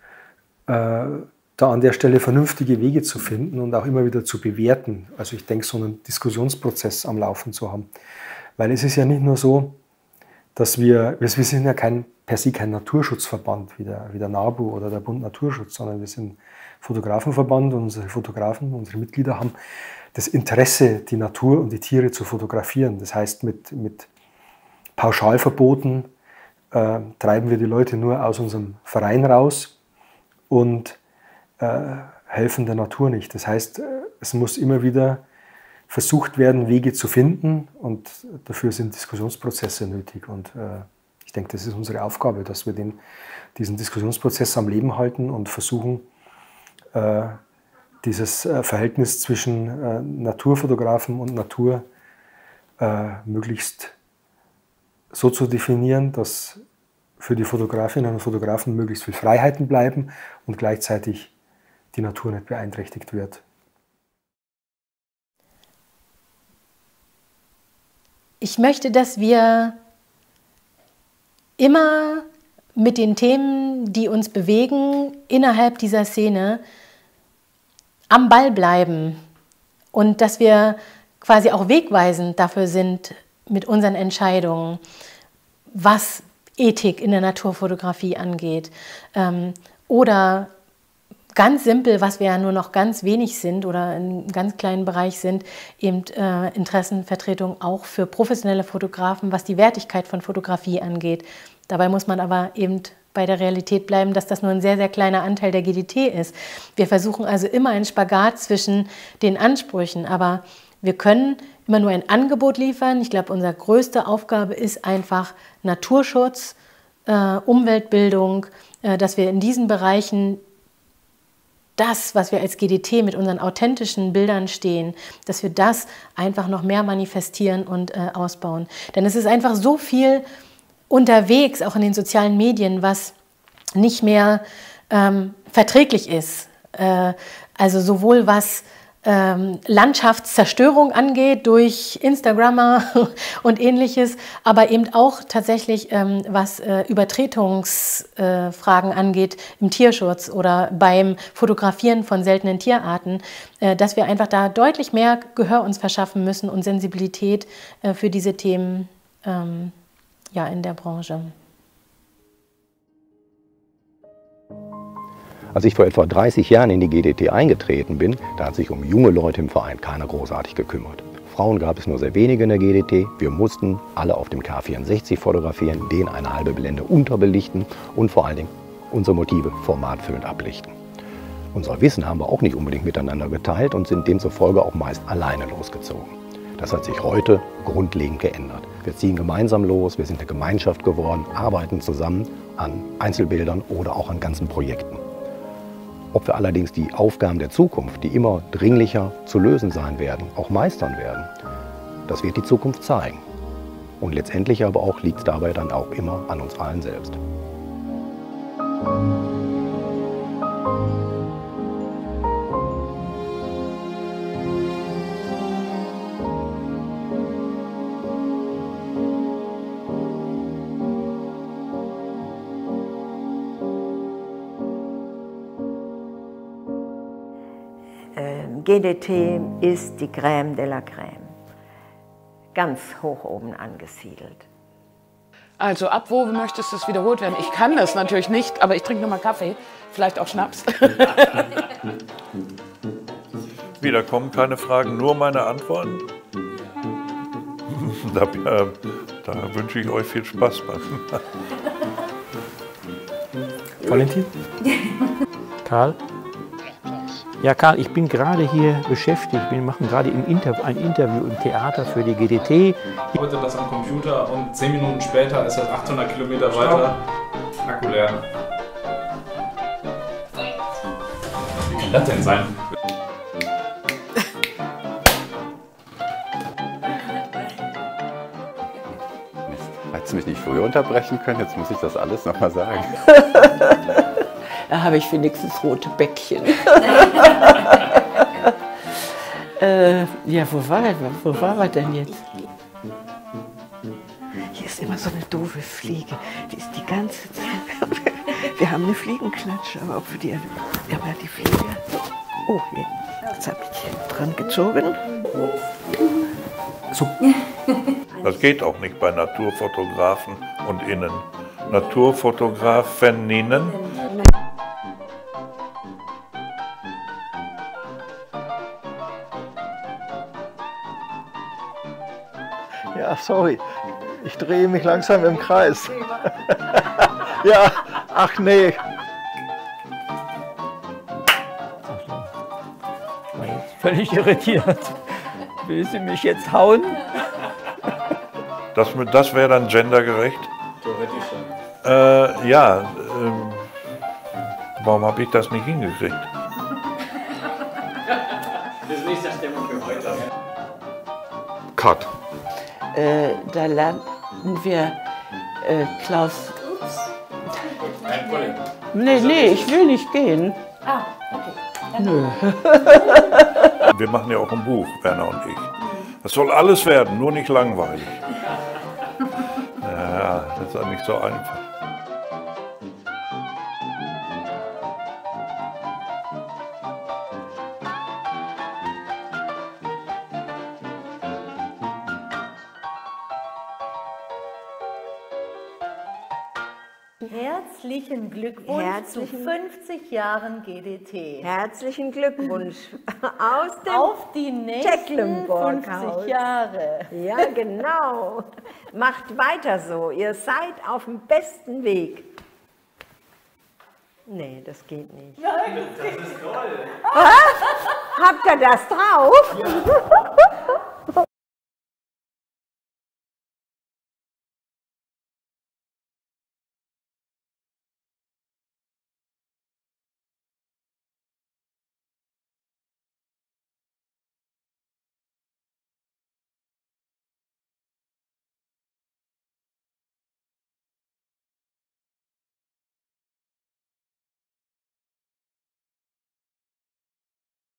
da an der Stelle vernünftige Wege zu finden und auch immer wieder zu bewerten. Also ich denke, so einen Diskussionsprozess am Laufen zu haben. Weil es ist ja nicht nur so, dass wir, wir sind ja kein, per se kein Naturschutzverband wie der, wie der NABU oder der Bund Naturschutz, sondern wir sind Fotografenverband und unsere Fotografen, unsere Mitglieder haben das Interesse, die Natur und die Tiere zu fotografieren. Das heißt, mit, mit Pauschalverboten äh, treiben wir die Leute nur aus unserem Verein raus und äh, helfen der Natur nicht. Das heißt, es muss immer wieder versucht werden, Wege zu finden und dafür sind Diskussionsprozesse nötig. Und äh, ich denke, das ist unsere Aufgabe, dass wir den, diesen Diskussionsprozess am Leben halten und versuchen, äh, dieses äh, Verhältnis zwischen äh, Naturfotografen und Natur äh, möglichst so zu definieren, dass für die Fotografinnen und Fotografen möglichst viel Freiheiten bleiben und gleichzeitig die Natur nicht beeinträchtigt wird. Ich möchte, dass wir immer mit den Themen, die uns bewegen, innerhalb dieser Szene am Ball bleiben und dass wir quasi auch wegweisend dafür sind mit unseren Entscheidungen, was Ethik in der Naturfotografie angeht. Ähm, oder ganz simpel, was wir ja nur noch ganz wenig sind oder in einem ganz kleinen Bereich sind, eben äh, Interessenvertretung auch für professionelle Fotografen, was die Wertigkeit von Fotografie angeht. Dabei muss man aber eben bei der Realität bleiben, dass das nur ein sehr, sehr kleiner Anteil der G D T ist. Wir versuchen also immer einen Spagat zwischen den Ansprüchen, aber wir können immer nur ein Angebot liefern. Ich glaube, unsere größte Aufgabe ist einfach Naturschutz, äh, Umweltbildung, äh, dass wir in diesen Bereichen das, was wir als G D T mit unseren authentischen Bildern stehen, dass wir das einfach noch mehr manifestieren und äh, ausbauen. Denn es ist einfach so viel unterwegs, auch in den sozialen Medien, was nicht mehr ähm, verträglich ist. Äh, also sowohl was ähm, Landschaftszerstörung angeht durch Instagrammer und ähnliches, aber eben auch tatsächlich ähm, was äh, Übertretungsfragen äh, angeht im Tierschutz oder beim Fotografieren von seltenen Tierarten, äh, dass wir einfach da deutlich mehr Gehör uns verschaffen müssen und Sensibilität äh, für diese Themen ähm, ja, in der Branche. Als ich vor etwa dreißig Jahren in die G D T eingetreten bin, da hat sich um junge Leute im Verein keiner großartig gekümmert. Frauen gab es nur sehr wenige in der G D T. Wir mussten alle auf dem K vierundsechzig fotografieren, den eine halbe Blende unterbelichten und vor allen Dingen unsere Motive formatfüllend ablichten. Unser Wissen haben wir auch nicht unbedingt miteinander geteilt und sind demzufolge auch meist alleine losgezogen. Das hat sich heute grundlegend geändert. Wir ziehen gemeinsam los, wir sind eine Gemeinschaft geworden, arbeiten zusammen an Einzelbildern oder auch an ganzen Projekten. Ob wir allerdings die Aufgaben der Zukunft, die immer dringlicher zu lösen sein werden, auch meistern werden, das wird die Zukunft zeigen. Und letztendlich aber auch liegt es dabei dann auch immer an uns allen selbst. G D T ist die Crème de la Crème, ganz hoch oben angesiedelt. Also ab wo möchtest du es wiederholt werden? Ich kann das natürlich nicht, aber ich trinke noch mal Kaffee, vielleicht auch Schnaps. Wieder kommen keine Fragen, nur meine Antworten. Da, äh, da wünsche ich euch viel Spaß bei. Valentin? Karl? Ja, Karl, ich bin gerade hier beschäftigt. Wir machen gerade im Inter ein Interview im Theater für die G D T. Ich arbeite das am Computer und zehn Minuten später ist das achthundert Kilometer weiter. Akku leer. Wie kann das denn sein? Hättest du mich nicht früher unterbrechen können? Jetzt muss ich das alles noch mal sagen. Da habe ich wenigstens rote Bäckchen. Äh, ja, wo war, wo war wir denn jetzt? Hier ist immer so eine doofe Fliege. Die ist die ganze Zeit. Wir haben eine Fliegenklatsche, aber ob wir die. Aber die Fliege. Oh, jetzt habe ich dran gezogen. So. Das geht auch nicht bei Naturfotografen und Innen. Naturfotografeninnen. Ja, sorry. Ich drehe mich langsam im Kreis. Ja, ach nee. Völlig irritiert. Will sie mich jetzt hauen? Das, das wäre dann gendergerecht? Theoretisch schon. Äh, ja. Ähm, warum habe ich das nicht hingekriegt? Das ist nicht der Stimmung für heute. Cut. Äh, da lernten wir äh, Klaus. Kein Problem. Nee, nee, ich will nicht gehen. Ah, okay. Nö. Wir machen ja auch ein Buch, Werner und ich. Das soll alles werden, nur nicht langweilig. Ja, das ist auch nicht so einfach. Herzlichen Glückwunsch Herzlichen zu fünfzig Jahren G D T. Herzlichen Glückwunsch aus dem Auf die nächsten Tecklenburg-Haus. fünfzig Jahre. Ja, genau. Macht weiter so. Ihr seid auf dem besten Weg. Nee, das geht nicht. Nein, das ist toll. Habt ihr das drauf? Ja.